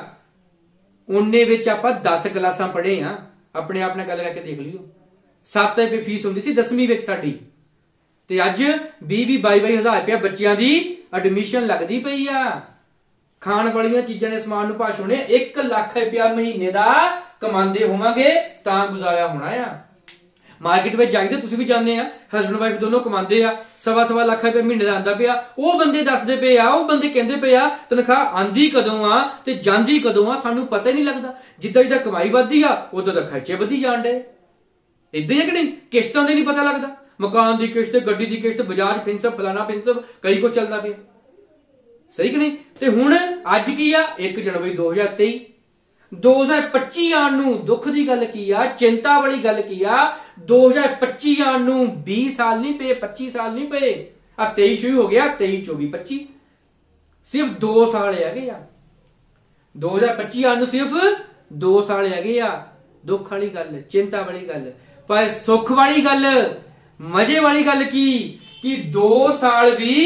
ਉਹਨੇ ਵਿੱਚ ਆਪਾਂ दस ਕਲਾਸਾਂ ਪੜ੍ਹੇ ਆ। ਆਪਣੇ ਆਪ ਨਾਲ ਗੱਲ ਕਰਕੇ ਦੇਖ ਲਿਓ। ਸੱਤ ਰੁਪਏ ਫੀਸ ਹੁੰਦੀ ਸੀ ਦਸਵੀਂ ਵਿੱਚ ਸਾਡੀ, ਤੇ ਅੱਜ ਵੀਹ ਵੀਹ ਬਾਈ ਬਾਈ ਹਜ਼ਾਰ ਰੁਪਇਆ ਬੱਚਿਆਂ ਦੀ ਐਡਮਿਸ਼ਨ ਲੱਗਦੀ ਪਈ ਆ। ਖਾਣ ਵਾਲੀਆਂ ਚੀਜ਼ਾਂ ਦੇ ਸਮਾਨ ਨੂੰ ਭਾਸ਼ਣ ਨੇ एक ਲੱਖ ਰੁਪਇਆ ਮਹੀਨੇ ਦਾ ਕਮਾਉਂਦੇ ਹੋਵਾਂਗੇ ਤਾਂ ਗੁਜ਼ਾਰਿਆ ਹੋਣਾ ਆ। ਮਾਰਕੀਟ ਵਿੱਚ ਜਾਈਦੇ, ਤੁਸੀਂ ਵੀ ਜਾਣਦੇ ਆ, ਹਸਬੈਂਡ ਵਾਈਫ ਦੋਨੋਂ ਕਮਾਉਂਦੇ ਆ, ਸਵਾ ਸਵਾ ਲੱਖ ਰੁਪਏ ਮਹੀਨੇ ਦਾ ਆਂਦਾ ਪਿਆ। ਉਹ ਬੰਦੇ ਦੱਸਦੇ ਪਏ ਆ, ਉਹ ਬੰਦੇ ਕਹਿੰਦੇ ਪਏ ਆ ਤਨਖਾਹ ਆਂਦੀ ਕਦੋਂ ਆ ਤੇ ਜਾਂਦੀ ਕਦੋਂ ਆ, ਸਾਨੂੰ ਪਤਾ ਹੀ ਨਹੀਂ ਲੱਗਦਾ। ਜਿੱਦਾਂ ਜਿੱਦਾਂ ਕਮਾਈ ਵੱਧਦੀ ਆ ਉਦੋਂ ਦਾ ਖਰਚੇ ਵਧੀ ਜਾਣ ਡੇ। ਇਦਾਂ ਹੀ ਕਿ ਨਹੀਂ? ਕਿਸ਼ਤਾਂ ਦੇ ਨਹੀਂ ਪਤਾ ਲੱਗਦਾ, ਮਕਾਨ ਦੀ ਕਿਸ਼ਤ, ਗੱਡੀ ਦੀ ਕਿਸ਼ਤ, ਬਜਾਜ ਫਿੰਸਬ, ਫਲਾਣਾ ਫਿੰਸਬ, ਕਈ ਕੁਝ ਚੱਲਦਾ ਪਿਆ, ਸਹੀ ਕਿ ਨਹੀਂ? ਤੇ ਹੁਣ ਅੱਜ ਕੀ ਆ? एक जनवरी दो हज़ार तेईस दो हज़ार पच्ची आण ਨੂੰ ਦੁੱਖ ਦੀ ਗੱਲ ਕੀ ਆ, ਚਿੰਤਾ ਵਾਲੀ ਗੱਲ ਕੀ ਆ? दो हज़ार पच्ची ਆਣ ਨੂੰ बीस ਸਾਲ ਨਹੀਂ ਪਏ, पच्चीस ਸਾਲ ਨਹੀਂ ਪਏ। ਆ तेईस ਸ਼ੁਰੂ ਹੋ ਗਿਆ, तेईस चौबीस पच्चीस ਸਿਰਫ दो ਸਾਲ ਹੈਗੇ ਆ। दो हज़ार पच्ची ਆਣ ਨੂੰ ਸਿਰਫ दो ਸਾਲ ਹੈਗੇ ਆ। ਦੁੱਖ ਵਾਲੀ ਗੱਲ, ਚਿੰਤਾ ਵਾਲੀ ਗੱਲ। ਪਰ ਸੁੱਖ ਵਾਲੀ ਗੱਲ, ਮਜ਼ੇ ਵਾਲੀ ਗੱਲ ਕੀ ਕਿ दो ਸਾਲ ਵੀ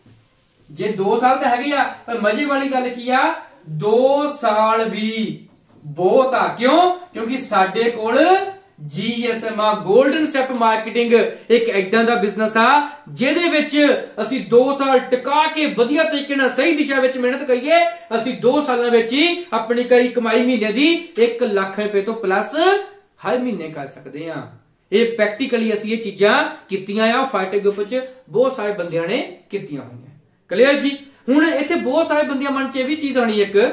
ਜੇ दो ਸਾਲ ਤਾਂ ਹੈਗੇ ਆ, ਪਰ ਮਜ਼ੇ ਵਾਲੀ ਗੱਲ ਕੀ ਆ? दो ਸਾਲ ਵੀ ਬਹੁਤ ਆ। ਕਿਉਂ? ਕਿਉਂਕਿ ਸਾਡੇ ਕੋਲ ਜੀਐਸਐਮ ਆ, 골ਡਨ ਸਟੈਪ ਮਾਰਕੀਟਿੰਗ, ਇੱਕ ਏਦਾਂ ਦਾ ਬਿਜ਼ਨਸ ਆ ਜਿਹਦੇ ਵਿੱਚ ਅਸੀਂ दो ਸਾਲ ਟਿਕਾ ਕੇ ਵਧੀਆ ਤਰੀਕੇ ਨਾਲ ਸਹੀ ਦਿਸ਼ਾ ਵਿੱਚ ਮਿਹਨਤ ਕਰੀਏ, ਅਸੀਂ दो ਸਾਲਾਂ ਵਿੱਚ ਹੀ ਆਪਣੀ ਕਈ ਕਮਾਈ ਮਹੀਨੇ ਦੀ एक ਲੱਖ ਰੁਪਏ ਤੋਂ ਪਲੱਸ ਹਰ ਮਹੀਨੇ ਕਰ ਸਕਦੇ ਆ। ਇਹ ਪ੍ਰੈਕਟੀਕਲੀ ਅਸੀਂ ਇਹ ਚੀਜ਼ਾਂ ਕੀਤੀਆਂ ਆ। ਫਾਈਟਰ ਗਰੁੱਪ ਚ ਬਹੁਤ ਸਾਰੇ ਬੰਦਿਆਂ ਨੇ ਕੀਤੀਆਂ ਹੋਈਆਂ। ਕਲੀਅਰ ਜੀ? ਹੁਣ ਇੱਥੇ ਬਹੁਤ ਸਾਰੇ ਬੰਦਿਆਂ ਮਨ ਚ ਇਹ ਵੀ ਚੀਜ਼ ਆਣੀ ਇੱਕ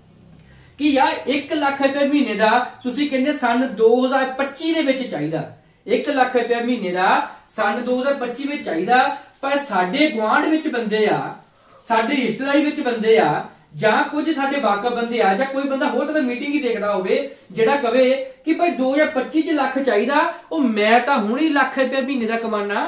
ਕਿ ਯਾਰ एक ਲੱਖ ਰੁਪਏ ਮਹੀਨੇ ਦਾ ਤੁਸੀਂ ਕਹਿੰਦੇ ਸਨ दो हज़ार पच्ची ਦੇ ਵਿੱਚ ਚਾਹੀਦਾ, एक ਲੱਖ ਰੁਪਏ ਮਹੀਨੇ ਦਾ ਸਨ दो हज़ार पच्ची ਵਿੱਚ ਚਾਹੀਦਾ। ਪਰ ਸਾਡੇ ਗੁਆਂਢ ਵਿੱਚ ਬੰਦੇ ਆ, ਸਾਡੇ ਰਿਸ਼ਤੇਦਾਰੀ ਵਿੱਚ ਬੰਦੇ ਆ, ਜਾਂ ਕੁਝ ਸਾਡੇ ਵਾਕਫ ਬੰਦੇ ਆ, ਜਾਂ ਕੋਈ ਬੰਦਾ ਹੋ ਸਕਦਾ ਮੀਟਿੰਗ ਹੀ ਦੇਖਦਾ ਹੋਵੇ ਜਿਹੜਾ ਕਵੇ ਕਿ ਭਾਈ दो हज़ार पच्ची ਚ ਲੱਖ ਚਾਹੀਦਾ, ਉਹ ਮੈਂ ਤਾਂ ਹੁਣ ਹੀ ਲੱਖ ਰੁਪਏ ਮਹੀਨੇ ਦਾ ਕਮਾਣਾ।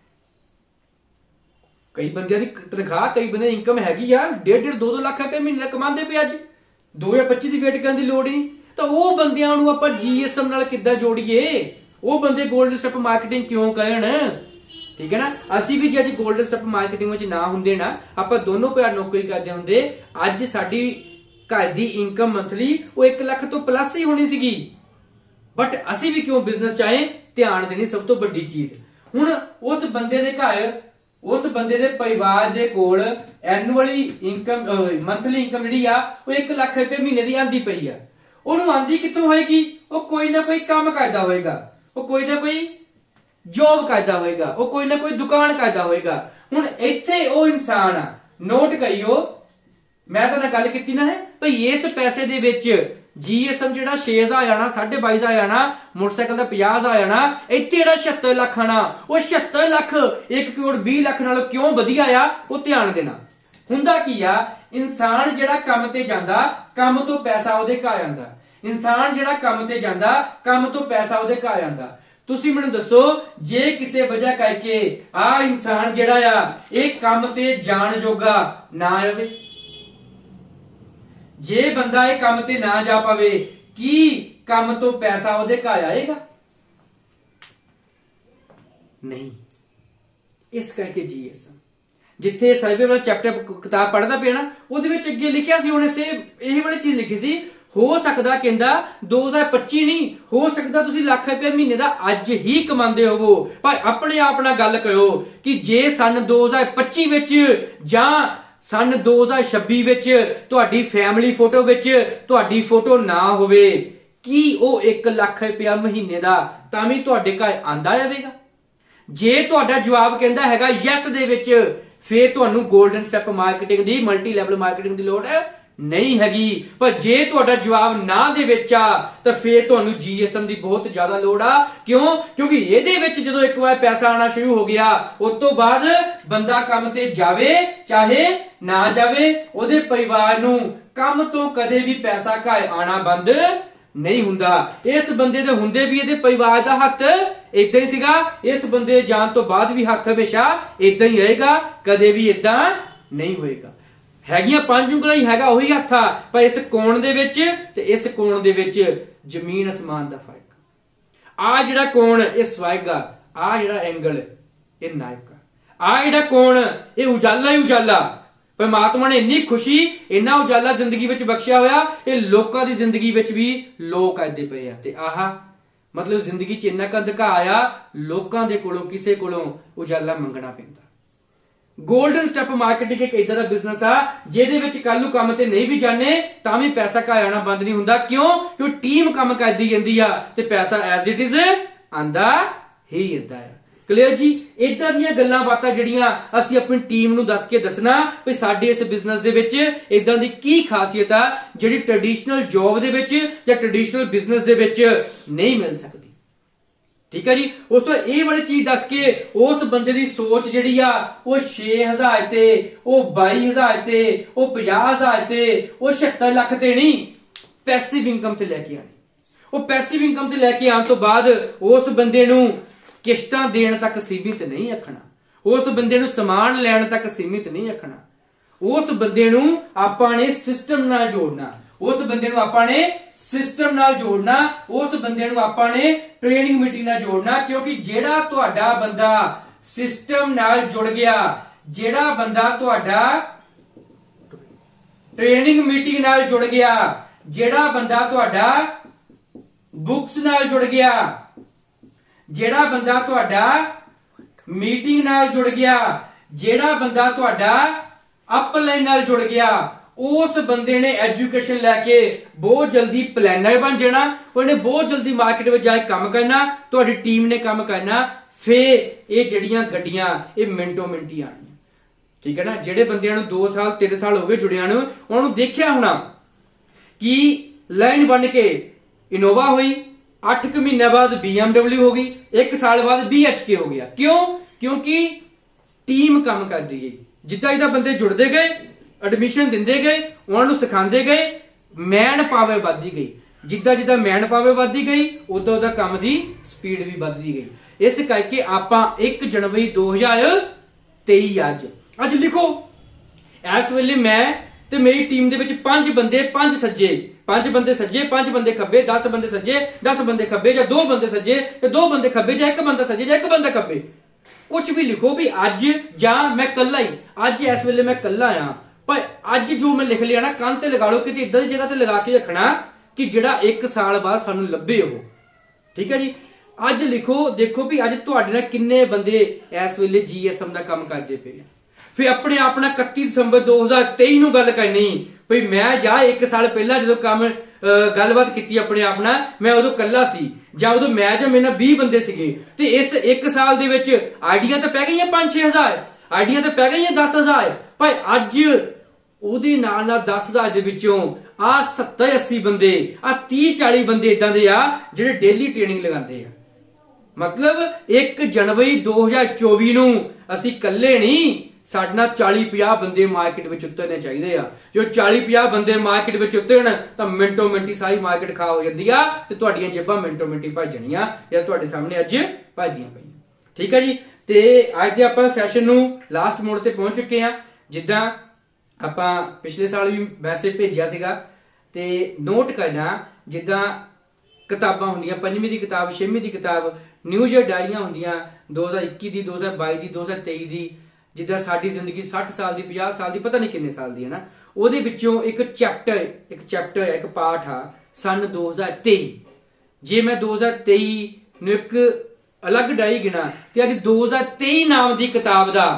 ਕਈ ਬੰਦਿਆਂ ਦੀ ਤਨਖਾਹ, ਕਈ ਬੰਦੇ ਦੀ ਇਨਕਮ ਹੈਗੀ ਆ डेढ़ डेढ़ दो दो ਲੱਖ ਰੁਪਏ ਮਹੀਨੇ ਦਾ ਕਮਾਉਂਦੇ ਪਏ। ਅੱਜ दो हज़ार पच्ची ਦੀ ਵੇਟ ਕਰਨ ਦੀ ਲੋੜ ਨਹੀਂ। ਤਾਂ ਉਹ ਬੰਦਿਆਂ ਨੂੰ ਆਪਾਂ ਜੀਐਸਐਮ ਨਾਲ ਕਿੱਦਾਂ ਜੋੜੀਏ? ਉਹ ਬੰਦੇ 골ਡਨ ਸਟੈਪ ਮਾਰਕੀਟਿੰਗ ਕਿਉਂ ਕਰਨ? ਠੀਕ ਹੈ ਨਾ, ਅਸੀਂ ਵੀ ਜੇ ਅੱਜ 골ਡਨ ਸਟੈਪ ਮਾਰਕੀਟਿੰਗ ਵਿੱਚ ਨਾ ਹੁੰਦੇ ਨਾ, ਆਪਾਂ ਦੋਨੋਂ ਭਰਾ ਨੌਕਰੀ ਕਰਦੇ ਹੁੰਦੇ, ਅੱਜ ਸਾਡੀ ਘਰ ਦੀ ਇਨਕਮ ਮੰਥਲੀ ਉਹ एक ਲੱਖ ਤੋਂ ਪਲੱਸ ਹੀ ਹੋਣੀ ਸੀਗੀ। ਬਟ ਅਸੀਂ ਵੀ ਕਿਉਂ ਬਿਜ਼ਨਸ ਚਾਹੇ ਧਿਆਨ ਦੇਣੀ ਸਭ ਤੋਂ ਵੱਡੀ ਚੀਜ਼। ਹੁਣ ਉਸ ਬੰਦੇ ਦੇ ਘਰ, ਉਸ ਬੰਦੇ ਦੇ ਪਰਿਵਾਰ ਦੇ ਕੋਲ ਐਨੂਅਲੀ ਇਨਕਮ, ਮੰਥਲੀ ਇਨਕਮ ਜਿਹੜੀ ਆ ਉਹ एक ਲੱਖ ਰੁਪਏ ਮਹੀਨੇ ਦੀ ਆਂਦੀ ਪਈ ਆ। ਉਹਨੂੰ ਆਂਦੀ ਕਿੱਥੋਂ ਹੋਏਗੀ? ਉਹ ਕੋਈ ਨਾ ਕੋਈ ਕੰਮ ਕਰਦਾ ਹੋਏਗਾ, ਉਹ ਕੋਈ ਨਾ ਕੋਈ ਜੌਬ ਕਰਦਾ ਹੋਏਗਾ, ਉਹ ਕੋਈ ਨਾ ਕੋਈ ਦੁਕਾਨ ਕਰਦਾ ਹੋਏਗਾ। ਹੁਣ ਇੱਥੇ ਉਹ ਇਨਸਾਨ ਆ, ਨੋਟ ਕਰਿਓ, ਮੈਂ ਤਾਂ ਨਾਲ ਗੱਲ ਕੀਤੀ ਨਾ ਹੈ ਭਈ ਇਸ ਪੈਸੇ ਦੇ ਵਿੱਚ ਜੀਐਸਐਮ ਜਿਹੜਾ छह हज़ार ਆਣਾ, साढ़े बाईस हज़ार ਆਣਾ, ਮੋਟਰਸਾਈਕਲ ਦਾ पचास हज़ार ਆਣਾ, ਇੱਥੇ ਜਿਹੜਾ छिहत्तर ਲੱਖ ਆਣਾ, ਉਹ छिहत्तर ਲੱਖ एक ਕਰੋੜ बीस ਲੱਖ ਨਾਲੋਂ ਕਿਉਂ ਵਧੀਆ ਆ? ਉਹ ਧਿਆਨ ਦੇਣਾ। ਹੁੰਦਾ ਕੀ ਆ, ਇਨਸਾਨ ਜਿਹੜਾ ਕੰਮ ਤੇ ਜਾਂਦਾ, ਕੰਮ ਤੋਂ ਪੈਸਾ ਉਹਦੇ ਘਰ ਆਂਦਾ। ਇਨਸਾਨ ਜਿਹੜਾ ਕੰਮ ਤੇ ਜਾਂਦਾ, ਕੰਮ ਤੋਂ ਪੈਸਾ ਉਹਦੇ ਘਰ ਆਂਦਾ। ਤੁਸੀਂ ਮੈਨੂੰ ਦੱਸੋ, ਜੇ ਕਿਸੇ ਵਜ੍ਹਾ ਕਰਕੇ ਆ ਇਨਸਾਨ ਜਿਹੜਾ ਆ ਇਹ ਕੰਮ ਤੇ ਜਾਣ ਜੋਗਾ ਨਾ ਹੋਵੇ, जे बंदा ये काम ते ना जा पावे की काम तो पैसा ਉਹਦੇ ਘਰ ਆਏਗਾ नहीं। इस करके जीएसएम जिथे सर्वे वाला चैप्टर किताब पढ़दा पिया ना ਉਹਦੇ ਵਿੱਚ ਅੱਗੇ ਲਿਖਿਆ ਸੀ ਉਹਨੇ ਸੇ ਇਹੀ ਵਾਲੀ ਚੀਜ਼ ਲਿਖੀ ਸੀ हो सकता कहता दो हज़ार पच्ची नहीं हो सकता तुसी लाख रुपया महीने का अज ही कमांदे होवो पर अपने आप नाल गल करो कि जे सन दो हज़ार पच्ची विच जां सन दो हज़ार छब्बी विच तुहाडी फैमिली फोटो विच तुहाडी फोटो ना होवे की ओ एक लाख रुपया महीने का तां भी तुहाडे घर आंदा रहेगा। जे तुहाडा जवाब कहता हैगा यस दे विच फिर तुहानू गोल्डन स्टैप मार्केटिंग दी मल्टी लैवल मार्केटिंग दी लोड़ है नहीं हैगी। पर जे तुहाडा जवाब ना दे विच आ तां फिर तुहानू जीएसएम दी बहुत ज्यादा लोड़ आ। क्यों? क्योंकि इहदे विच जदों एक बार पैसा आना शुरू हो गया उस तो बाद बंदा काम ते जावे चाहे ना जावे ओहदे परिवार नू काम तो कदे भी पैसा घर आना बंद नहीं हुंदा। इस बंदे दे हुंदे भी इहदे परिवार दा हत्थ इदां ही सीगा, इस बंदे जान तो बाद भी हत्थ हमेशा इदां ही रहेगा, कदे भी इदां नहीं होएगा। हैगियां पंज उंगलां ही हैगा ओही हत्थ आ पर इस कोण दे विच ते इस कोण दे विच जमीन आसमान दा फर्क। आ जिहड़ा कोण इह स्वर्ग आ, आ जिहड़ा एंगल इह नायक आ, आ जिहड़ा कोण इह उजाला ही उजाला। परमात्मा ने इन्नी खुशी इन्ना उजाला जिंदगी विच बख्शिया होया इह लोकां दी जिंदगी विच भी लोक आदे पे आ ते आहा मतलब जिंदगी च इन्ना क अंधकार आया लोकां दे कोलों किसे कोलों उजाला मंगना पैंदा। गोल्डन स्टैप मार्केटिंग एक इदां दा बिजनेस आ जिहदे विच कल नूं काम ते नहीं भी जाने तां भी पैसा घर आना बंद नहीं हुंदा। क्यों? क्यों टीम काम करदी रहिंदी आ ते पैसा एज इट इज आंदा ही आंदा है। क्लियर जी? इदां दीयां गल्लां बातां जिहड़ियां असीं अपनी टीम नूं दस के दसना भी साडे इस बिजनेस दे विच इदां दी की खासियत आ जिहड़ी ट्रेडिशनल जॉब दे विच या ट्रेडिशनल बिजनेस दे विच नहीं मिल सकदी। ठीक है जी? उस तो ये वाली चीज दस के उस बंदे दी सोच जिहड़ी आ वो छे हजार ते वो बाई हजार ते वो पचास हजार ते वो छिहत्तर लख ते नहीं पैसिव इनकम ते लैके आनी। वो पैसिव इनकम ते लैके आने तो बाद उस बंदे नूं किश्तां देण तक सीमित नहीं रखना, उस बंदे नूं समान लैण तक सीमित नहीं रखना। उस बंदे नूं आपां ने सिस्टम नाल जोड़ना, उस बंदे नूं आपां ने सिस्टम नाल जोड़ना, उस बंदे नूं आपां ने ट्रेनिंग मीटिंग नाल जोड़ना। क्योंकि जेड़ा तुहाडा बंदा सिस्टम नाल जुड़ गया, जेड़ा बंदा तुहाडा ट्रेनिंग मीटिंग नाल जुड़ गया, जेड़ा बंदा तुहाडा बुक्स नाल जुड़ गया, जेड़ा बंदा तुहाडा मीटिंग नाल जुड़ गया, जेड़ा बंदा तुहाडा अपलाइन नाल जुड़ गया, उस बंदे ने एजुकेशन लैके बहुत जल्दी प्लानर बन जाना, उन्हें बहुत जल्दी मार्केट में जाके काम करना, तुहाडी टीम ने काम करना। फिर ये जड़ियां गड्डियां ये मिंटो मिंटी आनी। ठीक है ना? जेड़े बंदियां नूं दो साल तीन साल हो गए जुड़िया नूं उन्होंने देखिया होना कि लाइन बन के इनोवा हुई, अठ क महीने बाद बीएमडब्ल्यू हो गई, एक साल बाद बी एच के हो गया। क्यों? क्योंकि टीम काम कर दी गई। जिदा जिदा बंदे जुड़ते गए, एडमिशन दिंदे गए, उन्होंने सिखाते गए, मैन पावर बढ़ती गई। जिदा जिदा मैन पावर बढ़ती गई उदा उदा काम की स्पीड भी बढ़ती गई। इस करके आपां एक जनवरी दो हजार तेई अज अज लिखो इस वेले मैं ते मेरी टीम दे विच पांच बंदे, पांच सज्जे, पांच बंदे सज्जे, पांच बंदे खब्बे, दस बंदे सज्जे, दस बंदे खब्बे, या दो बंदे सज्जे या दो बंदे खब्बे, या एक बंदा सज्जे या एक बंदा खब्बे, कुछ भी लिखो भी अज जां मैं कल्ला ही, अज इस वेले मैं कल्ला आ। पर अज जो मैं लिख लिया ना कंन ते लगा लो कि इदां दी जगह ते लगा के रखना कि जिहड़ा एक साल बाद सानू लभे हो। ठीक है जी? अज लिखो, देखो भी अज तुहाडे नाल किन्ने बंदे इस वेले जीएसएम दा काम करदे पे। फिर अपने अपना इकत्ती दिसंबर दो हजार तेई नूं गल करनी भई मैं या एक साल पहला जो काम गलबात की अपने आप नाल मैं उदों कल्ला सी जां उदों मैं जां मेरे नाल बीस बंदे सीगे ते इस एक साल दे विच आइडिया तां पै गईयां पांच छे हजार, आइडिया तां पै गईयां दस हजार। पर अज ਉਹਦੇ ਨਾਲ ਨਾਲ दस हजार ਦੇ ਵਿੱਚੋਂ ਆ सत्तर अस्सी ਬੰਦੇ ਆ तीस चालीस ਬੰਦੇ ਇਦਾਂ ਦੇ ਆ ਜਿਹੜੇ ਡੇਲੀ ਟ੍ਰੇਨਿੰਗ ਲਗਾਉਂਦੇ ਆ। मतलब एक जनवरी दो हजार चौबीस ਨੂੰ ਅਸੀਂ ਕੱਲੇ ਨਹੀਂ, ਸਾਡੇ ਨਾਲ चालीस पचास ਬੰਦੇ ਮਾਰਕੀਟ ਵਿੱਚ ਉਤਰਨੇ ਚਾਹੀਦੇ ਆ। ਜੋ चालीस पचास ਬੰਦੇ ਮਾਰਕੀਟ ਵਿੱਚ ਉਤਰਨ ਤਾਂ ਮਿੰਟੋ ਮਿੰਟੀ ਸਾਰੀ ਮਾਰਕੀਟ ਖਾ ਹੋ ਜਾਂਦੀ ਆ ਤੇ ਤੁਹਾਡੀਆਂ ਜੇਬਾਂ ਮਿੰਟੋ ਮਿੰਟੀ ਭੱਜਣੀਆਂ ਜਾਂ ਤੁਹਾਡੇ ਸਾਹਮਣੇ ਅੱਜ ਭੱਜਦੀਆਂ ਪਈਆਂ। ਠੀਕ ਹੈ ਜੀ? ਤੇ ਅੱਜ ਦੇ ਆਪਾਂ ਸੈਸ਼ਨ ਨੂੰ ਲਾਸਟ ਮੋੜ ਤੇ ਪਹੁੰਚ ਚੁੱਕੇ ਆ। ਜਿੱਦਾਂ ਆਪਾਂ ਪਿਛਲੇ ਸਾਲ ਵੀ ਮੈਸੇਜ ਭੇਜਿਆ ਸੀਗਾ ਤੇ ਨੋਟ ਕਰਨਾ ਜਿੱਦਾਂ ਕਿਤਾਬਾਂ ਹੁੰਦੀਆਂ ਪੰਜਵੀਂ ਦੀ ਕਿਤਾਬ ਛੇਵੀਂ ਦੀ ਕਿਤਾਬ ਨਿਊਜ਼ ਡਾਇਰੀਆਂ ਹੁੰਦੀਆਂ ਦੋ ਹਜ਼ਾਰ ਇੱਕੀ ਦੀ ਦੋ ਹਜ਼ਾਰ ਬਾਈ ਦੀ ਦੋ ਹਜ਼ਾਰ ਤੇਈ ਦੀ ਜਿੱਦਾਂ ਸਾਡੀ ਜ਼ਿੰਦਗੀ ਸੱਠ ਸਾਲ ਦੀ ਪੰਜਾਹ ਸਾਲ ਦੀ ਪਤਾ ਨਹੀਂ ਕਿੰਨੇ ਸਾਲ ਦੀ ਹੈ ਨਾ ਉਹਦੇ ਵਿੱਚੋਂ ਇੱਕ ਚੈਪਟਰ ਇੱਕ ਚੈਪਟਰ ਹੈ ਇੱਕ ਪਾਠ ਆ ਸਨ ਦੋ ਹਜ਼ਾਰ ਤੇਈ। ਜੇ ਮੈਂ ਦੋ ਹਜ਼ਾਰ ਤੇਈ ਨੂੰ ਇੱਕ ਅਲੱਗ ਡਾਇਰੀ ਗਿਣਾ ਤੇ ਅੱਜ ਦੋ ਹਜ਼ਾਰ ਤੇਈ ਨਾਮ ਦੀ ਕਿਤਾਬ ਦਾ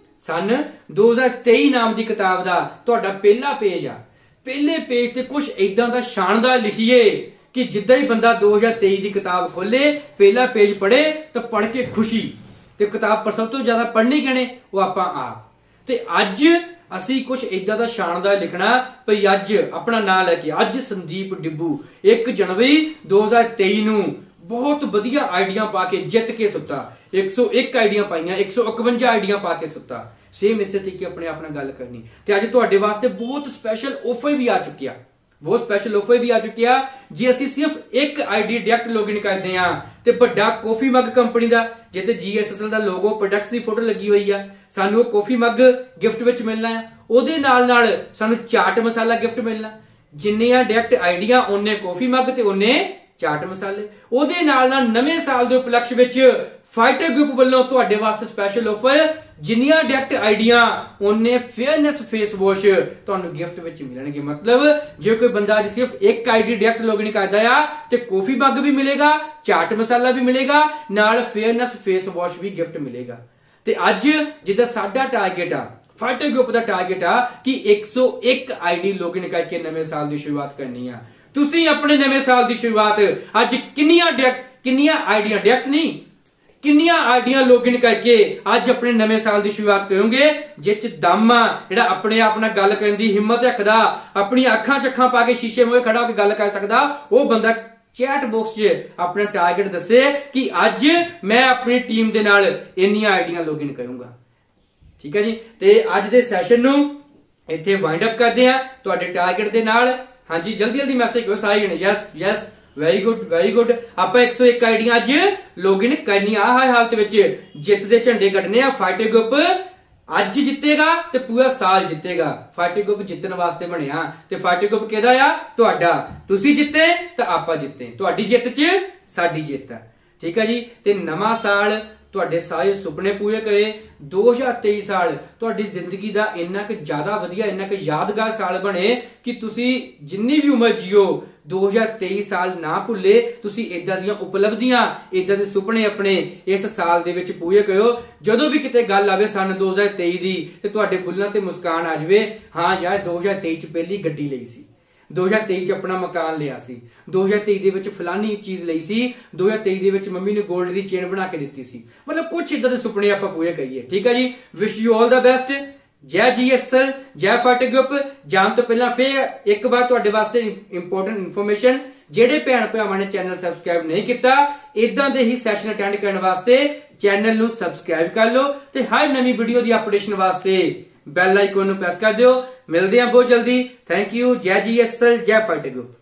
ਸਨ ਦੋ ਹਜ਼ਾਰ ਤੇਈ ਨਾਮ ਦੀ ਕਿਤਾਬ ਦਾ ਤੁਹਾਡਾ ਪਹਿਲਾ ਪੇਜ ਆ। ਪਹਿਲੇ ਪੇਜ ਤੇ ਕੁਝ ਇਦਾਂ ਦਾ ਸ਼ਾਨਦਾਰ ਲਿਖੀਏ ਕਿ ਜਿੱਦਾਂ ਹੀ ਬੰਦਾ ਦੋ ਹਜ਼ਾਰ ਤੇਈ ਦੀ ਕਿਤਾਬ ਖੋਲੇ ਪਹਿਲਾ ਪੇਜ ਪੜ੍ਹੇ ਤਾਂ ਪੜ੍ਹ ਕੇ ਖੁਸ਼ੀ ਤੇ ਕਿਤਾਬ ਪਰ ਸਭ ਤੋਂ ਜ਼ਿਆਦਾ ਪੜ੍ਹਨੀ ਕਿਹਨੇ ਉਹ ਆਪਾਂ ਆਪ। ਤੇ ਅੱਜ ਅਸੀਂ ਕੁਝ ਇਦਾਂ ਦਾ ਸ਼ਾਨਦਾਰ ਲਿਖਣਾ ਭਈ ਅੱਜ ਆਪਣਾ ਨਾਂ ਲੈ ਕੇ ਅੱਜ ਸੰਦੀਪ ਡਿੱਬੂ ਇੱਕ ਜਨਵਰੀ ਦੋ ਹਜ਼ਾਰ ਤੇਈ ਨੂੰ ਬਹੁਤ ਵਧੀਆ ਆਈਡੀਆ ਪਾ ਕੇ ਜਿੱਤ ਕੇ ਸੁੱਤਾ ਇੱਕ ਸੌ ਇੱਕ ਆਈਡੀਆ ਪਾਈਆਂ ਇੱਕ ਸੌ ਇਕਵੰਜਾ ਆਈਡੀਆ ਪਾ ਕੇ ਸੁੱਤਾ। ਸੇਮ ਇਸੇ ਤਰੀਕੇ ਆਪਣੇ ਆਪ ਨਾਲ ਗੱਲ ਕਰਨੀ ਤੇ ਅੱਜ ਤੁਹਾਡੇ ਵਾਸਤੇ ਬਹੁਤ ਸਪੈਸ਼ਲ ਆਫਰ ਵੀ ਆ ਚੁੱਕਿਆ ਬਹੁਤ ਸਪੈਸ਼ਲ ਆਫਰ ਵੀ ਆ ਚੁੱਕਿਆ। ਜੇ ਅਸੀਂ ਸਿਰਫ ਇੱਕ ਆਈਡੀ ਡਾਇਰੈਕਟ ਲੌਗਇਨ ਕਰਦੇ ਆ ਤੇ ਵੱਡਾ ਕਾਫੀ ਮੱਗ ਕੰਪਨੀ ਦਾ ਜਿੱਤੇ ਜੀ ਐਸ ਐਸ ਐਲ ਦਾ ਲੋਗੋ ਪ੍ਰੋਡਕਟਸ ਦੀ ਫੋਟੋ ਲੱਗੀ ਹੋਈ ਆ ਸਾਨੂੰ ਉਹ ਕਾਫੀ ਮੱਗ ਗਿਫਟ ਵਿੱਚ ਮਿਲਣਾ ਹੈ। ਉਹਦੇ ਨਾਲ ਨਾਲ ਸਾਨੂੰ ਚਾਟ ਮਸਾਲਾ ਗਿਫਟ ਮਿਲਣਾ ਜਿੰਨੀਆਂ ਡਾਇਰੈਕਟ ਆਈਡੀਆਂ ਉਹਨੇ ਕਾਫੀ ਮੱਗ ਤੇ ਉਹਨੇ ਚਾਟ ਮਸਾਲੇ। ਉਹਦੇ ਨਾਲ ਨਾਲ ਨਵੇਂ ਸਾਲ ਦੇ ਉਪਲਕਸ਼ ਵਿੱਚ ਫਾਈਟਰ ਗਰੁੱਪ ਵੱਲੋਂ ਤੁਹਾਡੇ ਵਾਸਤੇ ਸਪੈਸ਼ਲ ਆਫਰ ਜਿੰਨੀਆਂ ਡਾਇਰੈਕਟ ਆਈਡੀਆਂ ਉਹਨੇ ਫੇਅਰਨੈਸ ਫੇਸ ਵਾਸ਼ ਤੁਹਾਨੂੰ ਗਿਫਟ ਵਿੱਚ ਮਿਲਣਗੇ। ਮਤਲਬ ਜੇ ਕੋਈ ਬੰਦਾ ਅੱਜ ਸਿਰਫ ਇੱਕ ਆਈਡੀ ਡਾਇਰੈਕਟ ਲੌਗਇਨ ਕਰਦਾ ਆ ਤੇ ਕਾਫੀ ਮੱਗ ਵੀ ਮਿਲੇਗਾ ਚਾਟ ਮਸਾਲਾ ਵੀ ਮਿਲੇਗਾ ਨਾਲ ਫੇਅਰਨੈਸ ਫੇਸ ਵਾਸ਼ ਵੀ ਗਿਫਟ ਮਿਲੇਗਾ। ਤੇ ਅੱਜ ਜਿੱਦਾਂ ਸਾਡਾ ਟਾਰਗੇਟ ਆ ਫਾਈਟਰ ਗਰੁੱਪ ਦਾ ਟਾਰਗੇਟ ਆ ਕਿ ਇੱਕ ਸੌ ਇੱਕ ਆਈਡੀ ਲੌਗਇਨ ਕਰਕੇ ਨਵੇਂ ਸਾਲ ਦੀ ਸ਼ੁਰੂਆਤ ਕਰਨੀ ਆ। ਤੁਸੀਂ ਆਪਣੇ ਨਵੇਂ ਸਾਲ ਦੀ ਸ਼ੁਰੂਆਤ ਅੱਜ ਕਿੰਨੀਆਂ ਡਾਇਰੈਕਟ ਕਿੰਨੀਆਂ ਆਈਡੀਆਂ ਡਾਇਰੈਕਟ ਨਹੀਂ ਕਿੰਨੀਆਂ ਆਈਡੀਆਂ ਲੌਗਇਨ ਕਰਕੇ ਅੱਜ ਆਪਣੇ ਨਵੇਂ ਸਾਲ ਦੀ ਸ਼ੁਰੂਆਤ ਕਰੋਗੇ ਜਿੱਚ ਦਮ ਆ ਜਿਹੜਾ ਆਪਣੇ ਆਪ ਨਾਲ ਗੱਲ ਕਰਨ ਦੀ ਹਿੰਮਤ ਰੱਖਦਾ ਆਪਣੀ ਅੱਖਾਂ ਚੱਖਾਂ ਪਾ ਕੇ ਸ਼ੀਸ਼ੇ ਮੂਹਰੇ ਖੜਾ ਹੋ ਕੇ ਗੱਲ ਕਰ ਸਕਦਾ ਉਹ ਬੰਦਾ ਚੈਟ ਬਾਕਸ 'ਚ ਆਪਣਾ ਟਾਰਗੇਟ ਦੱਸੇ ਕਿ ਅੱਜ ਮੈਂ ਆਪਣੀ ਟੀਮ ਦੇ ਨਾਲ ਇੰਨੀਆਂ ਆਈਡੀਆਂ ਲੌਗਇਨ ਕਰੂੰਗਾ। ਠੀਕ ਹੈ ਜੀ ਤੇ ਅੱਜ ਦੇ ਸੈਸ਼ਨ ਨੂੰ ਇੱਥੇ ਵਾਈਂਡ ਅਪ ਕਰਦੇ ਆ ਤੁਹਾਡੇ ਟਾਰਗੇਟ ਦੇ ਨਾਲ। ਹਾਂਜੀ ਜਲਦੀ ਜਲਦੀ ਮੈਸੇਜ ਕਰੋ ਸਾਰੇ ਜਣੇ yes yes very good very good. ਆਪਾਂ ਇੱਕ ਸੌ ਇੱਕ ਆਈਡੀਆਂ ਅੱਜ ਲੌਗਇਨ ਕਰਨੀਆਂ ਆ ਹਾਲਤ ਵਿੱਚ ਜਿੱਤ ਦੇ ਝੰਡੇ ਕੱਢਨੇ ਆ। ਫਾਈਟਰ ਗਰੁੱਪ ਅੱਜ ਜਿੱਤੇਗਾ ਤੇ ਪੂਰਾ ਸਾਲ ਜਿੱਤੇਗਾ। ਫਾਈਟਰ ਗਰੁੱਪ ਜਿੱਤਣ ਵਾਸਤੇ ਬਣਿਆ ਤੇ ਫਾਈਟਰ ਗਰੁੱਪ ਕਿਹਦਾ ਆ ਤੁਹਾਡਾ। ਤੁਸੀਂ ਜਿੱਤੇ ਤਾਂ ਆਪਾਂ ਜਿੱਤੇ ਤੁਹਾਡੀ ਜਿੱਤ 'ਚ ਸਾਡੀ ਜਿੱਤ ਆ। ਠੀਕ ਹੈ ਜੀ ਤੇ ਨਵਾਂ ਸਾਲ ਤੁਹਾਡੇ ਸਾਰੇ ਸੁਪਨੇ ਪੂਰੇ ਕਰੇ। ਦੋ ਹਜ਼ਾਰ ਤੇਈ ਸਾਲ ਤੁਹਾਡੀ ਜ਼ਿੰਦਗੀ ਦਾ ਇੰਨਾ ਕੁ ਜ਼ਿਆਦਾ ਵਧੀਆ ਇੰਨਾ ਕੁ ਯਾਦਗਾਰ ਸਾਲ ਬਣੇ ਕਿ ਤੁਸੀਂ ਜਿੰਨੀ ਵੀ ਉਮਰ ਜੀਓ ਦੋ ਹਜ਼ਾਰ ਤੇਈ ਸਾਲ ਨਾ ਭੁੱਲੇ। ਤੁਸੀਂ ਇਦਾਂ ਦੀਆਂ ਉਪਲਬਧੀਆਂ ਇਦਾਂ ਦੇ ਸੁਪਨੇ ਆਪਣੇ ਇਸ ਸਾਲ ਦੇ ਵਿੱਚ ਪੂਰੇ ਕਰੋ। ਜਦੋਂ ਵੀ ਕਿਤੇ ਗੱਲ ਆਵੇ ਸਨ ਦੋ ਹਜ਼ਾਰ ਤੇਈ ਦੀ ਤੇ ਤੁਹਾਡੇ ਬੁੱਲਾਂ ਤੇ ਮੁਸਕਾਨ ਆ ਜਾਵੇ ਹਾਂ ਯਾਰ ਦੋ ਹਜ਼ਾਰ ਤੇਈ 'ਚ ਪਹਿਲੀ ਗੱਡੀ ਲਈ ਸੀ ਦੋ ਹਜ਼ਾਰ ਤੇਈ 'ਚ ਆਪਣਾ ਮਕਾਨ ਲਿਆ ਸੀ ਦੋ ਹਜ਼ਾਰ ਤੇਈ ਦੇ ਵਿੱਚ ਫਲਾਨੀ ਚੀਜ਼ ਲਈ ਸੀ ਦੋ ਹਜ਼ਾਰ ਤੇਈ ਦੇ ਵਿੱਚ ਮੰਮੀ ਨੇ 골ਡ ਦੀ ਚੇਨ ਬਣਾ ਕੇ ਦਿੱਤੀ ਸੀ। ਮਤਲਬ ਕੁਝ ਇਦਾਂ ਦੇ ਸੁਪਨੇ ਆਪਾਂ ਪੂਰੇ ਕਰੀਏ। ਠੀਕ ਹੈ ਜੀ wish you all the best. ਜੈ ਜੀ ਐਸ ਐਲ ਜੈ ਫਾਈਟਰ ਗਰੁੱਪ। ਜਾਣ ਤੋਂ ਪਹਿਲਾਂ ਫੇਰ ਇੱਕ ਵਾਰ ਤੁਹਾਡੇ ਵਾਸਤੇ ਇੰਪੋਰਟੈਂਟ ਇਨਫੋਰਮੇਸ਼ਨ ਜਿਹੜੇ ਭੈਣ ਭਰਾਵਾਂ ਨੇ ਚੈਨਲ ਸਬਸਕ੍ਰਾਈਬ ਨਹੀਂ ਕੀਤਾ ਇਦਾਂ ਦੇ ਹੀ ਸੈਸ਼ਨ ਅਟੈਂਡ ਕਰਨ ਵਾਸਤੇ ਚੈਨਲ ਨੂੰ ਸਬਸਕ੍ਰਾਈਬ ਕਰ ਲਓ ਤੇ ਹਰ ਨਵੀਂ ਵੀਡੀਓ ਦੀ ਅਪਡੇਸ਼ਨ ਵਾਸਤੇ ਬੈਲ ਆਈਕਨ ਨੂੰ ਪ੍ਰੈਸ ਕਰ ਦਿਓ। ਮਿਲਦੇ ਹਾਂ ਬਹੁਤ ਜਲਦੀ। Thank you. ਜੈ ਜੀ ਐਸ ਐਲ ਜੈ ਫਾਈਟਰ ਗਰੁੱਪ।